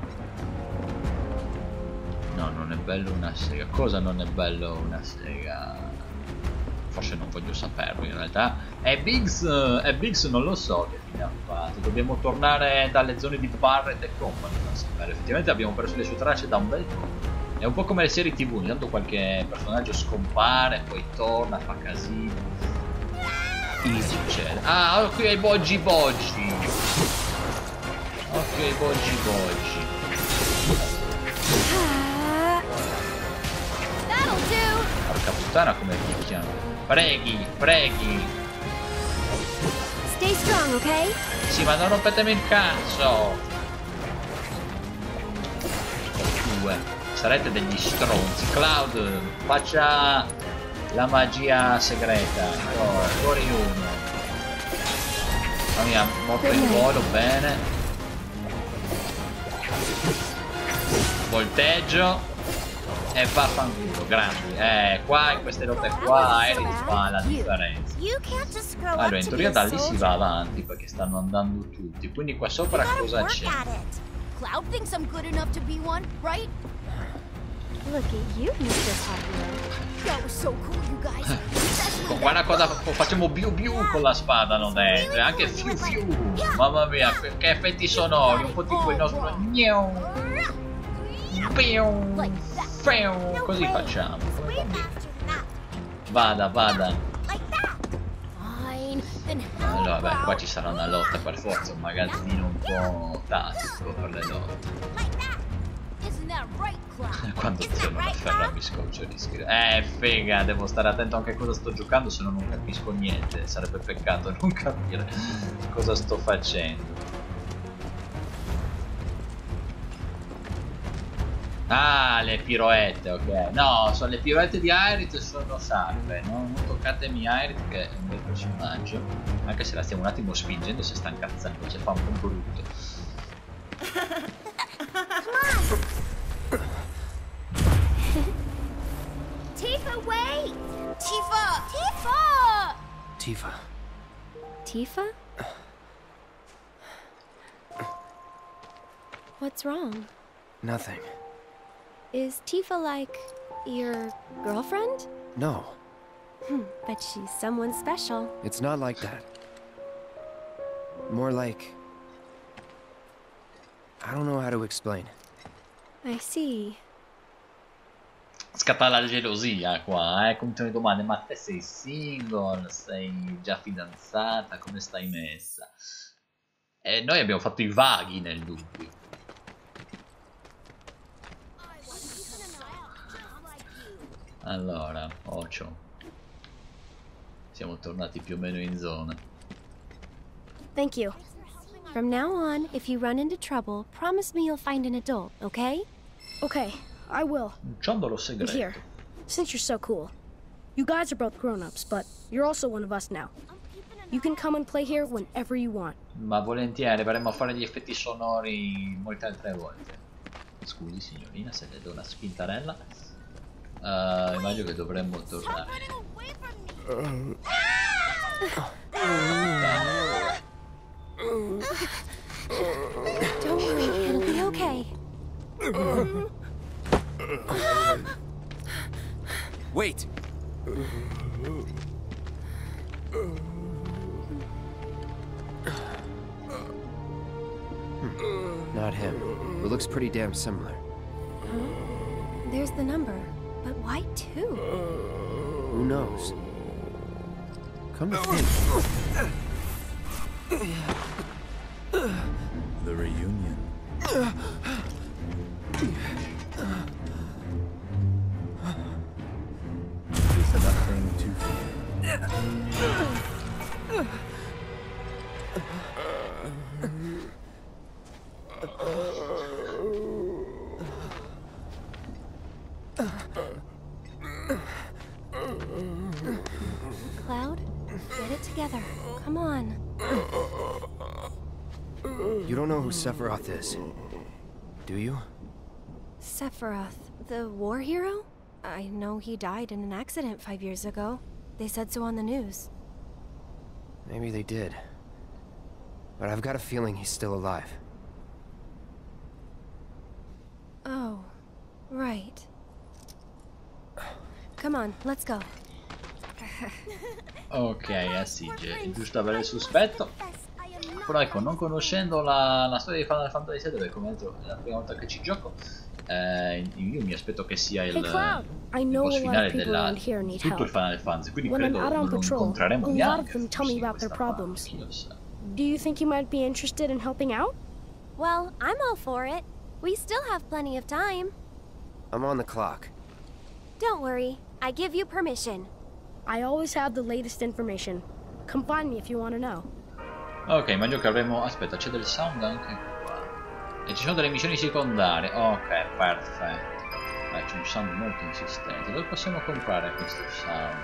No, non è bello una sega. Cosa non è bello una sega? Forse non voglio saperlo in realtà. E Biggs, e Biggs non lo so che fine ha fatto. Dobbiamo tornare dalle zone di Barret e compagni per sapere. Effettivamente abbiamo perso le sue tracce da un bel po'. È un po' come le serie tv, ogni tanto qualche personaggio scompare, poi torna, fa casino. Easy succede. Ah, qui ai Boggi Boggi. Ok, Boggi Boggi. Porca puttana come picchiano. Preghi, preghi. Stay strong, ok? Sì, ma non rompetemi il cazzo. Due. Sarete degli stronzi. Cloud, faccia la magia segreta. Oh, fuori uno. Mamma mia, morto in volo, bene. Volteggio. E vaffanculo, grandi. Eh, qua in queste lotte qua Aerith fa la differenza. Allora, in teoria da lì si va avanti perché stanno andando tutti. Quindi qua sopra cosa c'è? Cloud thinks I'm good enough to be one, right? Look at you, mister Popular. That was so cool, you guys. Guarda cosa facciamo biu biu con la spada, non dentro. E anche fiu fiu. Mamma mia, che effetti sonori. Un po' tipo il nostro gneu. Così facciamo. Vada, vada. Allora, beh, qua ci sarà una lotta per forza, un magazzino un po' tattico per le lotte. Quando ti non afferra mi scoccio di scrivere. Eh, figa, devo stare attento anche a cosa sto giocando, se no non capisco niente. Sarebbe peccato non capire cosa sto facendo. Ah, le piroette, ok. No, sono le piroette di Aerith, sono salve, no? Non toccatemi Aerith, che è un bel personaggio. Anche se la stiamo un attimo spingendo, si sta incazzando, ci fa un po' brutto. Tifa, wait! Tifa! Tifa! Tifa. Tifa? What's wrong? Nothing. Is Tifa like your girlfriend? No. Hmm, but she's someone special. It's not like that. More like... I don't know how to explain. I see. Scatta la gelosia qua, eh? Continuano le domande, ma te sei single? Sei già fidanzata? Come stai messa? E noi abbiamo fatto i vaghi nel dubbio. Allora, Ocho. Siamo tornati più o meno in zona. Thank you. From now on, if you run into trouble, promise me you'll find an adult, okay? Okay, I will. Un ciondolo segreto. Here, since you're so cool. You guys are both grown-ups, but you're also one of us now. You can come and play here whenever you want. Ma volentieri, verremo a fare gli effetti sonori molte altre volte. Scusi signorina, se le do una spintarella. Uh, immagino che dovremmo tornare. Don't worry, it'll be okay. Wait! Not him. It looks pretty damn similar. Huh? There's the number. But why two? Who knows? Come with me. The reunion. Is nothing to fear. Cloud, get it together. Come on. You don't know who Sephiroth is, do you? Sephiroth, the war hero? I know he died in an accident five years ago. They said so on the news. Maybe they did. But I've got a feeling he's still alive. Oh, right. Come on, let's go. Ok, eh sì, è giusto avere il sospetto. Però ecco, non conoscendo la, la storia di Final Fantasy sette, dove come detto è la prima volta che ci gioco, eh, io mi aspetto che sia il, Hey, il boss finale della tutto il Final Fantasy, quindi credo non lo incontreremo neanche. Do you think you might be interested in helping out? Well, I'm all for it. We still have plenty of time. I'm on the clock. Don't worry, I give you permission. I always have the latest information. Come find me if you want to know. Ok, immagino che avremo... Aspetta, c'è del sound anche qua. E ci sono delle missioni secondarie. Ok, perfetto. Eh, c'è un sound molto insistente. Dove possiamo comprare questo sound?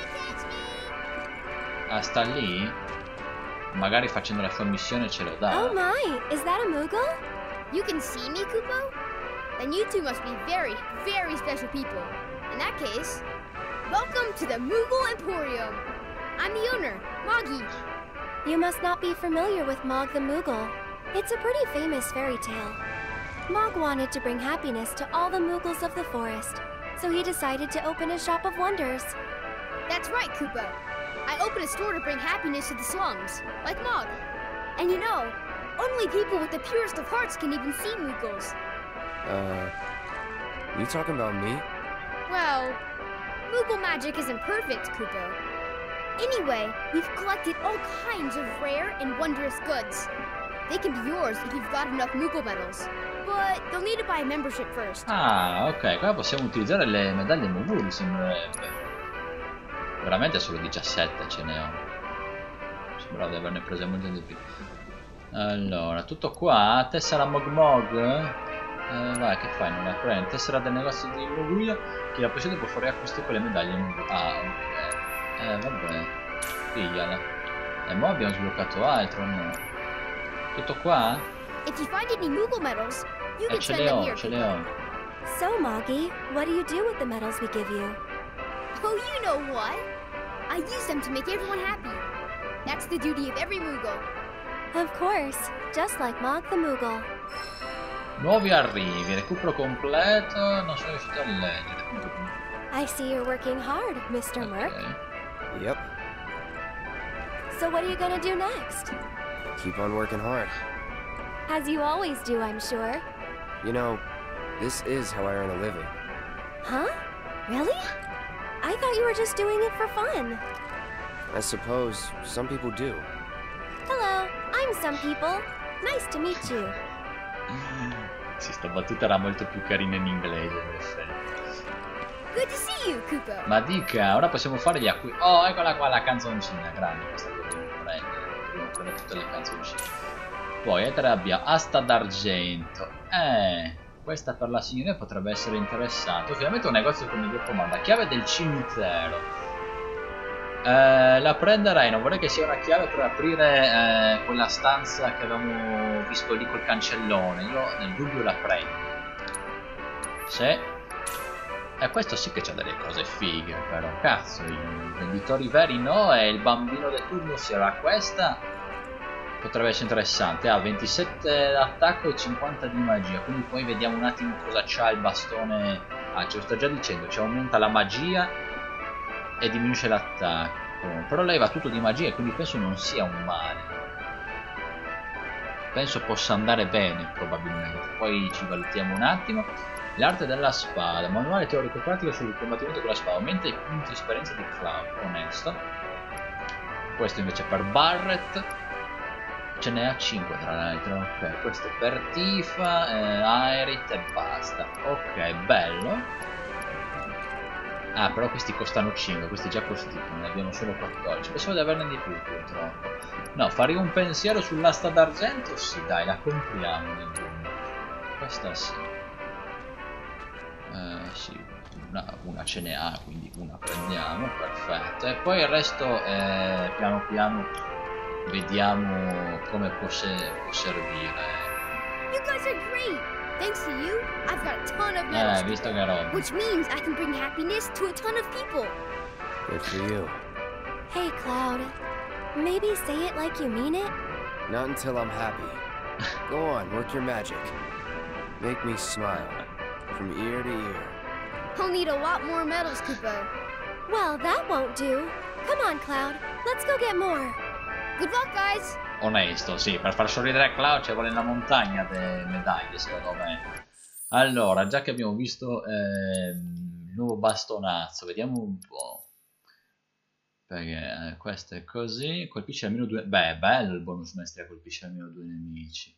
Ah, sta lì? Magari facendo la sua missione ce lo dà. Oh my, is that a Moogle? You can see me, Kupo? Then you two must be very, very special people. In that case, welcome to the Moogle Emporium. I'm the owner, Moggy. You must not be familiar with Mog the Moogle. It's a pretty famous fairy tale. Mog wanted to bring happiness to all the Moogles of the forest, so he decided to open a shop of wonders. That's right, Kupo. I opened a store to bring happiness to the slums, like Mog. And you know, only people with the purest of hearts can even see Moogles. Uh, you talking about me? Well, Moogle magic isn't perfect, Kupo. Anyway, we've collected all kinds of rare and wondrous goods. They can be yours if you've got enough Moogle medals. but they'll need to buy a membership first. Ah, ok, qua possiamo utilizzare le medaglie Moogle, sembrerebbe. Veramente solo diciassette ce ne ho. Sembrava di averne prese molto di più. Allora, tutto qua, tessera Mog Mog. Eh, vai, che fai? Non la prendi? Tessera del negozio di Moogle. Chi la possiede può fare acquisti con le medaglie Moogle. Ah, ok. Eh, vabbè. Pigliala. E mo abbiamo sbloccato altro, no? Tutto qua? If you find any Moogle medals, you can Eh, ce send le them ho, here. ce le ho. So, Moggy, what do you do with the medals we give you? Oh, you know what? I use them to make everyone happy. That's the duty of every Moogle. Of course, just like Mog the Moogle. Nuovi arrivi, recupero completo, non sono riuscito a leggere. I see you're working hard, Mister Merc. Yep. So what are you gonna do next? Keep on working hard. As you always do, I'm sure. You know, this is how I earn a living. Huh? Really? I thought you were just doing it for fun. I suppose some people do. Hello, I'm some people. Nice to meet you. Sì, sta battuta era molto più carina in inglese, in effetti. Good to see you, Koopo. Ma dica, ora possiamo fare gli acquisti. Oh, eccola qua la canzoncina, grande, questa che devo prendere. Devo prendere tutte le canzoncine. Poi Etere abbia asta d'argento. Eh, questa per la signoria potrebbe essere interessante. Ovviamente un negozio come Dio comanda. Chiave del cimitero. Eh, la prenderei, non vorrei che sia una chiave per aprire eh, quella stanza che avevamo visto lì col cancellone. Io nel dubbio la prendo. Sì. E questo sì che c'ha delle cose fighe, però. Cazzo, i venditori veri no, e il bambino del turno si era questa. Potrebbe essere interessante. Ha ventisette d'attacco e cinquanta di magia. Quindi poi vediamo un attimo cosa c'ha il bastone. Ah, ce lo sto già dicendo. Ci aumenta la magia e diminuisce l'attacco. Però lei va tutto di magia, quindi penso non sia un male. Penso possa andare bene, probabilmente. Poi ci valutiamo un attimo. L'arte della spada. Manuale teorico pratico sul combattimento con la spada. Aumenta i punti di esperienza di Cloud. Onesto. Questo invece per Barret. Ce n'è a cinque tra l'altro. Ok, questo è per Tifa, eh, Aerith e basta. Ok, bello. Ah, però questi costano cinque, questi già costano, ne abbiamo solo quattordici. Pensavo di averne di più, purtroppo. No, fare un pensiero sull'asta d'argento? Sì, dai, la compriamo nel dubbio. Questa sì. Eh, sì, una, una ce ne ha, quindi una prendiamo, perfetto. E poi il resto, eh, piano piano, vediamo come può, se può servire. You guys are great! Thanks to you, I've got a ton of medals, Eh, visto che roba. which means I can bring happiness to a ton of people. Good for you. Hey, Cloud. Maybe say it like you mean it? Not until I'm happy. Go on, work your magic. Make me smile. From ear to ear. I'll need a lot more medals, Koopo. Well, that won't do. Come on, Cloud. Let's go get more. Good luck, guys! Onesto, sì, per far sorridere Cloud ci vuole una montagna di medaglie, secondo me. Allora, già che abbiamo visto eh, il nuovo bastonazzo, vediamo un po'. Perché eh, questo è così, colpisce almeno due... Beh, è bello il bonus maestria, colpisce almeno due nemici.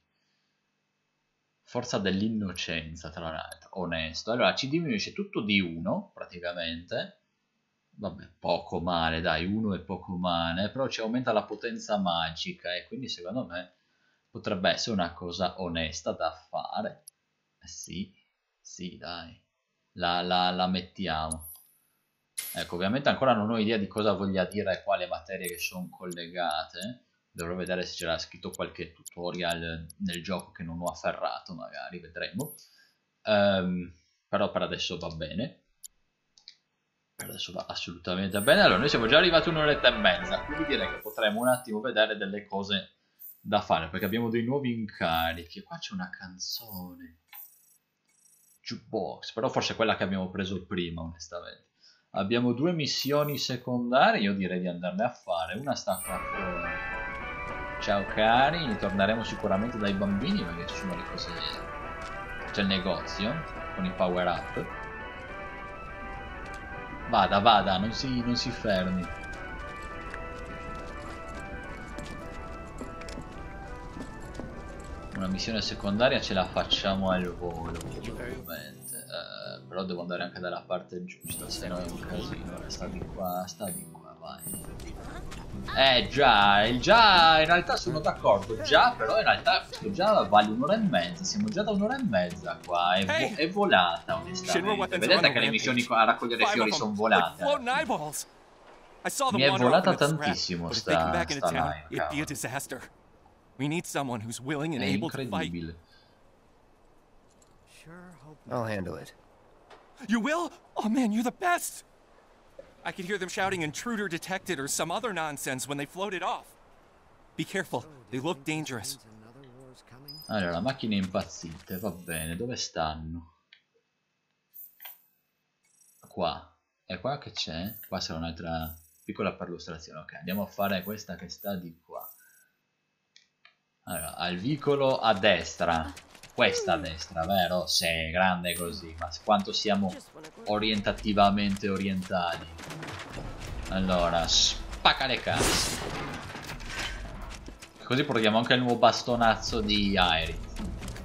Forza dell'innocenza, tra l'altro, onesto. Allora, ci diminuisce tutto di uno, praticamente. Vabbè, poco male, dai, uno è poco male, però ci aumenta la potenza magica e quindi secondo me potrebbe essere una cosa onesta da fare. Eh sì, sì, dai, la, la, la mettiamo. Ecco, ovviamente ancora non ho idea di cosa voglia dire qua le materie che sono collegate. Dovrò vedere se c'era scritto qualche tutorial nel gioco che non ho afferrato, magari, vedremo. Um, però per adesso va bene. Per adesso va assolutamente bene. Allora, noi siamo già arrivati a un'oretta e mezza, quindi direi che potremo un attimo vedere delle cose da fare, perché abbiamo dei nuovi incarichi. Qua c'è una canzone. Jukebox, però forse è quella che abbiamo preso prima, onestamente. Abbiamo due missioni secondarie, io direi di andarle a fare. Una sta qua fuori. Ciao cari, ritorneremo sicuramente dai bambini, perché ci sono le cose... C'è il negozio, con i power up. Vada, vada, non si, non si fermi. Una missione secondaria ce la facciamo al volo, probabilmente. Eh, però devo andare anche dalla parte giusta, se no è un casino. Sta di qua, sta di qua, vai. Eh già, il già in realtà sono d'accordo, già, però in realtà questo già vale un'ora e mezza, siamo già da un'ora e mezza qua, è, vo è volata onestamente. Vedete che le missioni a raccogliere fiori sono volate. Mi è volata tantissimo sta, sta live. We need someone who's willing and able to fight. I'll handle it. You will? Oh man, you're the best! I could hear them shouting intruder detected or some other nonsense when they floated off. Be careful, they look dangerous. Allora, macchine impazzite, va bene, dove stanno? Qua. E qua che c'è? Qua sarà un'altra piccola perlustrazione. Ok, andiamo a fare questa che sta di qua. Allora, al vicolo a destra. Questa a destra, vero? Sì, grande così. Ma quanto siamo orientativamente orientali. Allora, spacca le casse. Così proviamo anche il nuovo bastonazzo di Aerith.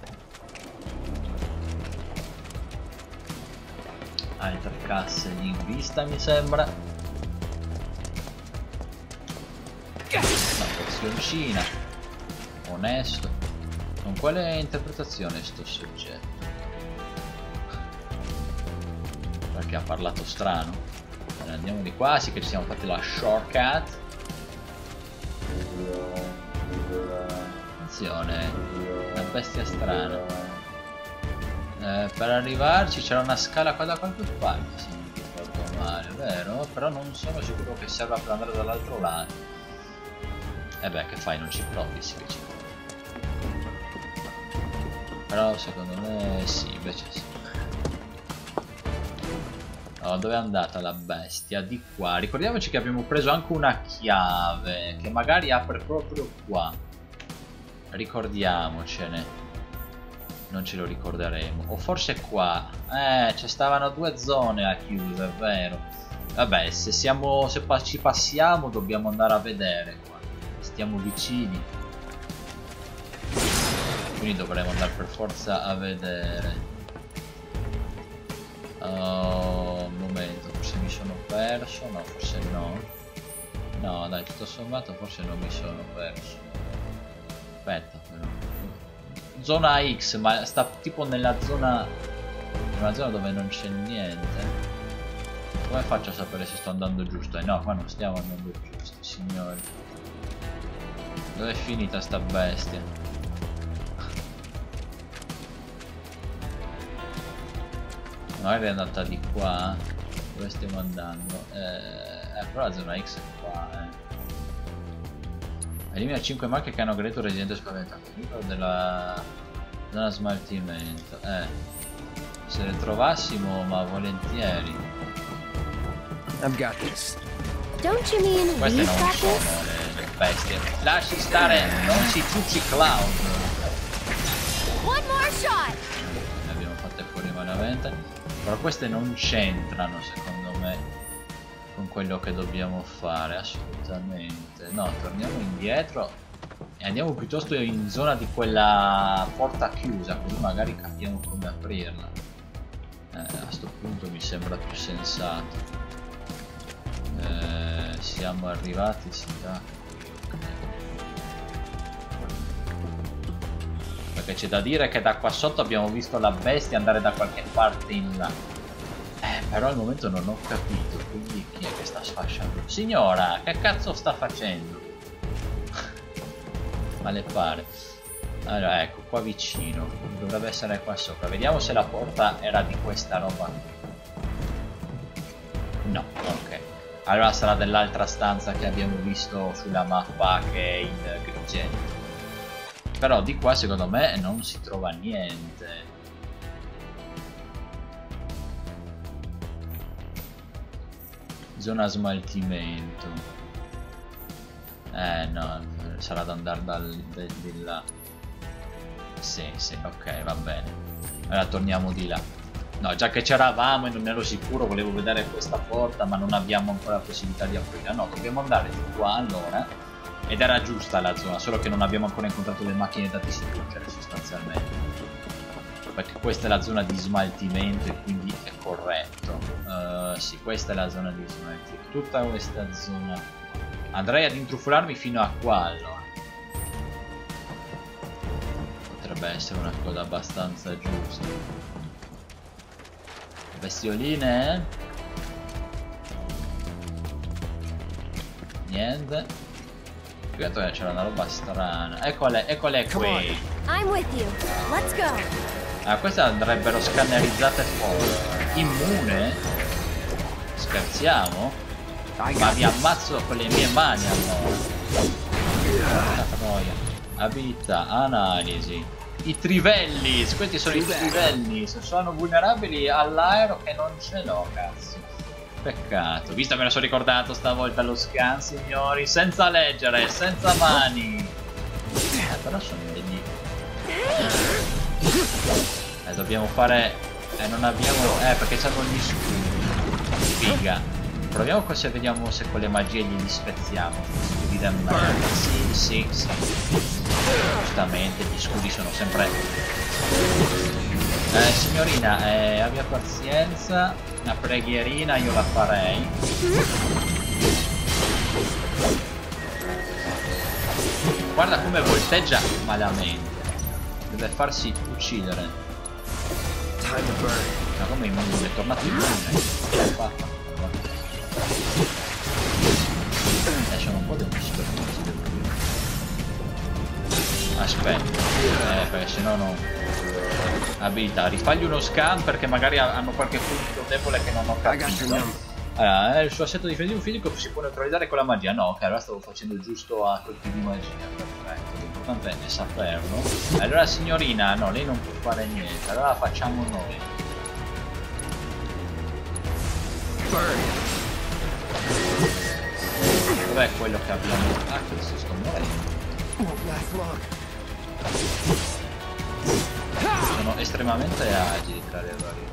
Altre casse in vista, mi sembra. Una porzioncina. Onesto. Con quale interpretazione sto soggetto? Perché ha parlato strano. Allora, andiamo di qua, sì che ci siamo fatti la shortcut. Attenzione, una bestia strana. Eh, per arrivarci c'era una scala qua da qualche parte, se non ricordo male, vero? Però non sono sicuro che serva per andare dall'altro lato. E eh beh, che fai, non ci provi, sì che ci provi. Però secondo me sì, invece sì. Allora, dove è andata la bestia? Di qua. Ricordiamoci che abbiamo preso anche una chiave che magari apre proprio qua. Ricordiamocene. Non ce lo ricorderemo. O forse qua. Eh, ci stavano due zone a chiusa, è vero. Vabbè, se siamo, se pa ci passiamo dobbiamo andare a vedere qua. Stiamo vicini. Quindi dovremo andare per forza a vedere. Oh, un momento, forse mi sono perso. No, forse no. No, dai, tutto sommato forse non mi sono perso. Aspetta però. Zona X, ma sta tipo nella zona. Una zona dove non c'è niente. Come faccio a sapere se sto andando giusto? Eh no, qua non stiamo andando giusto, signori. Dove è finita sta bestia? Magari è andata di qua. Dove stiamo andando? Eh, eh però la zona X è qua, eh. Elimina cinque macchie che hanno aggredito un residente spaventato. Libero della zona smaltimento. Eh. Se le trovassimo, ma volentieri. I've got this. Don't you mean queste non sono le, le bestie. Lasci stare, non si ciucci Cloud. One more shot. Ne abbiamo fatte fuori malamente. Però queste non c'entrano secondo me con quello che dobbiamo fare, assolutamente. No, torniamo indietro e andiamo piuttosto in zona di quella porta chiusa, così magari capiamo come aprirla. Eh, a sto punto mi sembra più sensato. Eh, siamo arrivati, si da qui, ok. Perché c'è da dire che da qua sotto abbiamo visto la bestia andare da qualche parte in là. Eh, però al momento non ho capito, quindi chi è che sta sfasciando? Signora, che cazzo sta facendo? Ma le pare. Allora, ecco, qua vicino. Dovrebbe essere qua sopra. Vediamo se la porta era di questa roba. No, ok. Allora sarà dell'altra stanza che abbiamo visto sulla mappa che è in grigento. Però di qua secondo me non si trova niente. Zona smaltimento. Eh no, sarà da andare dal, de, di là. Sì, sì, ok, va bene. Allora torniamo di là. No, già che c'eravamo e non ero sicuro, volevo vedere questa porta, ma non abbiamo ancora la possibilità di aprirla. No, dobbiamo andare di qua allora ed era giusta la zona, solo che non abbiamo ancora incontrato le macchine da distruggere sostanzialmente. Perché questa è la zona di smaltimento e quindi è corretto. Uh, sì, questa è la zona di smaltimento. Tutta questa zona. Andrei ad intrufolarmi fino a qua allora. Potrebbe essere una cosa abbastanza giusta. Bestioline? Niente. Più che c'era una roba strana. Eccole, eccole qui. I'm with you. Let's go. Ah, queste andrebbero scannerizzate fuori. Immune? Scherziamo? Ma vi ammazzo con le mie mani allora. Abilità, analisi. I trivellis, questi sono i trivellis. Sono vulnerabili all'aero che non ce l'ho, cazzo. Peccato. Visto me lo sono ricordato stavolta lo scan, signori. Senza leggere, senza mani. Eh, però sono degli... Eh, dobbiamo fare... Eh, non abbiamo... Eh, perché c'hanno gli scudi. Figa. Proviamo se vediamo se con le magie glieli spezziamo. Scudi da merda. Sì, sì, sì. Giustamente, gli scudi sono sempre... Eh, signorina, eh, abbia pazienza. Una preghierina io la farei. Guarda come volteggia malamente. Deve farsi uccidere. Ma come immune? È tornato immune. Che l'hai fatta? Eh, sono un po' di spermisi, devo dire. Aspetta. Eh, perché sennò no. Abilità. Rifagli uno scan perché magari hanno qualche punto debole che non ho capito. Allora, il suo assetto difensivo fisico si può neutralizzare con la magia. No, ok, allora stavo facendo giusto a colpi di magia. Perfetto, l'importante è saperlo. Allora signorina, no, lei non può fare niente. Allora la facciamo noi. Dov'è quello che abbiamo? Ah, questo sto morendo. Sono estremamente agili tra le varie.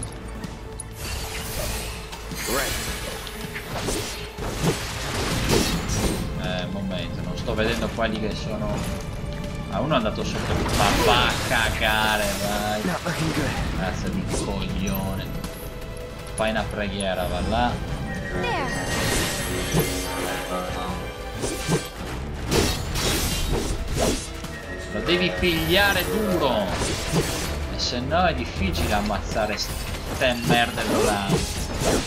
Eh, momento, non sto vedendo quelli che sono... Ah, uno è andato sotto. Ma va a cagare, vai. Razza di coglione. Fai una preghiera, va là. Lo devi pigliare duro. E se no è difficile ammazzare ste merde volanti.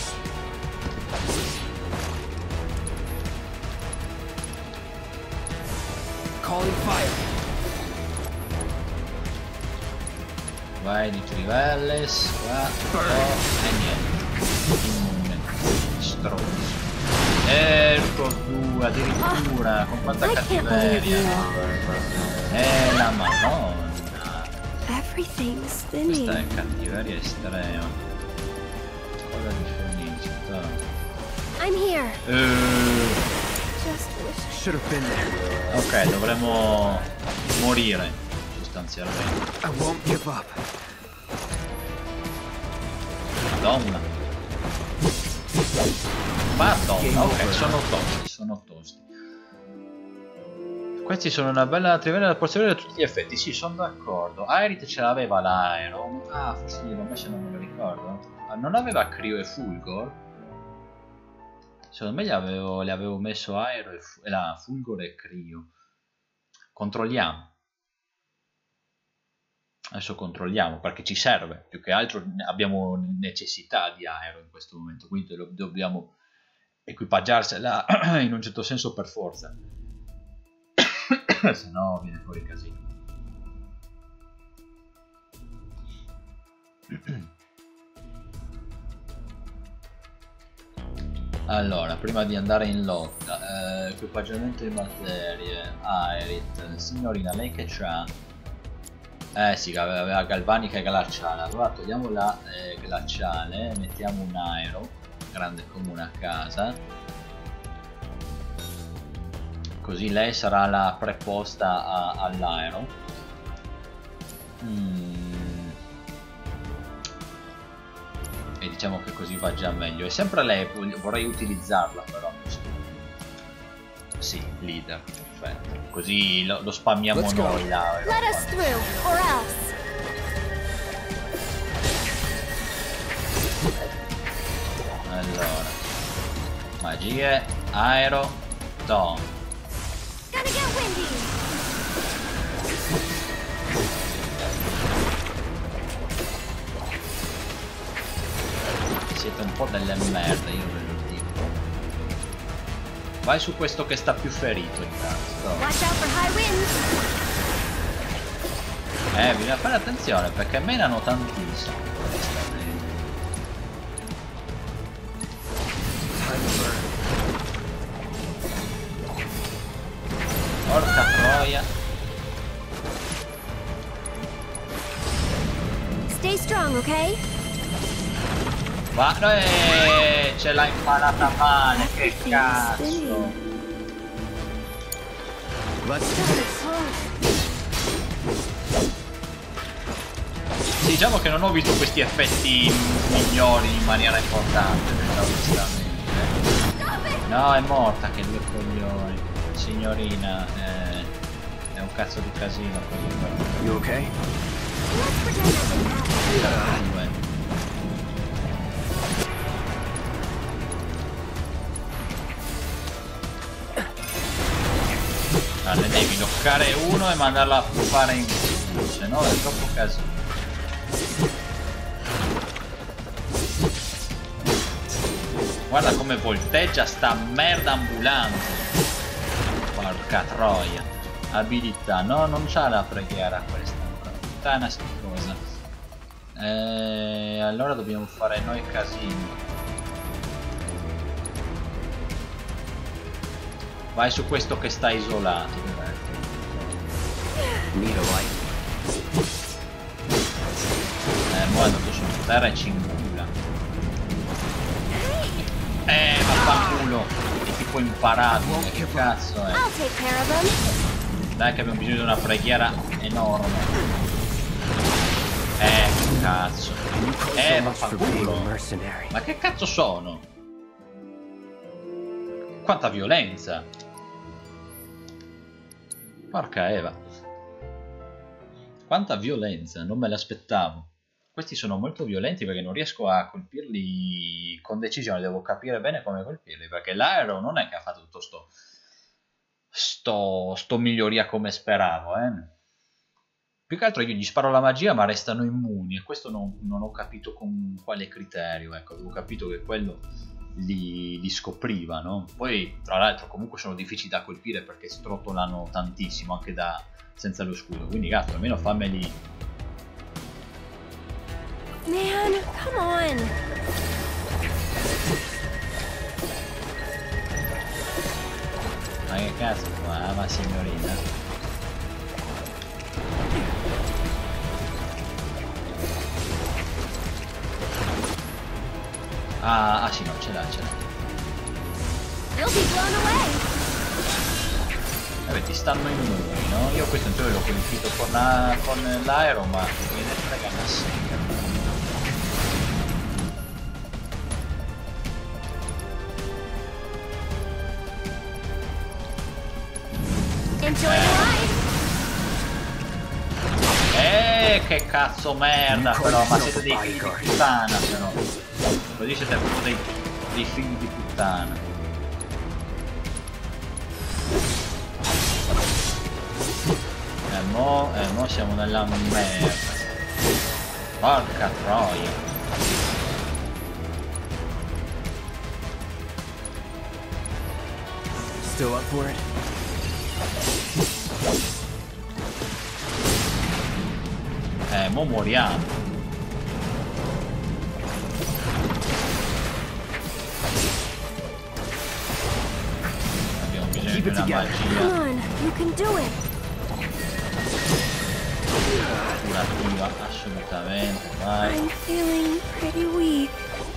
Calling fire. Vai di Trivelles, qua, oh, e niente. Immune. Stronzo. Ecco due, addirittura, con quanta cattiveria. Eh, la madonna. Questa è cattiveria estrema. Cosa di felicità. I'm here. Eh. Ok, dovremmo morire sostanzialmente. I won't give up. Madonna. Madonna, ok, sono tosti, sono tosti. Questi sono una bella trivella da porzione a tutti gli effetti. Sì, sono d'accordo. Aerith ce l'aveva l'aero. Ah, forse gliel'ho messo, non me lo ricordo. Non aveva Crio e Fulgor? Secondo me gli avevo, le avevo messo Aero e fu la Fulgor e Crio. Controlliamo. Adesso controlliamo perché ci serve. Più che altro abbiamo necessità di Aero in questo momento. Quindi lo dobbiamo equipaggiarsela in un certo senso per forza. Se no viene fuori casino. Allora, prima di andare in lotta, eh, equipaggiamento di materie, Aerith, signorina, lei che c'ha? Eh sì, aveva galvanica e glaciale. Allora togliamo la eh, glaciale, mettiamo un aero, grande come una casa. Così lei sarà la preposta all'aero. Mm. E diciamo che così va già meglio. E sempre lei, vorrei utilizzarla però. Sì, leader. perfetto. Così lo, lo spammiamo noi là. Let us through, or else. Allora, magie, aero, ton. Gonna get windy. Siete un po' delle merde, io ve lo dico. Vai su questo che sta più ferito intanto. Watch out for high winds. Eh, bisogna fare attenzione perché menano tantissimo. Porca troia. Stay strong, ok? Ma eh, ce l'ha imparata male, che cazzo. Sì, diciamo che non ho visto questi effetti migliori in maniera importante, onestamente. No, è morta, che due coglioni. Signorina, eh, è un cazzo di casino così. You okay? Ah, ne devi bloccare uno e mandarla a fare in culo, se no è troppo casino. Guarda come volteggia sta merda ambulante. Porca troia. Abilità. No, non c'ha la preghiera questa. Puttana schifosa. Eh, allora dobbiamo fare noi casino. Vai su questo che sta isolato. Eh, mo' è andato su terra e ci incula. Eh, vaffanculo. È tipo imparato. Che cazzo è? Dai che abbiamo bisogno di una preghiera enorme. Eh, che cazzo. Eh, vaffanculo. Ma che cazzo sono? Quanta violenza. Porca Eva. Quanta violenza, non me l'aspettavo. Questi sono molto violenti perché non riesco a colpirli con decisione, devo capire bene come colpirli, perché l'aereo non è che ha fatto tutto sto sto, sto miglioria come speravo, eh. Più che altro io gli sparo la magia ma restano immuni e questo non, non ho capito con quale criterio, ecco, avevo capito che quello li, li scopriva, no? Poi tra l'altro comunque sono difficili da colpire perché strotolano tantissimo anche da senza lo scudo, quindi gatto almeno fammeli. Man, come on. Ma che cazzo qua, ma signorina. Ah, ah sì, no, ce l'ha, ce l'ha. Vabbè, ti stanno immuni, no? Io questo in teoria l'ho colpito con, la, con l'aereo, ma me ne frega una sega. Eh, che cazzo merda però, ma siete dei figli di puttana però. Così siete proprio dei, dei figli di puttana. E mo, e mo siamo nella merda. Porca troia. Still up for it? Eh, mo moriamo. Abbiamo bisogno di una magia. Curativa, assolutamente, vai. I'm feeling pretty weak.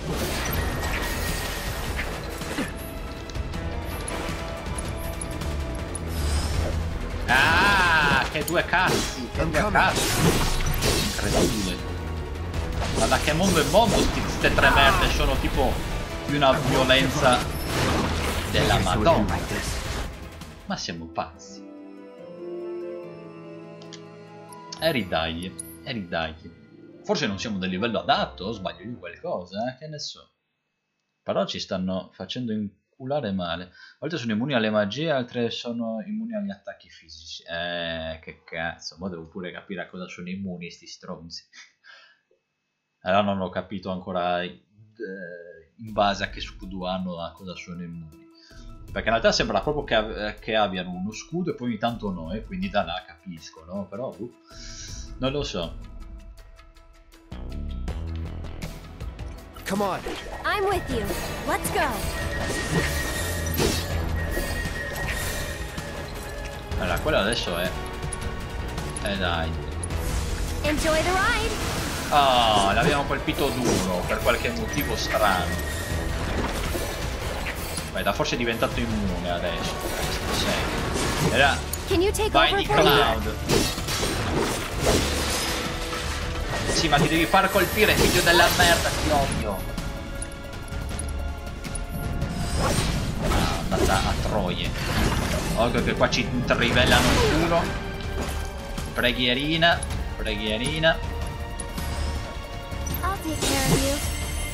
Ah, che due cazzi, che due cazzi. Incredibile. Ma da che mondo è mondo queste tre merde sono tipo di una violenza della Madonna. Ma siamo pazzi. E ridagli, e ridagli. Forse non siamo del livello adatto, o sbaglio di qualcosa, eh? Che ne so. Però ci stanno facendo inculare male. Molte sono immuni alle magie, altre sono immuni agli attacchi fisici. Eh, che cazzo, ma devo pure capire a cosa sono immuni sti stronzi. Allora non ho capito ancora in base a che scudo hanno, a cosa sono immuni. Perché in realtà sembra proprio che, che abbiano uno scudo e poi ogni tanto no, e quindi da là capisco, no? Però uh, non lo so. Come on. I'm with you. Let's go. Allora, quello adesso è... Eh dai. Enjoy the ride. Oh, l'abbiamo colpito duro, per qualche motivo strano. Aspetta, forse è diventato immune adesso. Sì. Era... Vai di Cloud. Sì, ma ti devi far colpire, figlio della merda, ti odio. Ah, andata a troie. Occhio che qua ci trivellano il culo. Preghierina, preghierina. I'll take care of you.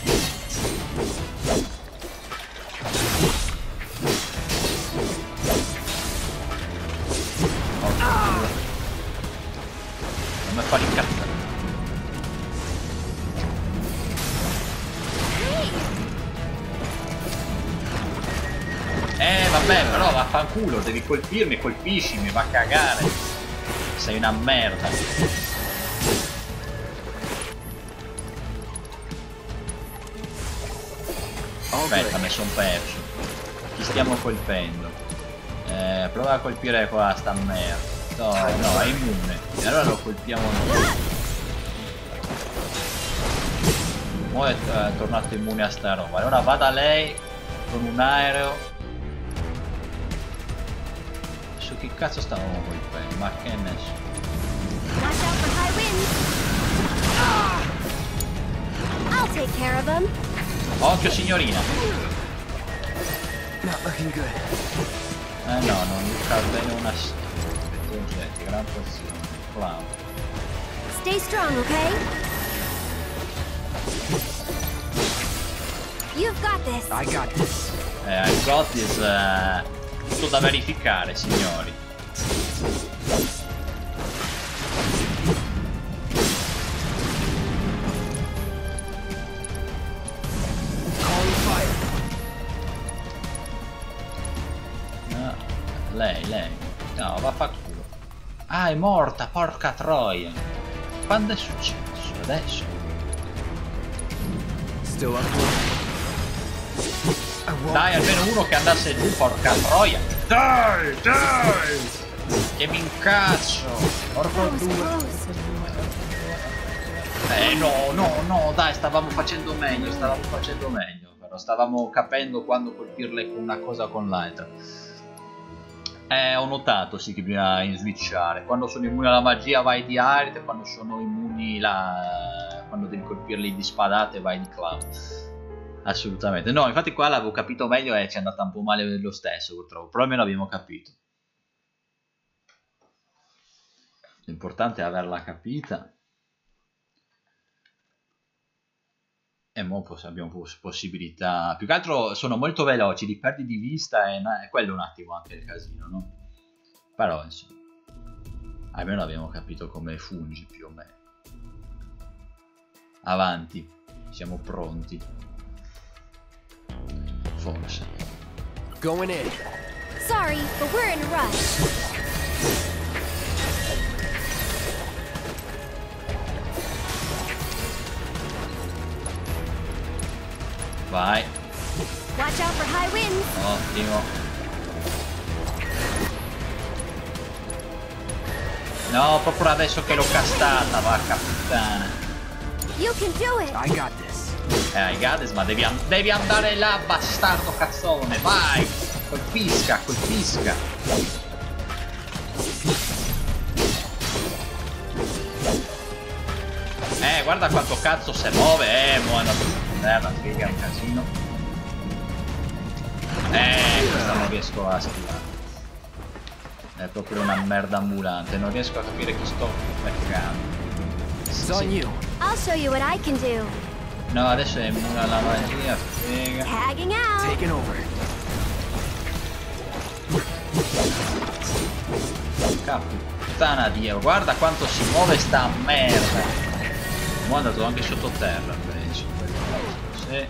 Oh, non mi fa l'incazzare. Eh vabbè, però vaffanculo, devi colpirmi, colpiscimi, va a cagare. Sei una merda. Aspetta, mi son perso. Chi stiamo colpendo? Eh, prova a colpire qua sta merda. No, no, è immune. E allora lo colpiamo noi. Ora è eh, tornato immune a sta roba. Allora vada lei con un aereo. Su chi cazzo stavamo colpendo? Ma che ne so. I'll take care of him. Occhio signorina. Not looking good. Eh no, non mi fa bene una progetti, gran porzione. Clown. Stay strong, okay? You've got this. I got this. Eh, I've got this. Uh, tutto da verificare, signori. No, lei, lei. No, va a fa culo. Ah, è morta, porca troia. Quando è successo? Adesso? Still up. Dai, almeno uno che andasse giù, porca troia. Dai, dai. Che mi incazzo. Porco due. Eh no, no, no, dai, stavamo facendo meglio, stavamo facendo meglio. Però stavamo capendo quando colpirle con una cosa o con l'altra. Eh, ho notato, sì, che bisogna switchare. Quando sono immuni alla magia vai di Aerith, quando sono immuni la... quando devi colpirli di spadate vai di Cloud. Assolutamente. No, infatti qua l'avevo capito meglio e ci è andata un po' male lo stesso, purtroppo. Però almeno abbiamo capito. L'importante è averla capita. E mo abbiamo possibilità. Più che altro sono molto veloci, li perdi di vista e è quello un attimo anche il casino, no? Però insomma, almeno abbiamo capito come fungi più o meno. Avanti, siamo pronti. Forse. Going in. Sorry, but we're in a rush. Vai. Watch out for high winds. Ottimo. No, proprio adesso che l'ho castata, vacca puttana. You can do it. I got this. Eh, I got this, ma devi, and devi andare là, bastardo cazzone. Vai. Colpisca, colpisca. Eh, guarda quanto cazzo se muove. Eh, muoio a terra, figa, è un casino. Eh, questa non riesco a schivare. È proprio una merda ambulante, non riesco a capire chi sto beccando. It's on you. I'll show you what I can do. No, adesso è immune alla magia, figa. Tagging out. Taking over. Puttana Dio, guarda quanto si muove sta merda. Mo' è andato anche sottoterra, penso. Sì.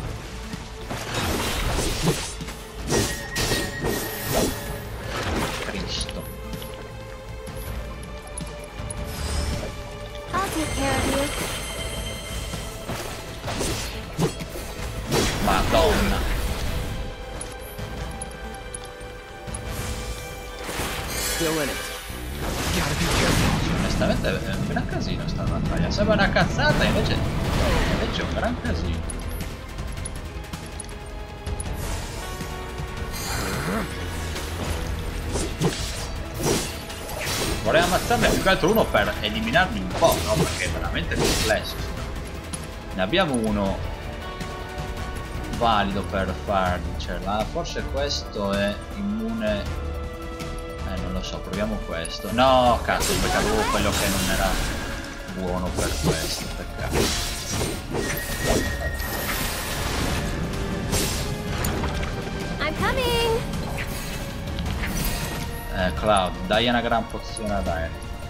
Cristo. I'll take care of you. Madonna. Still in it. Onestamente è un gran casino sta battaglia. Sembra una cazzata, invece invece è un gran casino. Vorrei ammazzarne più che altro uno per eliminarmi un po', no? Perché è veramente complesso. Ne abbiamo uno valido per farcela. Forse questo è immune. Eh, non lo so, proviamo questo. No, cazzo, perché avevo quello che non era buono per questo, peccato. I'm coming. Eh, Cloud, dai una gran pozione ad aereo.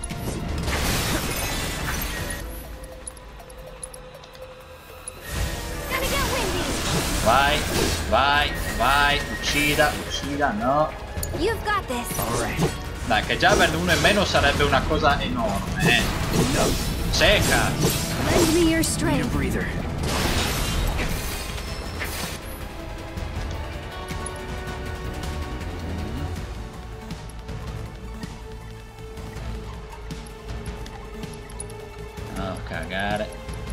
Vai, vai, vai, uccida, uccida, no. You've got this. Alright. Dai, che già averne uno in meno sarebbe una cosa enorme, eh. Secca. Lend me your strength. Need a breather. Oh, cagare.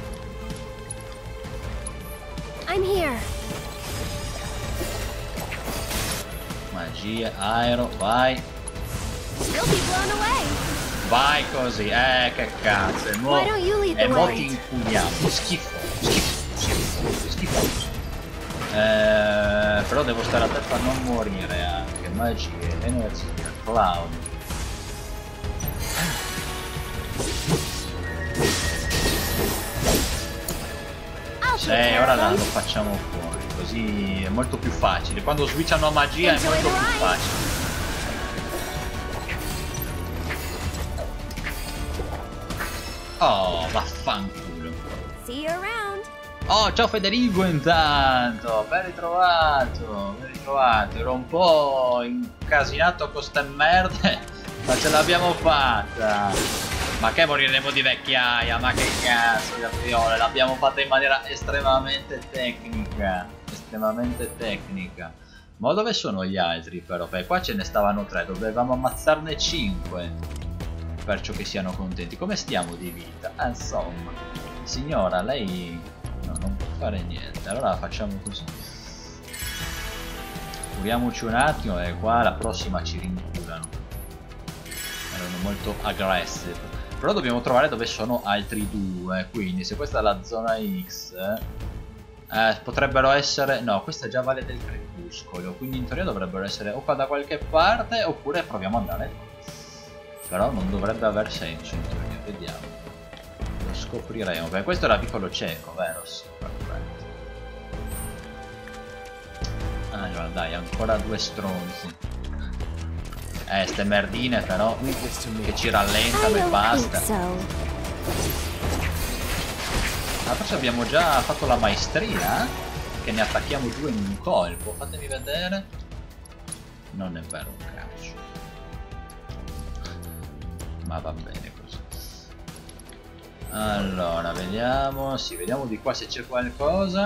I'm here. Magia, aero, vai. You'll be blown away. Vai così, eh, che cazzo. E mo, e mo ti inculiamo. Schifo, schifo, schifo, schifo. Eh, però devo stare attento a non morire anche. Magia, energia, Cloud. Sì, ora lo facciamo fuori, così è molto più facile. Quando switchano a magia è molto più facile. Oh, vaffanculo. See you around. Oh, ciao Federico intanto, ben ritrovato, ben ritrovato. Ero un po' incasinato con ste merde, ma ce l'abbiamo fatta. Ma che moriremo di vecchiaia, ma che cazzo di affriole, l'abbiamo fatta in maniera estremamente tecnica, estremamente tecnica. Ma dove sono gli altri però? Beh, qua ce ne stavano tre, dovevamo ammazzarne cinque. Perciò che siano contenti. Come stiamo di vita? Ah, insomma, signora, lei no, non può fare niente, allora facciamo così. Curiamoci un attimo e qua la prossima ci rinculano. Erano molto aggressive. Però dobbiamo trovare dove sono altri due. Quindi se questa è la zona X, eh, potrebbero essere... No, questa già vale del crepuscolo. Quindi in teoria dovrebbero essere o qua da qualche parte oppure proviamo ad andare qua. Però non dovrebbe aver senso in teoria. Vediamo. Lo scopriremo. Beh, questo era piccolo cieco, vero? Sì, perfetto. Allora dai, ancora due stronzi. Eh, ste merdine però che ci rallentano e basta. Ah, forse abbiamo già fatto la maestria, eh? Che ne attacchiamo due in un colpo. Fatemi vedere. Non è vero un cazzo. Ma va bene così. Allora, vediamo. Sì, vediamo di qua se c'è qualcosa.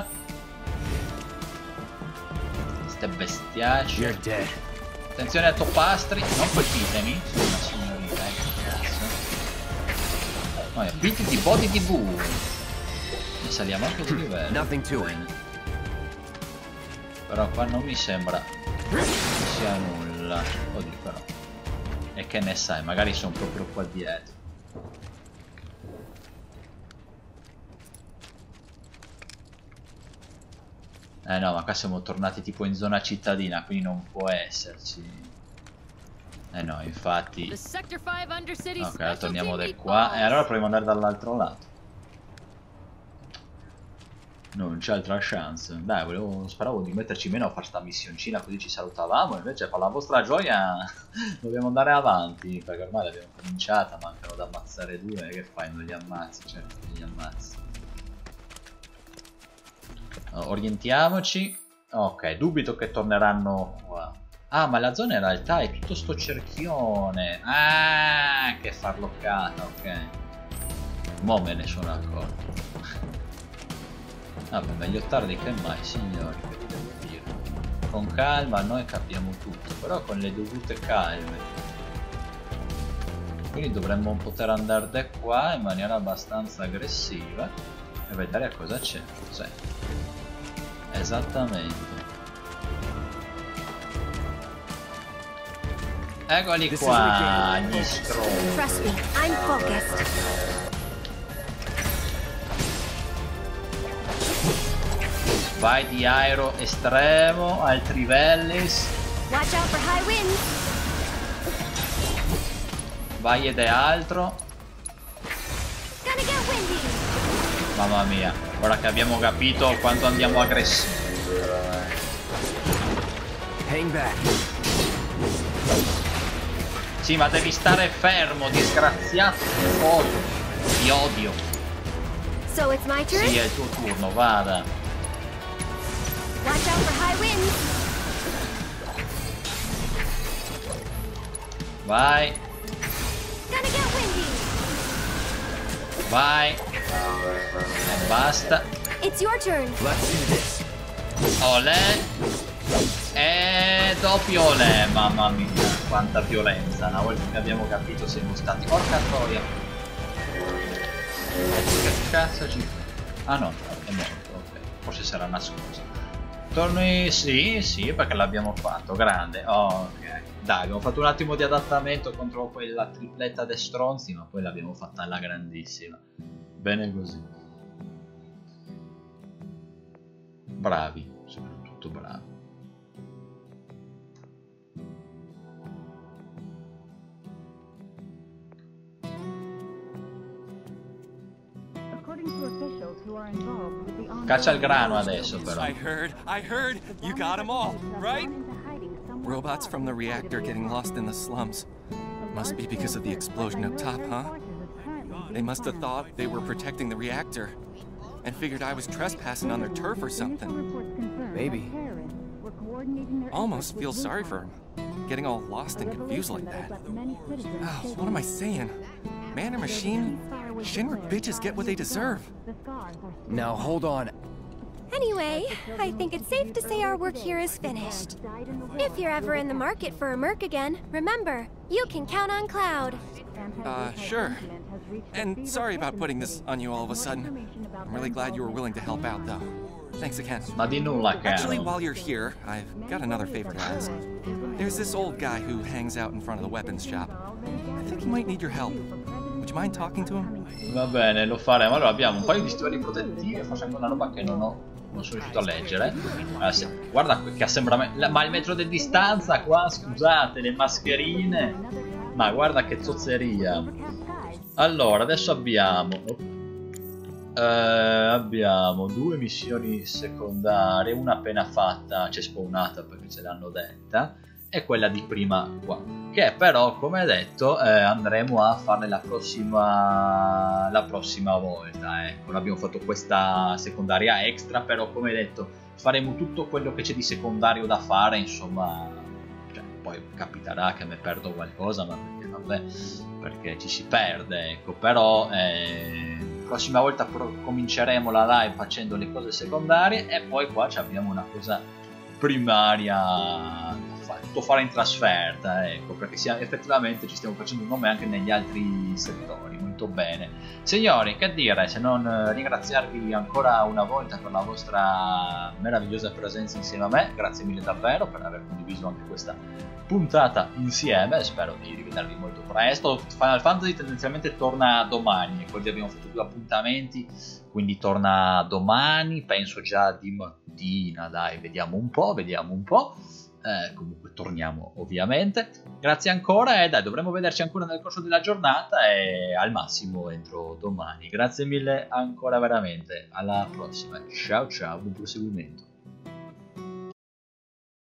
Ste bestiacce. Attenzione a topastri, non colpitemi, sono una signorina, eh, che cazzo. No, ability di body di boo. E saliamo anche di livello. Nothing to it. Però qua non mi sembra che sia nulla. Oddio però. E che ne sai, magari sono proprio qua dietro. Eh no, ma qua siamo tornati tipo in zona cittadina, quindi non può esserci. Eh no, infatti. Ok, torniamo da qua. E allora proviamo ad andare dall'altro lato. Non c'è altra chance. Dai, volevo, speravo di metterci meno a fare sta missioncina, così ci salutavamo. Invece per la vostra gioia dobbiamo andare avanti, perché ormai l'abbiamo cominciata, mancano da ammazzare due. Che fai? Non li ammazzi? Certo, non li ammazzi. Allora, orientiamoci. Ok, dubito che torneranno qua. Ah, ma la zona in realtà è tutto sto cerchione. Ah, che farloccata, ok. Mo me ne sono accorto. Vabbè, meglio tardi che mai, signori, che devo dire. Con calma noi capiamo tutto, però con le dovute calme. Quindi dovremmo poter andare da qua in maniera abbastanza aggressiva e vedere cosa c'è. Sì. Esattamente. Eccoli qua, gli stronzi. Trust me, I'm focused. Vai di aero estremo, altri Vellis. Watch out for high winds. Vai ed è altro. Gonna get windy. Mamma mia, ora che abbiamo capito quanto andiamo aggressivi. Hang back. Sì, ma devi stare fermo, disgraziato. Odio. Ti odio. So it's my turn? Sì, è il tuo turno, vada. Watch out for high winds. Vai. Gonna get windy. Vai. E basta. It's your turn. Let's do this. Olè. E doppio olè, mamma mia, quanta violenza. Una volta che abbiamo capito siamo stati. Porca troia. Che cazzo ci fa? Ah no, è morto, ok. Forse sarà nascosto. Torni, sì, sì, perché l'abbiamo fatto, grande, oh, ok. Dai, abbiamo fatto un attimo di adattamento contro quella tripletta de stronzi, ma poi l'abbiamo fatta alla grandissima. Bene così. Bravi, soprattutto bravi. Caccia il grano adesso, però. I heard, I heard, you got them all, right? Robots from the reactor getting lost in the slums. Must be because of the explosion up top, huh? They must have thought they were protecting the reactor and figured I was trespassing on their turf or something. Maybe. Almost feel sorry for him, getting all lost and confused like that. Oh, what am I saying? Man or machine? Shinra bitches get what they deserve. Now hold on. Anyway, I think it's safe to say our work here is finished. If you're ever in the market for a Merc again, remember, you can count on Cloud. Uh, sure. And sorry about putting this on you all of a sudden. I'm really glad you were willing to help out, though. Thanks again. Ma di nulla, caro. Actually, while you're here, I've got another favor to ask. There's this old guy who hangs out in front of the weapons shop. I think he might need your help. Would you mind talking to him? Va bene, lo faremo. Allora abbiamo un paio di stivali protettivi, forse anche una roba che non ho, non sono riuscito a leggere. Allora, se, guarda che assembramento, ma il metro di distanza qua, scusate, le mascherine. Ma guarda che zozzeria. Allora, adesso abbiamo eh, abbiamo due missioni secondarie, una appena fatta, c'è spawnata perché ce l'hanno detta, e quella di prima qua, che però, come detto, eh, andremo a farne la prossima la prossima volta. Ecco, abbiamo fatto questa secondaria extra, però come detto faremo tutto quello che c'è di secondario da fare, insomma, cioè, poi capiterà che me perdo qualcosa, ma perché vabbè, perché ci si perde, ecco, però eh, prossima volta cominceremo la live facendo le cose secondarie e poi qua abbiamo una cosa primaria, tutto fare in trasferta, ecco, perché sia, effettivamente ci stiamo facendo un nome anche negli altri settori, molto bene. Signori, che dire, se non eh, ringraziarvi ancora una volta per la vostra meravigliosa presenza insieme a me, grazie mille davvero per aver condiviso anche questa puntata insieme, spero di rivedervi molto presto. Final Fantasy tendenzialmente torna domani, e oggi abbiamo fatto due appuntamenti, quindi torna domani, penso già di mattina, dai, vediamo un po', vediamo un po'. eh, comunque torniamo ovviamente. Grazie ancora e dai, dovremo vederci ancora nel corso della giornata e al massimo entro domani. Grazie mille ancora veramente, alla prossima, ciao ciao, buon proseguimento.